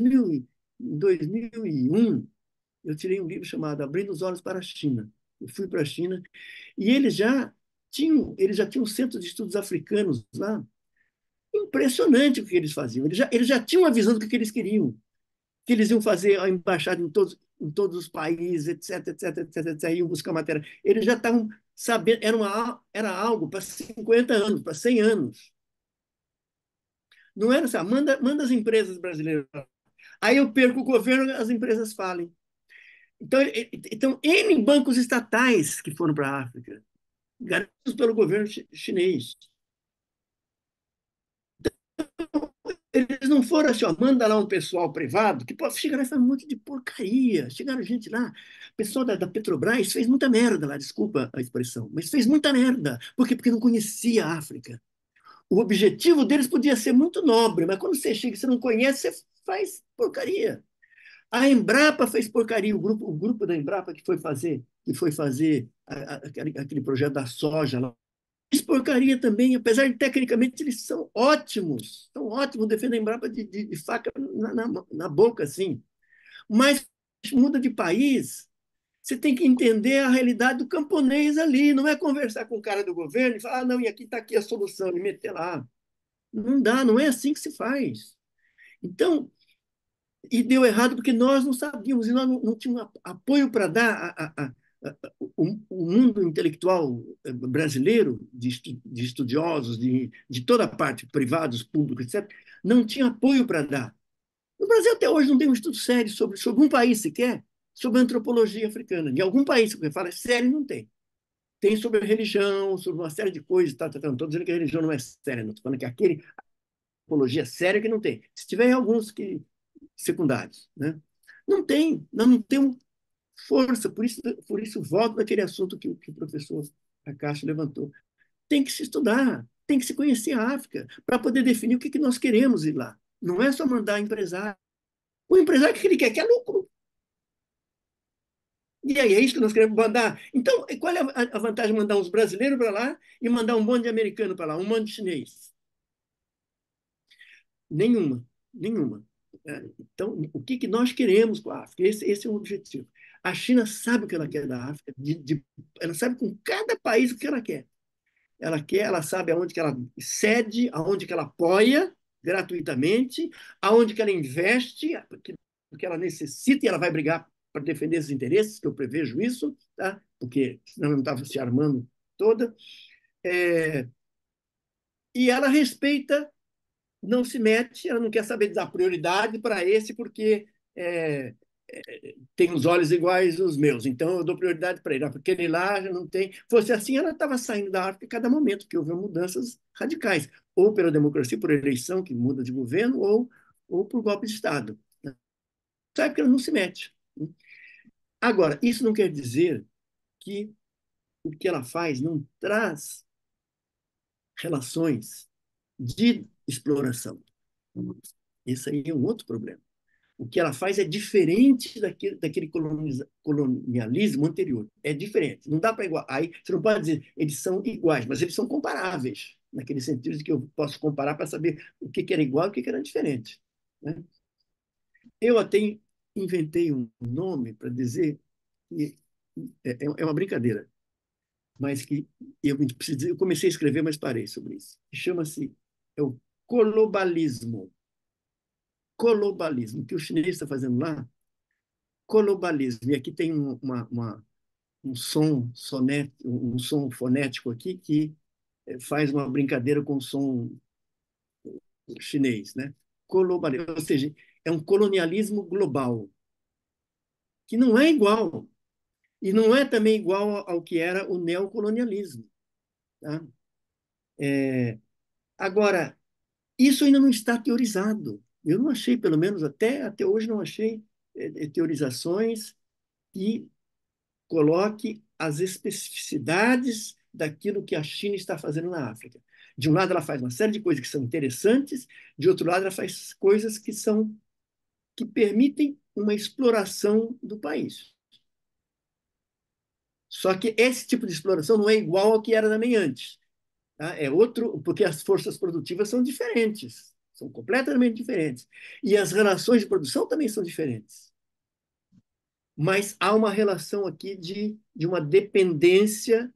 2001, eu tirei um livro chamado Abrindo os Olhos para a China. Eu fui para a China e eles já tinham um centro de estudos africanos lá. Impressionante o que eles faziam. Eles já tinham uma visão do que eles queriam, que eles iam fazer a embaixada em todos os países, etc, etc, etc, etc, iam buscar matéria. Eles já estavam sabendo, era algo para 50 anos, para 100 anos. Não era assim, manda as empresas brasileiras. Aí eu perco o governo, as empresas falem. Então, N bancos estatais que foram para a África, garantidos pelo governo chinês. Eles não for assim, ó, manda lá um pessoal privado, que pode chegar lá e faz um monte de porcaria. Chegaram gente lá, o pessoal da Petrobras fez muita merda lá, desculpa a expressão, mas fez muita merda. Por quê? Porque não conhecia a África. O objetivo deles podia ser muito nobre, mas quando você chega e você não conhece, você faz porcaria. A Embrapa fez porcaria, o grupo da Embrapa que foi fazer aquele projeto da soja lá. Fez porcaria também, apesar de tecnicamente eles são ótimos, defendem a Embrapa de faca na boca, assim. Mas muda de país, você tem que entender a realidade do camponês ali, não é conversar com o cara do governo e falar, não, e aqui está aqui a solução, e meter lá. Não dá, não é assim que se faz. Então, e deu errado porque nós não sabíamos, e nós não tínhamos apoio para dar o mundo intelectual brasileiro, de estudiosos, de toda a parte, privados, públicos, etc., não tinha apoio para dar. No Brasil, até hoje, não tem um estudo sério sobre um país sequer, sobre a antropologia africana. De algum país que fala sério, não tem. Tem sobre a religião, sobre uma série de coisas. Não estou dizendo que a religião não é séria, não estou falando que aquele antropologia séria que não tem. Se tiver alguns secundários, né? Não tem, nós não temos força, por isso volto naquele assunto que o professor Akashi levantou. Tem que se estudar, tem que se conhecer a África para poder definir o que nós queremos ir lá. Não é só mandar empresário. O empresário, o que ele quer? Quer lucro. E aí, é isso que nós queremos mandar. Então, qual é a vantagem de mandar uns brasileiros para lá e mandar um monte de americano para lá, um monte de chinês? Nenhuma, nenhuma. Então, o que nós queremos com a África? Esse é o objetivo. A China sabe o que ela quer da África, ela sabe com cada país o que ela quer. Ela sabe aonde que ela cede, aonde que ela apoia gratuitamente, aonde que ela investe, porque ela necessita e ela vai brigar para defender esses interesses, que eu prevejo isso, tá? Porque senão não estava se armando toda. E ela respeita, não se mete, ela não quer saber dar prioridade para esse, porque tem os olhos iguais aos meus, então eu dou prioridade para ele. Porque ele lá já não tem. Fosse assim, ela estava saindo da África a cada momento, que houve mudanças radicais, ou pela democracia, por eleição, que muda de governo, ou por golpe de Estado. Sabe que ela não se mete. Agora, isso não quer dizer que o que ela faz não traz relações de exploração. Esse aí é um outro problema. O que ela faz é diferente daquele colonialismo anterior. É diferente. Não dá para igualar. Aí você não pode dizer eles são iguais, mas eles são comparáveis, naquele sentido de que eu posso comparar para saber o que era igual e o que era diferente. Né? Eu até inventei um nome para dizer que é uma brincadeira, mas que eu comecei a escrever, mas parei sobre isso. Chama-se o globalismo. Globalismo, que o chinês está fazendo lá, globalismo. E aqui tem um som fonético aqui que faz uma brincadeira com o som chinês, né? Globalismo, ou seja, é um colonialismo global, que não é igual, e não é também igual ao que era o neocolonialismo. Tá? Agora, isso ainda não está teorizado. Eu não achei, pelo menos até hoje, não achei teorizações que coloque as especificidades daquilo que a China está fazendo na África. De um lado, ela faz uma série de coisas que são interessantes, de outro lado, ela faz coisas que permitem uma exploração do país. Só que esse tipo de exploração não é igual ao que era também antes. Tá? É outro, porque as forças produtivas são diferentes, são completamente diferentes. E as relações de produção também são diferentes. Mas há uma relação aqui de uma dependência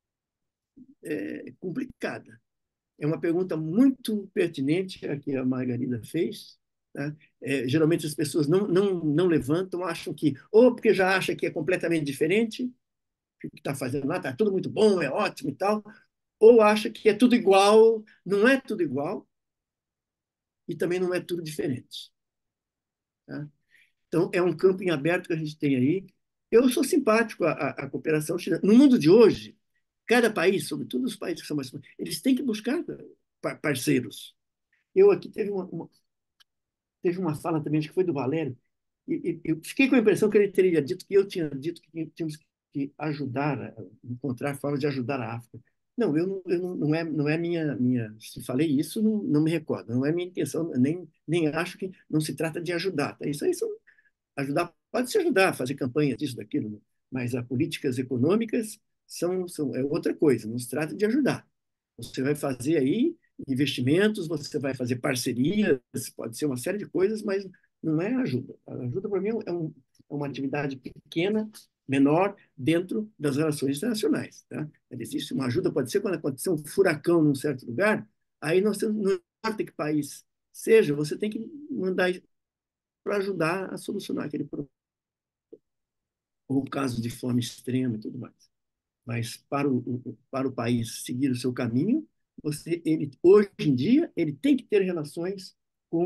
complicada. É uma pergunta muito pertinente a que a Margarida fez. Tá? Geralmente as pessoas não levantam, acham que, ou porque já acha que é completamente diferente, o que está fazendo lá está tudo muito bom, é ótimo e tal, ou acha que é tudo igual, não é tudo igual, e também não é tudo diferente. Tá? Então, é um campo em aberto que a gente tem aí. Eu sou simpático à cooperação chinesa. No mundo de hoje, cada país, sobretudo os países que são mais... eles têm que buscar parceiros. Eu aqui teve teve uma fala também, acho que foi do Valério, e eu fiquei com a impressão que ele teria dito que eu tinha dito que tínhamos que ajudar, encontrar formas de ajudar a África. Não, não é se falei isso, não me recordo, não é minha intenção, nem acho que não se trata de ajudar. Tá? Isso aí ajudar, pode se ajudar a fazer campanha disso, daquilo, né? Mas as políticas econômicas é outra coisa, não se trata de ajudar. Você vai fazer aí investimentos, você vai fazer parcerias, pode ser uma série de coisas, mas não é ajuda. A ajuda, para mim, é uma atividade pequena, menor, dentro das relações internacionais. Tá? Existe uma ajuda, pode ser quando acontecer um furacão num certo lugar, aí nós temos, não importa que país seja, você tem que mandar para ajudar a solucionar aquele problema. Ou caso de fome extrema e tudo mais. Mas para o país seguir o seu caminho, hoje em dia, ele tem que ter relações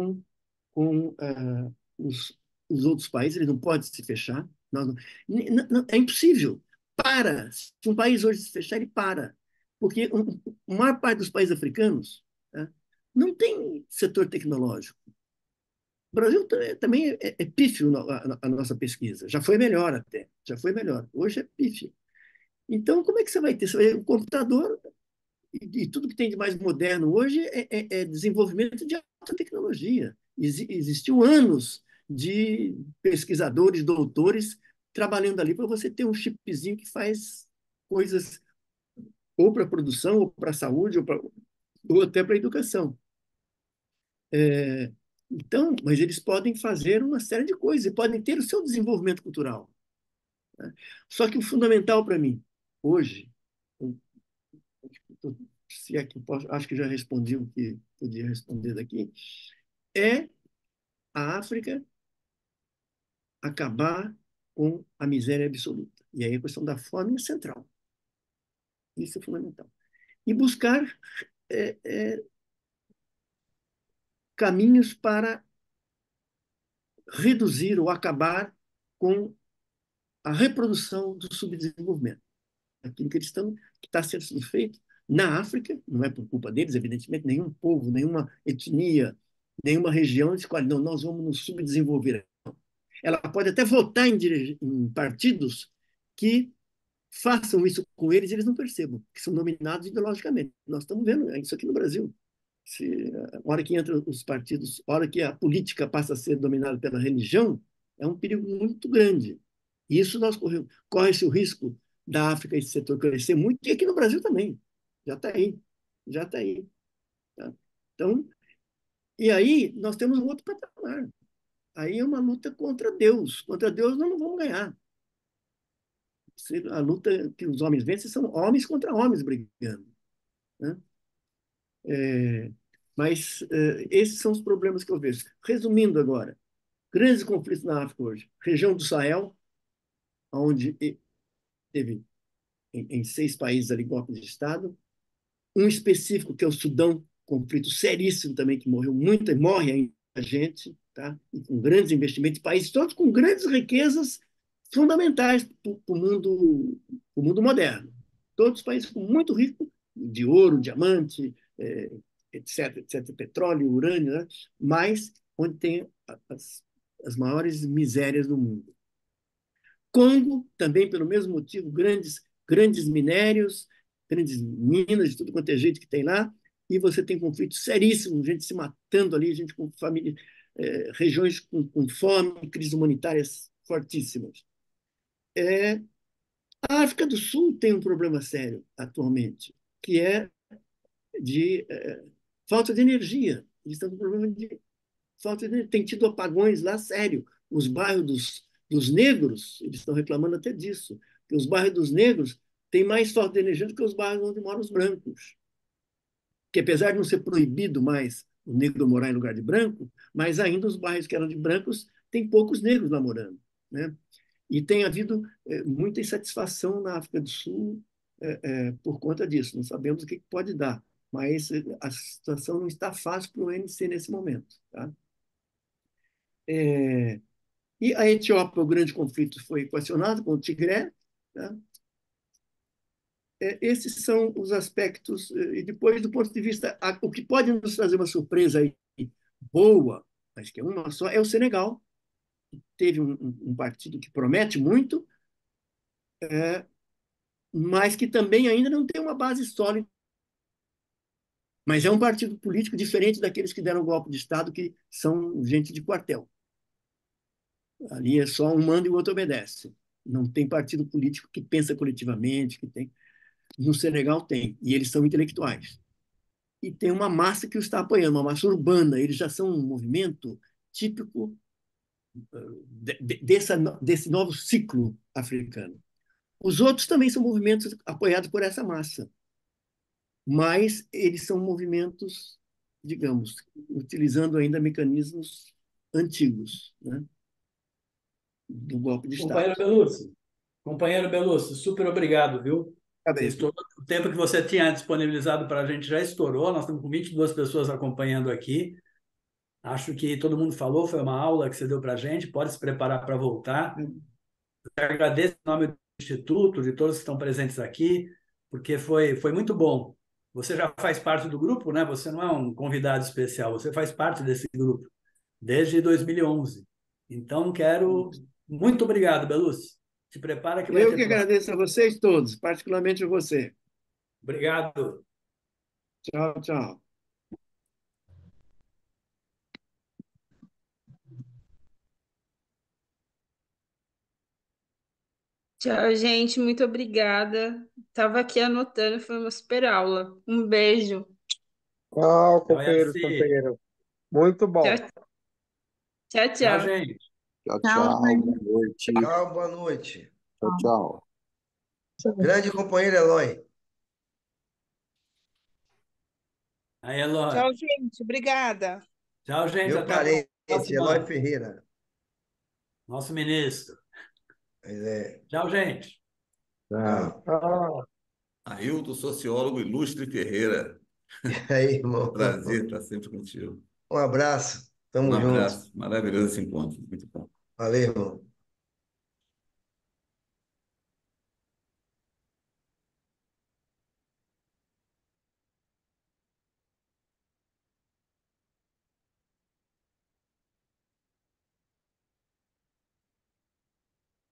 com os outros países, ele não pode se fechar. É impossível. Para. Se um país hoje se fechar, ele para. Porque a maior parte dos países africanos, tá, não tem setor tecnológico. O Brasil também é pífio a nossa pesquisa. Já foi melhor até. Já foi melhor. Hoje é pífio. Então, como é que você vai ter? Você vai ter um computador e tudo que tem de mais moderno hoje é desenvolvimento de alta tecnologia. Existiu anos de pesquisadores, doutores, trabalhando ali para você ter um chipzinho que faz coisas ou para a produção, ou para a saúde, ou até para a educação. Então, mas eles podem fazer uma série de coisas, e podem ter o seu desenvolvimento cultural. Né? Só que o fundamental para mim, hoje, se é que eu posso, acho que já respondi o que podia responder daqui, é a África acabar com a miséria absoluta. E aí a questão da fome é central. Isso é fundamental. E buscar caminhos para reduzir ou acabar com a reprodução do subdesenvolvimento. Aquilo que está sendo feito na África, não é por culpa deles, evidentemente, nenhum povo, nenhuma etnia, nenhuma região escolhe, não, nós vamos nos subdesenvolver. Ela pode até votar em partidos que façam isso com eles e eles não percebam, que são dominados ideologicamente. Nós estamos vendo isso aqui no Brasil. A hora que entram os partidos, a hora que a política passa a ser dominada pela religião, é um perigo muito grande. E isso corre-se o risco da África, esse setor crescer muito, e aqui no Brasil também. Já está aí. Já está aí. Tá? Então, e aí nós temos um outro patamar. Aí é uma luta contra Deus. Contra Deus nós não vamos ganhar. A luta que os homens vencem são homens contra homens brigando. Né? Mas esses são os problemas que eu vejo. Resumindo agora, grandes conflitos na África hoje. Região do Sahel, onde teve em 6 países ali golpe de Estado. Um específico que é o Sudão, conflito seríssimo também, que morreu muito, e morre ainda gente, tá? E com grandes investimentos, países todos com grandes riquezas fundamentais para o mundo moderno. Todos os países muito ricos de ouro, diamante, etc., petróleo, urânio, né? Mas onde tem as maiores misérias do mundo. Congo, também pelo mesmo motivo, grandes minérios, grandes minas, de tudo quanto é jeito que tem lá, e você tem conflitos seríssimos, gente se matando ali, gente com família, regiões com fome, crises humanitárias fortíssimas. A África do Sul tem um problema sério atualmente, que é de falta de energia. Eles estão com problema de falta de energia. Tem tido apagões lá, sério. Os bairros dos negros, eles estão reclamando até disso, que os bairros dos negros têm mais falta de energia do que os bairros onde moram os brancos. Que apesar de não ser proibido mais o negro morar em lugar de branco, mas ainda os bairros que eram de brancos têm poucos negros lá morando. Né? E tem havido muita insatisfação na África do Sul por conta disso. Não sabemos o que pode dar, mas a situação não está fácil para o ANC nesse momento. Tá? E a Etiópia, o grande conflito foi equacionado com o Tigré. Tá? Esses são os aspectos. E depois, do ponto de vista, o que pode nos trazer uma surpresa aí boa, mas que é uma só, é o Senegal. Teve um partido que promete muito, mas que também ainda não tem uma base sólida. Mas é um partido político diferente daqueles que deram o golpe de Estado, que são gente de quartel. Ali é só um manda e o outro obedece. Não tem partido político que pensa coletivamente, que tem. No Senegal tem, e eles são intelectuais. E tem uma massa que o está apoiando, uma massa urbana. Eles já são um movimento típico desse novo ciclo africano. Os outros também são movimentos apoiados por essa massa, mas eles são movimentos, digamos, utilizando ainda mecanismos antigos, né, do golpe de Estado. Companheiro Belucci, super obrigado, viu? O tempo que você tinha disponibilizado para a gente já estourou, nós estamos com 22 pessoas acompanhando aqui. Acho que todo mundo falou, foi uma aula que você deu para a gente, pode se preparar para voltar. Eu agradeço em nome do Instituto, de todos que estão presentes aqui, porque foi muito bom. Você já faz parte do grupo, né? Você não é um convidado especial, você faz parte desse grupo desde 2011. Então, Muito obrigado, Belucci. Se prepara que vai ter Eu que agradeço a vocês todos, particularmente a você. Obrigado. Tchau, tchau. Tchau, gente. Muito obrigada. Estava aqui anotando, foi uma super aula. Um beijo. Tchau, companheiros, companheiras. Muito bom. Tchau, Tchau, gente. Tchau, tchau. Boa noite. Tchau, boa noite. Tchau, tchau. Grande companheiro Eloy. Aí, Eloy. Tchau, gente. Obrigada. Tchau, gente. Meu parente, Eloy Ferreira. Nosso ministro. Tchau, gente. Tchau. Ailton, sociólogo ilustre Ferreira. E aí, irmão? Prazer estar sempre contigo. Um abraço. Tamo junto. Um abraço. Maravilhoso esse encontro. Muito bom. Valeu, irmão.